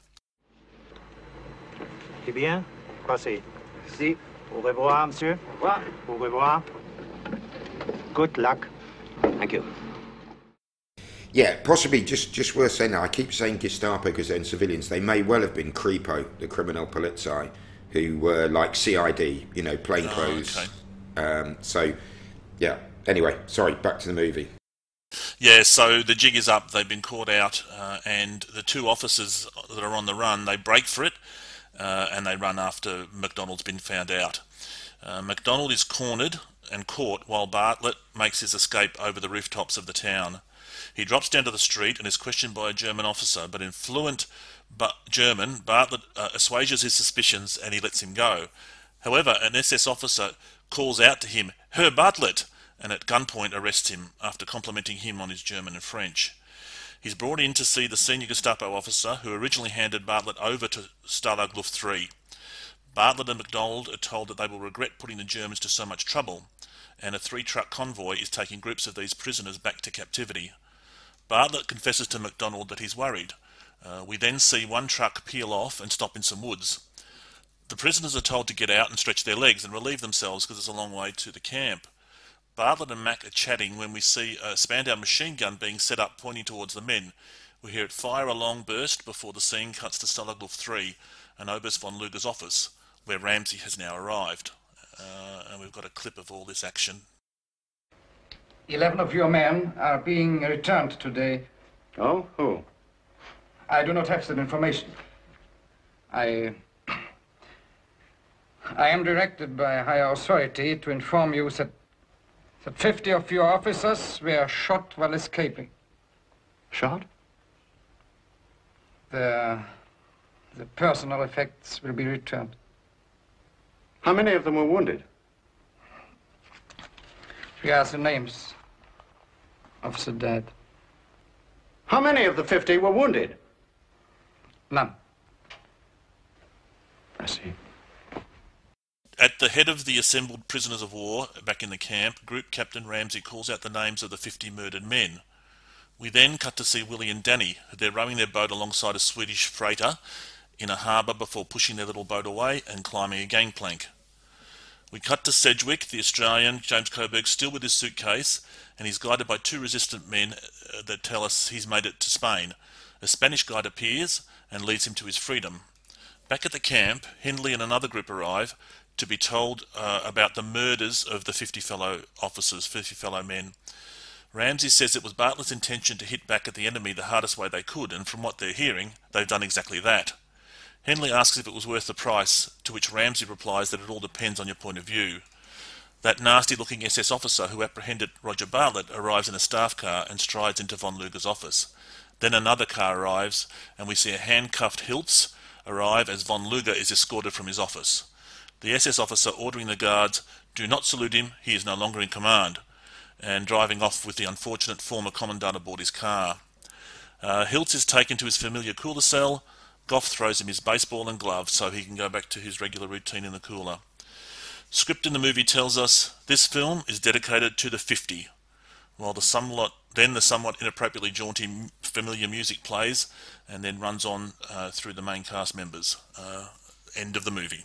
Eh bien, passez. Si. Au revoir, monsieur. Au revoir. Au revoir. Good luck.
Thank you.
Yeah, possibly just, just worth saying that. I keep saying Gestapo because they're civilians. They may well have been Kripo, the criminal polizei, who were like C I D, you know, plainclothes.
Oh, okay.
um, so, yeah. Anyway, sorry, back to the movie.
Yeah, so the jig is up. They've been caught out, uh, and the two officers that are on the run, they break for it, uh, and they run after MacDonald's been found out. Uh, MacDonald is cornered and caught while Bartlett makes his escape over the rooftops of the town. He drops down to the street and is questioned by a German officer, but in fluent but German, Bartlett uh, assuages his suspicions and he lets him go. However, an S S officer calls out to him, "Herr Bartlett," and at gunpoint arrests him after complimenting him on his German and French. He's brought in to see the senior Gestapo officer who originally handed Bartlett over to Stalag Luft three. Bartlett and MacDonald are told that they will regret putting the Germans to so much trouble, and a three-truck convoy is taking groups of these prisoners back to captivity. Bartlett confesses to MacDonald that he's worried. Uh, we then see one truck peel off and stop in some woods. The prisoners are told to get out and stretch their legs and relieve themselves because it's a long way to the camp. Bartlett and Mac are chatting when we see a Spandau machine gun being set up pointing towards the men. We hear it fire a long burst before the scene cuts to Stalag Luft three and Oberst von Luger's office, where Ramsey has now arrived. Uh, and we've got a clip of all this action.
Eleven of your men are being returned today.
Oh, who?
I do not have that information. I... I am directed by a higher authority to inform you that, that fifty of your officers were shot while escaping.
Shot?
The, the personal effects will be returned.
How many of them were wounded?
Here are the names of the dead.
How many of the fifty were wounded?
None.
I see.
At the head of the assembled prisoners of war back in the camp, Group Captain Ramsey calls out the names of the fifty murdered men. We then cut to see Willie and Danny. They're rowing their boat alongside a Swedish freighter in a harbour before pushing their little boat away and climbing a gangplank. We cut to Sedgwick, the Australian, James Coburg, still with his suitcase, and he's guided by two resistant men uh, that tell us he's made it to Spain. A Spanish guide appears and leads him to his freedom. Back at the camp, Hindley and another group arrive to be told uh, about the murders of the fifty fellow officers, fifty fellow men. Ramsey says it was Bartlett's intention to hit back at the enemy the hardest way they could, and from what they're hearing, they've done exactly that. Henley asks if it was worth the price, to which Ramsey replies that it all depends on your point of view. That nasty-looking S S officer who apprehended Roger Bartlett arrives in a staff car and strides into von Luger's office. Then another car arrives, and we see a handcuffed Hiltz arrive as von Luger is escorted from his office. The S S officer ordering the guards, "Do not salute him, he is no longer in command," and driving off with the unfortunate former commandant aboard his car. Uh, Hiltz is taken to his familiar cooler cell. Goff throws him his baseball and gloves so he can go back to his regular routine in the cooler. Script in the movie tells us this film is dedicated to the fifty, while the somewhat then the somewhat inappropriately jaunty familiar music plays and then runs on uh, through the main cast members. Uh, end of the movie.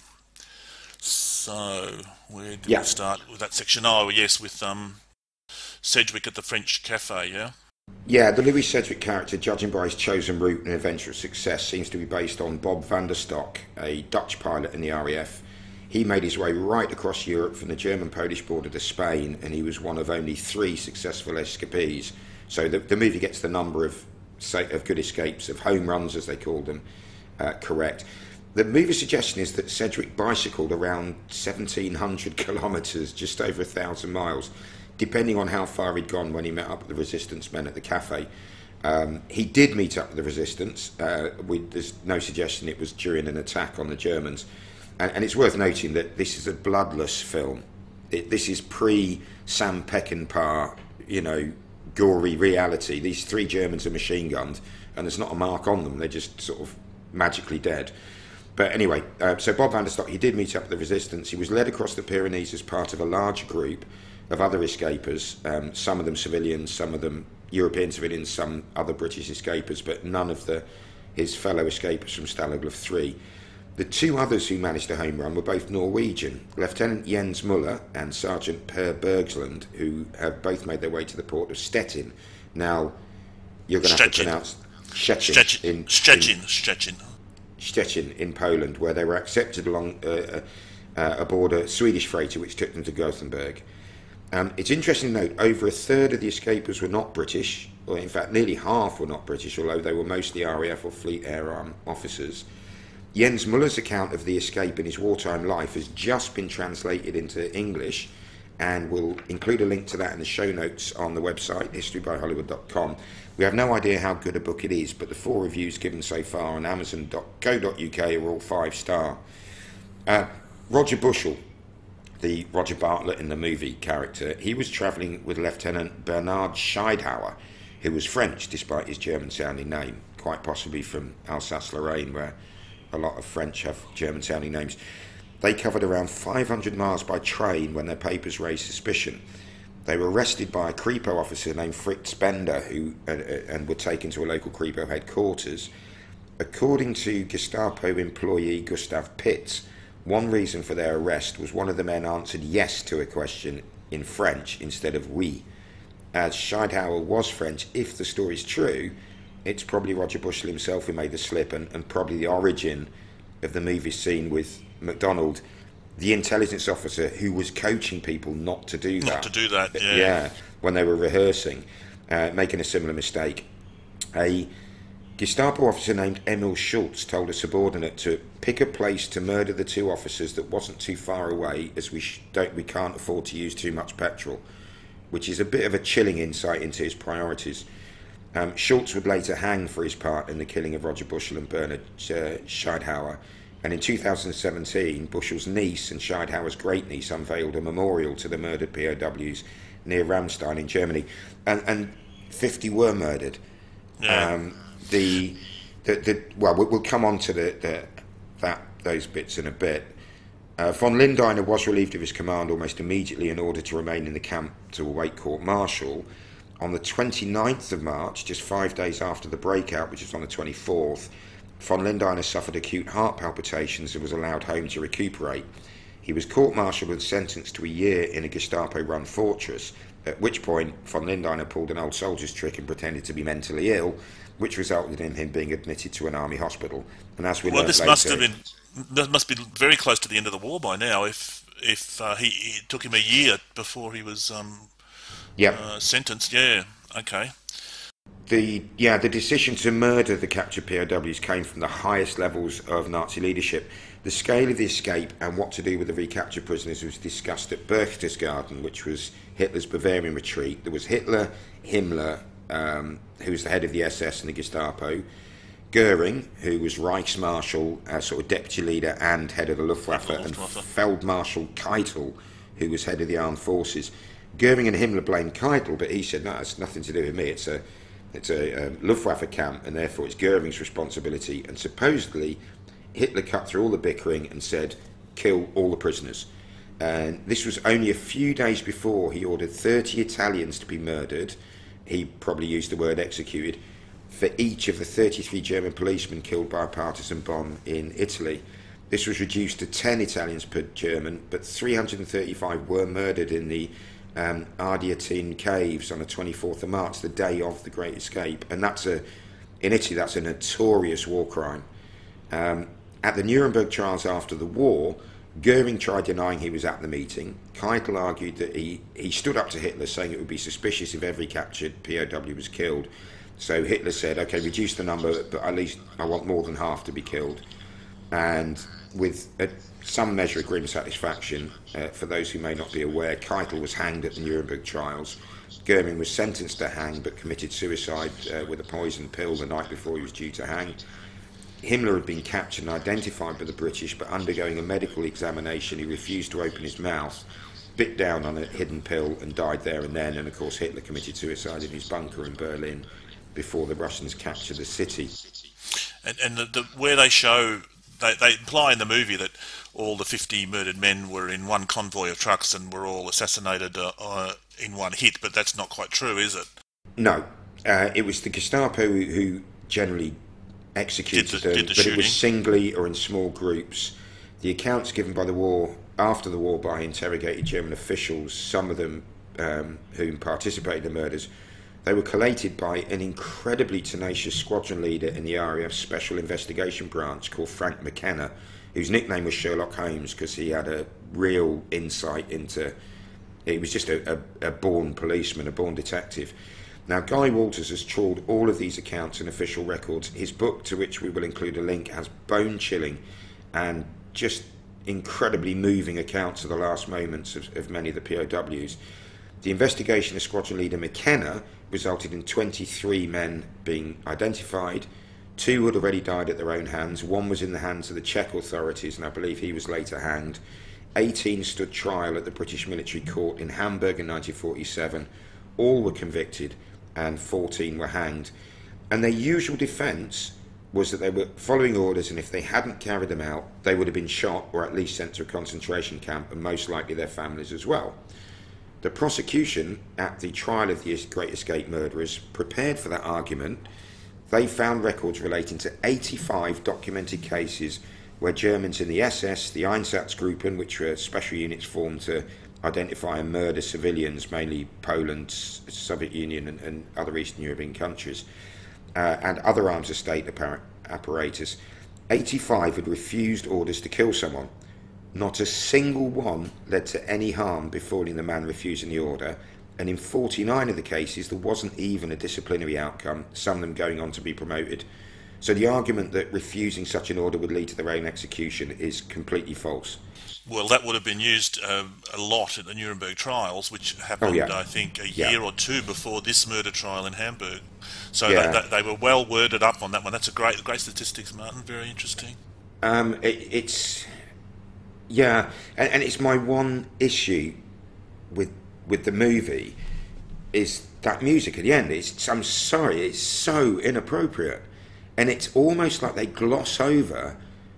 So where do
yeah.
we start with that section? Oh yes, with um, Sedgwick at the French cafe. Yeah.
Yeah, the Louis Sedgwick character, judging by his chosen route and eventual success, seems to be based on Bob van der Stok, a Dutch pilot in the R A F. He made his way right across Europe from the German-Polish border to Spain, and he was one of only three successful escapees. So the, the movie gets the number of, of good escapes, of home runs as they called them, uh, correct. The movie's suggestion is that Sedgwick bicycled around seventeen hundred kilometres, just over a thousand miles, depending on how far he'd gone when he met up with the resistance men at the cafe. Um, he did meet up with the resistance. Uh, with, there's no suggestion it was during an attack on the Germans. And, and it's worth noting that this is a bloodless film. It, this is pre-Sam Peckinpah, you know, gory reality. These three Germans are machine gunned, and there's not a mark on them. They're just sort of magically dead. But anyway, uh, so Bob van der Stok, he did meet up with the resistance. He was led across the Pyrenees as part of a larger group of other escapers, um, some of them civilians, some of them European civilians, some other British escapers, but none of the his fellow escapers from Stalag Luft three. The two others who managed the home run were both Norwegian, Lieutenant Jens Muller and Sergeant Per Bergsland, who have both made their way to the port of Stettin. Now, you're going to have to pronounce Szczecin,
Szczecin.
in
Szczecin. Szczecin.
Szczecin in Poland, where they were accepted along uh, uh, aboard a Swedish freighter which took them to Gothenburg. Um, it's interesting to note, over a third of the escapers were not British, or in fact nearly half were not British, although they were mostly R A F or Fleet Air Arm officers. Jens Muller's account of the escape in his wartime life has just been translated into English, and we'll include a link to that in the show notes on the website, history by hollywood dot com. We have no idea how good a book it is, but the four reviews given so far on amazon dot co dot uk are all five star. Uh, Roger Bushell, the Roger Bartlett in the movie character, he was travelling with Lieutenant Bernard Scheidhauer, who was French despite his German-sounding name, quite possibly from Alsace-Lorraine, where a lot of French have German-sounding names. They covered around five hundred miles by train when their papers raised suspicion. They were arrested by a Kripo officer named Fritz Bender, who uh, and were taken to a local Kripo headquarters. According to Gestapo employee Gustav Pitts, one reason for their arrest was one of the men answered yes to a question in French instead of oui. As Scheidhauer was French, if the story's true, it's probably Roger Bushell himself who made the slip, and, and probably the origin of the movie scene with MacDonald, the intelligence officer who was coaching people not to do that.
Not to do that, yeah.
Yeah, when they were rehearsing, uh, making a similar mistake. A Gestapo officer named Emil Schultz told a subordinate to pick a place to murder the two officers that wasn't too far away, as we sh- don't, we can't afford to use too much petrol, which is a bit of a chilling insight into his priorities. Um, Schultz would later hang for his part in the killing of Roger Bushell and Bernard uh, Scheidhauer, and in two thousand seventeen, Bushell's niece and Scheidhauer's great-niece unveiled a memorial to the murdered P O Ws near Ramstein in Germany, and, and fifty were murdered.
Yeah.
Um, the, the the well, we'll come on to the, the that those bits in a bit. Uh, von Lindiner was relieved of his command almost immediately in order to remain in the camp to await court-martial. On the twenty-ninth of March, just five days after the breakout, which was on the twenty-fourth, von Lindiner suffered acute heart palpitations and was allowed home to recuperate. He was court-martialed and sentenced to a year in a Gestapo-run fortress, at which point von Lindiner pulled an old soldier's trick and pretended to be mentally ill, which resulted in him being admitted to an army hospital. And as we
well,
learned
this
later,
must have been that must be very close to the end of the war by now. If if uh, he it took him a year before he was um,
Yep.
uh, sentenced, yeah, okay.
The yeah, the decision to murder the captured P O Ws came from the highest levels of Nazi leadership. The scale of the escape and what to do with the recaptured prisoners was discussed at Berchtesgaden, which was Hitler's Bavarian retreat. There was Hitler, Himmler, um, who was the head of the S S and the Gestapo, Goering, who was Reichsmarshal, uh, sort of deputy leader and head of the Luftwaffe, and Feldmarshal Keitel, who was head of the armed forces. Goering and Himmler blamed Keitel, but he said, no, it's nothing to do with me. It's a it's a um, Luftwaffe camp, and therefore it's Goering's responsibility. And supposedly, Hitler cut through all the bickering and said, kill all the prisoners. And this was only a few days before he ordered thirty Italians to be murdered. He probably used the word executed, for each of the thirty-three German policemen killed by a partisan bomb in Italy. This was reduced to ten Italians per German, but three hundred thirty-five were murdered in the um, Ardeatine caves on the twenty-fourth of March, the day of the Great Escape. And that's a, in Italy, that's a notorious war crime. Um, at the Nuremberg trials after the war, Goering tried denying he was at the meeting. Keitel argued that he, he stood up to Hitler, saying it would be suspicious if every captured P O W was killed. So Hitler said, okay, reduce the number, but at least I want more than half to be killed. And with a, some measure of grim satisfaction, uh, for those who may not be aware, Keitel was hanged at the Nuremberg trials. Goering was sentenced to hang, but committed suicide uh, with a poison pill the night before he was due to hang. Himmler had been captured and identified by the British, but undergoing a medical examination, he refused to open his mouth, bit down on a hidden pill and died there and then. And of course Hitler committed suicide in his bunker in Berlin before the Russians captured the city.
And, and the, the, where they show, they, they imply in the movie that all the fifty murdered men were in one convoy of trucks and were all assassinated uh, uh, in one hit, but that's not quite true, is it?
No. Uh, it was the Gestapo who generally executed
Did the-
them,
did the
but it was
shooting.
singly or in small groups. The accounts given by the war, after the war, by interrogated German officials, some of them um, whom participated in the murders, they were collated by an incredibly tenacious squadron leader in the R A F's Special Investigation Branch called Frank McKenna, whose nickname was Sherlock Holmes because he had a real insight into... He was just a, a, a born policeman, a born detective. Now, Guy Walters has trawled all of these accounts and official records. His book, to which we will include a link, has bone-chilling and just incredibly moving accounts of the last moments of, of many of the P O Ws. The investigation of Squadron Leader McKenna resulted in twenty-three men being identified. Two had already died at their own hands. One was in the hands of the Czech authorities, and I believe he was later hanged. eighteen stood trial at the British military court in Hamburg in nineteen forty-seven. All were convicted, and fourteen were hanged. And their usual defence was that they were following orders, and if they hadn't carried them out, they would have been shot or at least sent to a concentration camp, and most likely their families as well. The prosecution at the trial of the Great Escape murderers prepared for that argument. They found records relating to eighty-five documented cases where Germans in the S S, the Einsatzgruppen, which were special units formed to identify and murder civilians, mainly Poland, Soviet Union and, and other Eastern European countries, uh, and other arms of state apparatus, eighty-five had refused orders to kill someone. Not a single one led to any harm befalling the man refusing the order, and in forty-nine of the cases there wasn't even a disciplinary outcome, some of them going on to be promoted. So the argument that refusing such an order would lead to their own execution is completely false.
Well, that would have been used uh, a lot at the Nuremberg trials, which happened,
oh, yeah.
I think, a
yeah.
year or two before this murder trial in Hamburg. So
yeah.
they, they, they were well worded up on that one. That's a great, great statistics, Martin. Very interesting.
Um, it, it's yeah, and, and it's my one issue with with the movie is that music at the end. It's I'm sorry, it's so inappropriate, and it's almost like they gloss over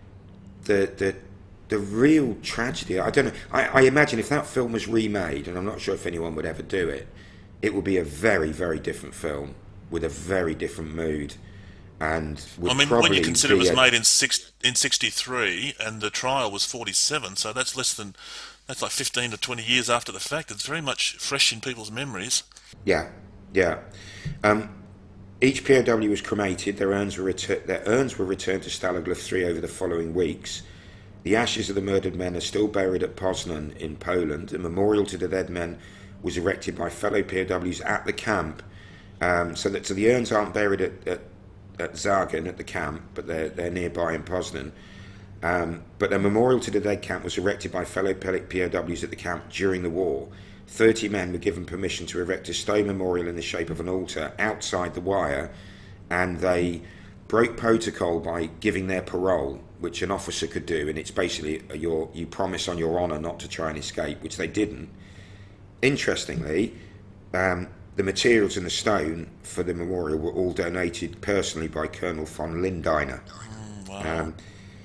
the the. the real tragedy. I don't know. I, I imagine if that film was remade, and I'm not sure if anyone would ever do it, it would be a very, very different film with a very different mood. And would
I mean,
probably
when you consider it was
a,
made in six, in sixty-three, and the trial was forty-seven, so that's less than that's like fifteen to twenty years after the fact. It's very much fresh in people's memories.
Yeah, yeah. Um, each P O W was cremated. Their urns were retur- their urns were returned to Stalag Luft three over the following weeks. The ashes of the murdered men are still buried at Poznan in Poland. A memorial to the dead men was erected by fellow P O Ws at the camp, um, so that so the urns aren't buried at, at, at Zagen at the camp, but they're, they're nearby in Poznan. Um, but a memorial to the dead camp was erected by fellow P O Ws at the camp during the war. Thirty men were given permission to erect a stone memorial in the shape of an altar outside the wire, and they broke protocol by giving their parole, which an officer could do, and it's basically your you promise on your honour not to try and escape, which they didn't. Interestingly, um, the materials in the stone for the memorial were all donated personally by Colonel von Lindiner.
Mm, wow.
um,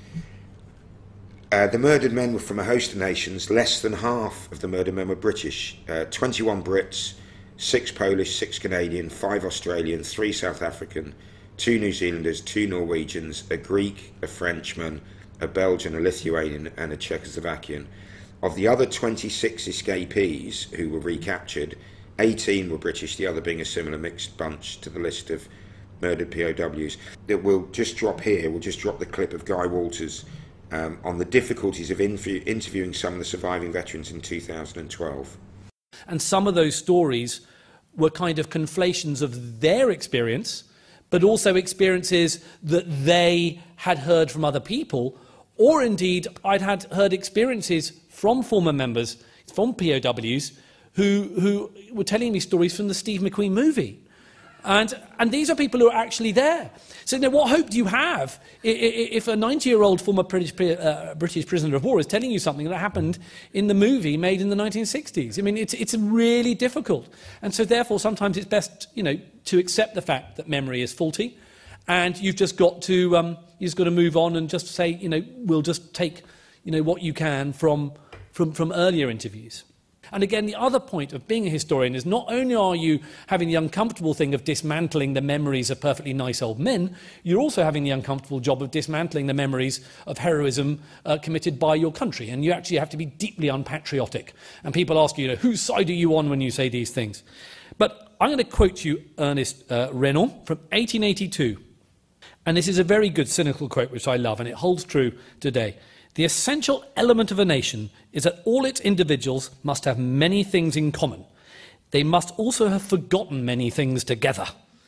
uh, the murdered men were from a host of nations. Less than half of the murdered men were British. Uh, twenty-one Brits, six Polish, six Canadian, five Australian, three South African, two New Zealanders, two Norwegians, a Greek, a Frenchman, a Belgian, a Lithuanian, and a Czechoslovakian. Of the other twenty-six escapees who were recaptured, eighteen were British, the other being a similar mixed bunch to the list of murdered P O Ws. That we'll just drop here, we'll just drop the clip of Guy Walters um, on the difficulties of interview- interviewing some of the surviving veterans in two thousand twelve.
And some of those stories were kind of conflations of their experience, but also experiences that they had heard from other people, or indeed I'd had heard experiences from former members, from P O Ws, who, who were telling me stories from the Steve McQueen movie. And, and these are people who are actually there. So now what hope do you have if a ninety-year-old former British, uh, British prisoner of war is telling you something that happened in the movie made in the nineteen sixties? I mean, it's, it's really difficult. And so therefore, sometimes it's best, you know, to accept the fact that memory is faulty, and you've just got to, um, you've just got to move on and just say, you know, we'll just take, you know, what you can from, from, from earlier interviews. And again, the other point of being a historian is not only are you having the uncomfortable thing of dismantling the memories of perfectly nice old men, you're also having the uncomfortable job of dismantling the memories of heroism uh, committed by your country. And you actually have to be deeply unpatriotic. And people ask you, you know, whose side are you on when you say these things? But I'm going to quote you Ernest uh, Renan from eighteen eighty-two. And this is a very good cynical quote, which I love, and it holds true today. The essential element of a nation is that all its individuals must have many things in common. They must also have forgotten many things together.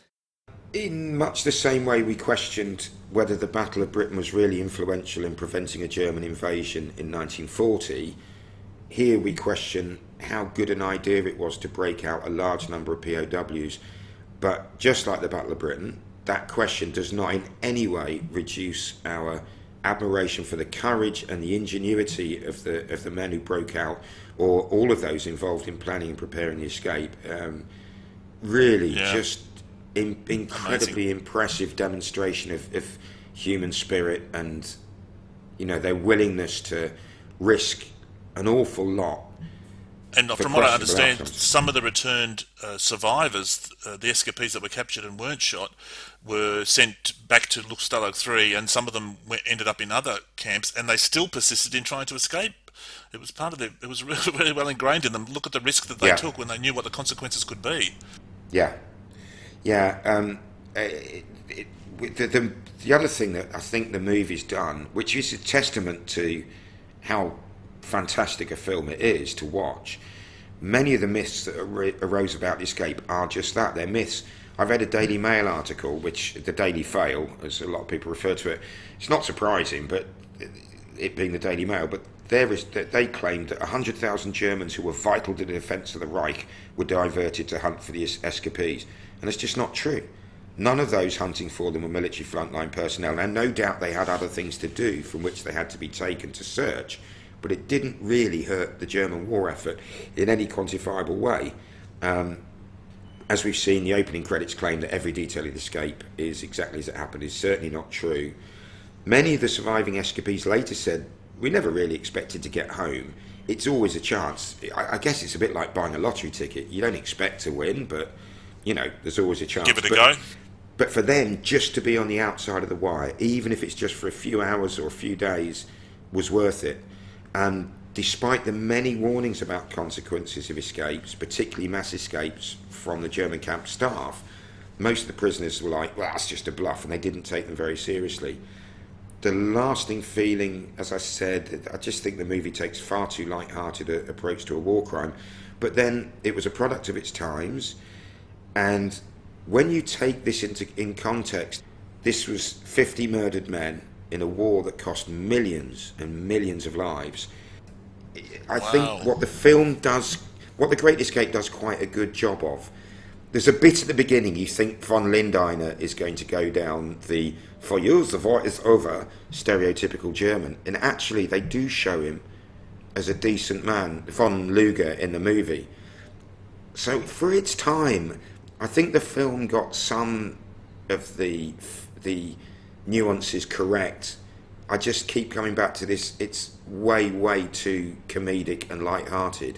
In much the same way we questioned whether the Battle of Britain was really influential in preventing a German invasion in nineteen forty, here we question how good an idea it was to break out a large number of P O Ws. But just like the Battle of Britain, that question does not in any way reduce our admiration for the courage and the ingenuity of the of the men who broke out, or all of those involved in planning and preparing the escape. Um, really,
yeah.
just in, incredibly Amazing. impressive demonstration of, of human spirit and, you know, their willingness to risk an awful lot.
And from what I understand, outcomes. some of the returned uh, survivors, uh, the escapees that were captured and weren't shot, were sent back to Stalag three, and some of them went, ended up in other camps, and they still persisted in trying to escape. It was part of the, it was really, really well ingrained in them. Look at the risk that they yeah. took when they knew what the consequences could be. Yeah, yeah. Um, it, it, the, the, the other thing that I think the movie's done, which is a testament to how fantastic a film it is to watch. Many of the myths that arose about the escape are just that, they're myths. I read a Daily Mail article, which the Daily Fail, as a lot of people refer to it. It's not surprising, but it being the Daily Mail, but there is they claimed that one hundred thousand Germans who were vital to the defence of the Reich were diverted to hunt for the escapees, and it's just not true. None of those hunting for them were military frontline personnel, and no doubt they had other things to do from which they had to be taken to search. But it didn't really hurt the German war effort in any quantifiable way. Um, as we've seen, the opening credits claim that every detail of the escape is exactly as it happened is certainly not true. Many of the surviving escapees later said, we never really expected to get home. It's always a chance. I, I guess it's a bit like buying a lottery ticket. You don't expect to win, but, you know, there's always a chance. Give it a
but,
go.
But for them, just to be on the outside of the wire, even if it's just for a few hours or a few days, was worth it. And despite the many warnings about consequences of escapes, particularly mass escapes from the German camp staff, most of the prisoners were like, well, that's just a bluff, and they didn't take them very seriously. The lasting feeling, as I said, I just think the movie takes far too light-hearted an approach to a war crime, but then it was a product of its times, and when you take this into in context, this was fifty murdered men in a war that cost millions and millions of lives. I wow. think what the film does, what The Great Escape does quite a good job of. There's a bit at the beginning you think von Lindeiner is going to go down the "for you the war is over" stereotypical German, and actually they do show him as a decent man, von Luger in the movie. So for its time, I think the film got some of the the nuances correct. I just keep coming back to this. It's way, way too comedic and light-hearted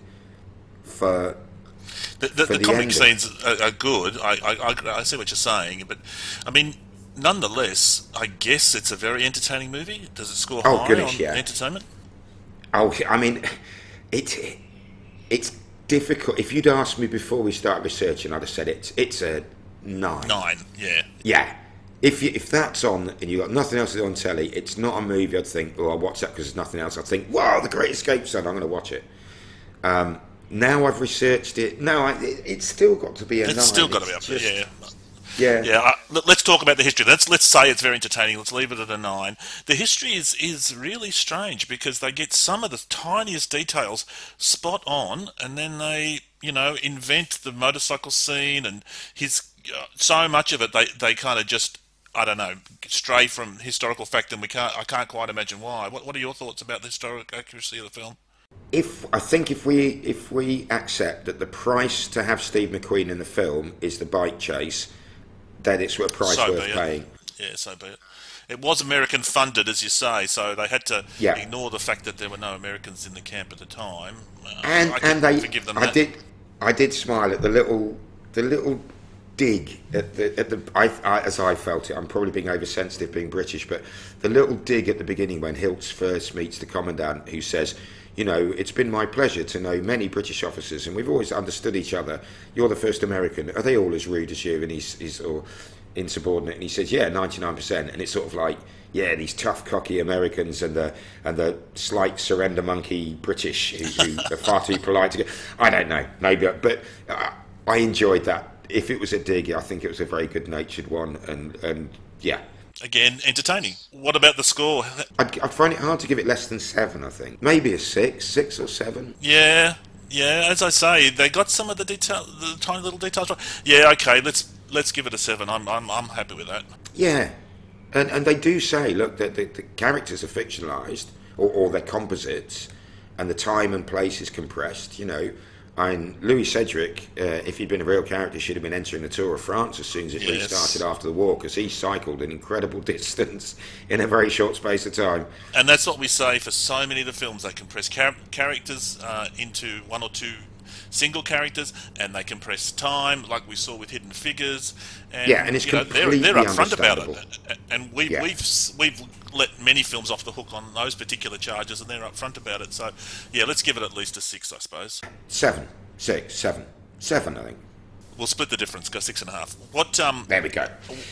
for
the, the,
for
the,
the
comic
ending.
scenes are, are good. I, I I see what you're saying, but I mean, nonetheless, I guess it's a very entertaining movie. Does it score
oh,
high
goodness,
on
yeah.
entertainment?
Oh, I mean, it's it's difficult. If you'd asked me before we started researching, I'd have said it's it's a nine.
Nine, yeah.
Yeah. If you, if that's on and you've got nothing else on telly, it's not a movie I'd think, oh, I'll watch that because there's nothing else. I'd think, wow, The Great Escape, son, I'm going to watch it. Um, now I've researched it. No, I, it, it's still got to be a
it's
nine.
It's still got to be up
just,
there, yeah.
Yeah.
Yeah. Uh, let's talk about the history. Let's let's say it's very entertaining. Let's leave it at a nine. The history is is really strange because they get some of the tiniest details spot on, and then they, you know, invent the motorcycle scene and his uh, so much of it. They they kind of just, I don't know, stray from historical fact, and we can't. I can't quite imagine why. What What are your thoughts about the historic accuracy of the film?
If I think if we if we accept that the price to have Steve McQueen in the film is the bike chase, then it's a price
so
worth paying.
Yeah, so be it. it was American funded, as you say, so they had to
Yeah.
ignore the fact that there were no Americans in the camp at the time. Uh,
And
I can
and they,
forgive them
I
that.
did, I did smile at the little, the little dig at the, at the I, I, as I felt it. I'm probably being oversensitive, being British, but the little dig at the beginning when Hiltz first meets the commandant, who says, you know, it's been my pleasure to know many British officers, and we've always understood each other. You're the first American. Are they all as rude as you? And he's, he's or insubordinate. And he says, yeah, ninety-nine percent. And it's sort of like, yeah, these tough, cocky Americans and the and the slight surrender monkey British who, who are far too polite to get. I don't know, maybe, but uh, I enjoyed that. If it was a dig, I think it was a very good-natured one, and and yeah.
Again, entertaining. What about the score?
I'd, I'd find it hard to give it less than seven, I think. Maybe a six, six or seven.
Yeah, yeah. As I say, they got some of the detail, the tiny little details right. Yeah, okay. Let's let's give it a seven. I'm I'm I'm happy with that.
Yeah, and and they do say, look, that the, the characters are fictionalised, or, or they're composites, and the time and place is compressed. You know, and Louis Cedric, uh, if he'd been a real character, should have been entering the Tour of France as soon as it
Yes.
restarted after the war, because he cycled an incredible distance in a very short space of time.
And that's what we say for so many of the films. They compress char- characters uh, into one or two single characters, and they compress time, like we saw with Hidden Figures. And,
Yeah, and it's
you know, they're,
completely
they're upfront about
understandable.
it. And we've
Yeah.
we've we've let many films off the hook on those particular charges, and they're upfront about it. So, yeah, let's give it at least a six, I suppose.
Seven, six, seven, seven, I think.
We'll split the difference, go six and a half. What um?
There we go.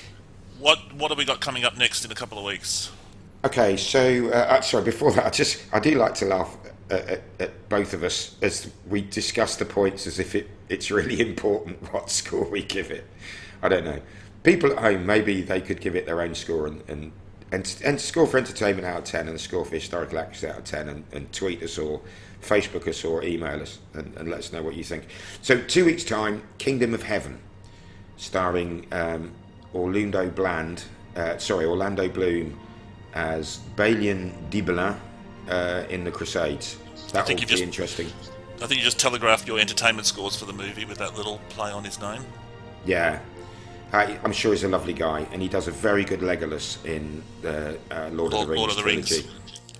What what have we got coming up next in a couple of weeks?
Okay, so uh, uh, sorry. Before that, I just I do like to laugh at, at, at both of us as we discuss the points as if it, it's really important what score we give it. I don't know. People at home, maybe they could give it their own score and and, and, and score for entertainment out of ten and score for historical accuracy out of ten, and, and tweet us or Facebook us or email us and, and let us know what you think. So two weeks time, Kingdom of Heaven, starring um, Orlando Bland, uh, sorry Orlando Bloom as Balian Dibelin uh, in the Crusades. That will be
just,
interesting.
I think you just telegraphed your entertainment scores for the movie with that little play on his name.
Yeah, I, I'm sure he's a lovely guy, and he does a very good Legolas in the uh, Lord,
Lord,
of the Rings
Lord of the
trilogy.
Rings.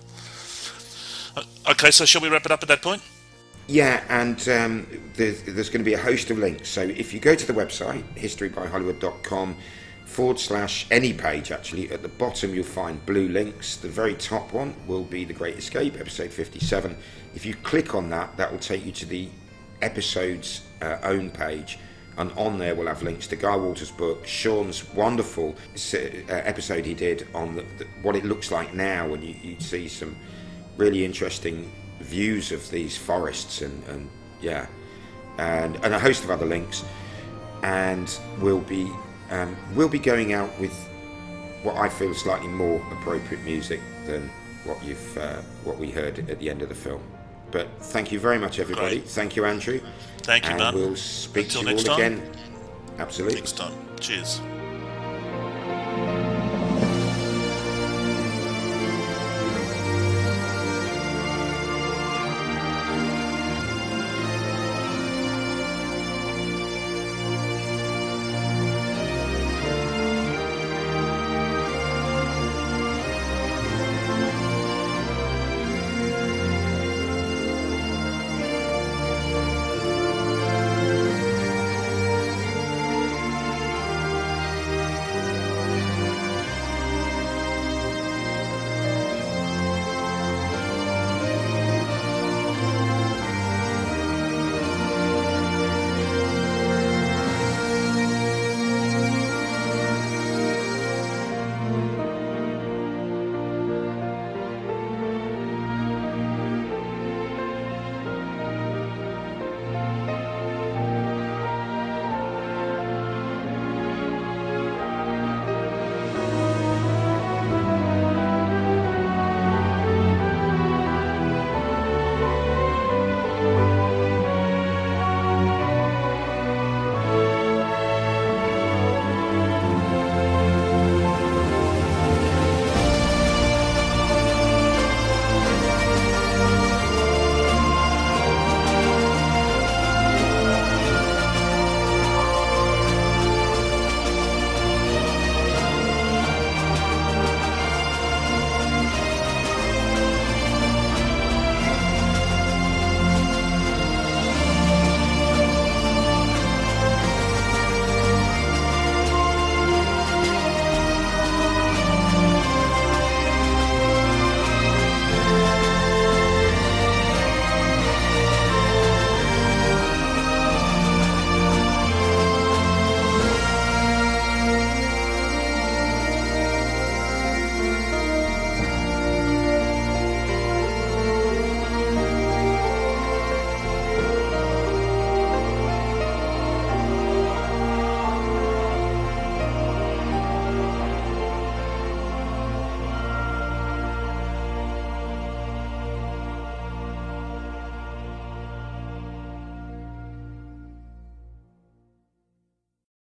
Okay, so shall we wrap it up at that point?
Yeah, and um, there's, there's going to be a host of links. So if you go to the website, history by hollywood dot com forward slash any page, actually, at the bottom you'll find blue links. The very top one will be The Great Escape, episode fifty-seven. If you click on that, that will take you to the episode's uh, own page. And on there we'll have links to Guy Walter's book, Sean's wonderful uh, episode he did on the, the, what it looks like now, and you, you see some really interesting views of these forests, and, and yeah, and, and a host of other links. And we'll be um, we'll be going out with what I feel is slightly more appropriate music than what you've uh, what we heard at the end of the film. But thank you very much, everybody.
Great.
Thank you, Andrew.
Thank you,
and
man.
we'll speak
Until
to you
next
all
time.
again. Absolutely.
Next time. Cheers.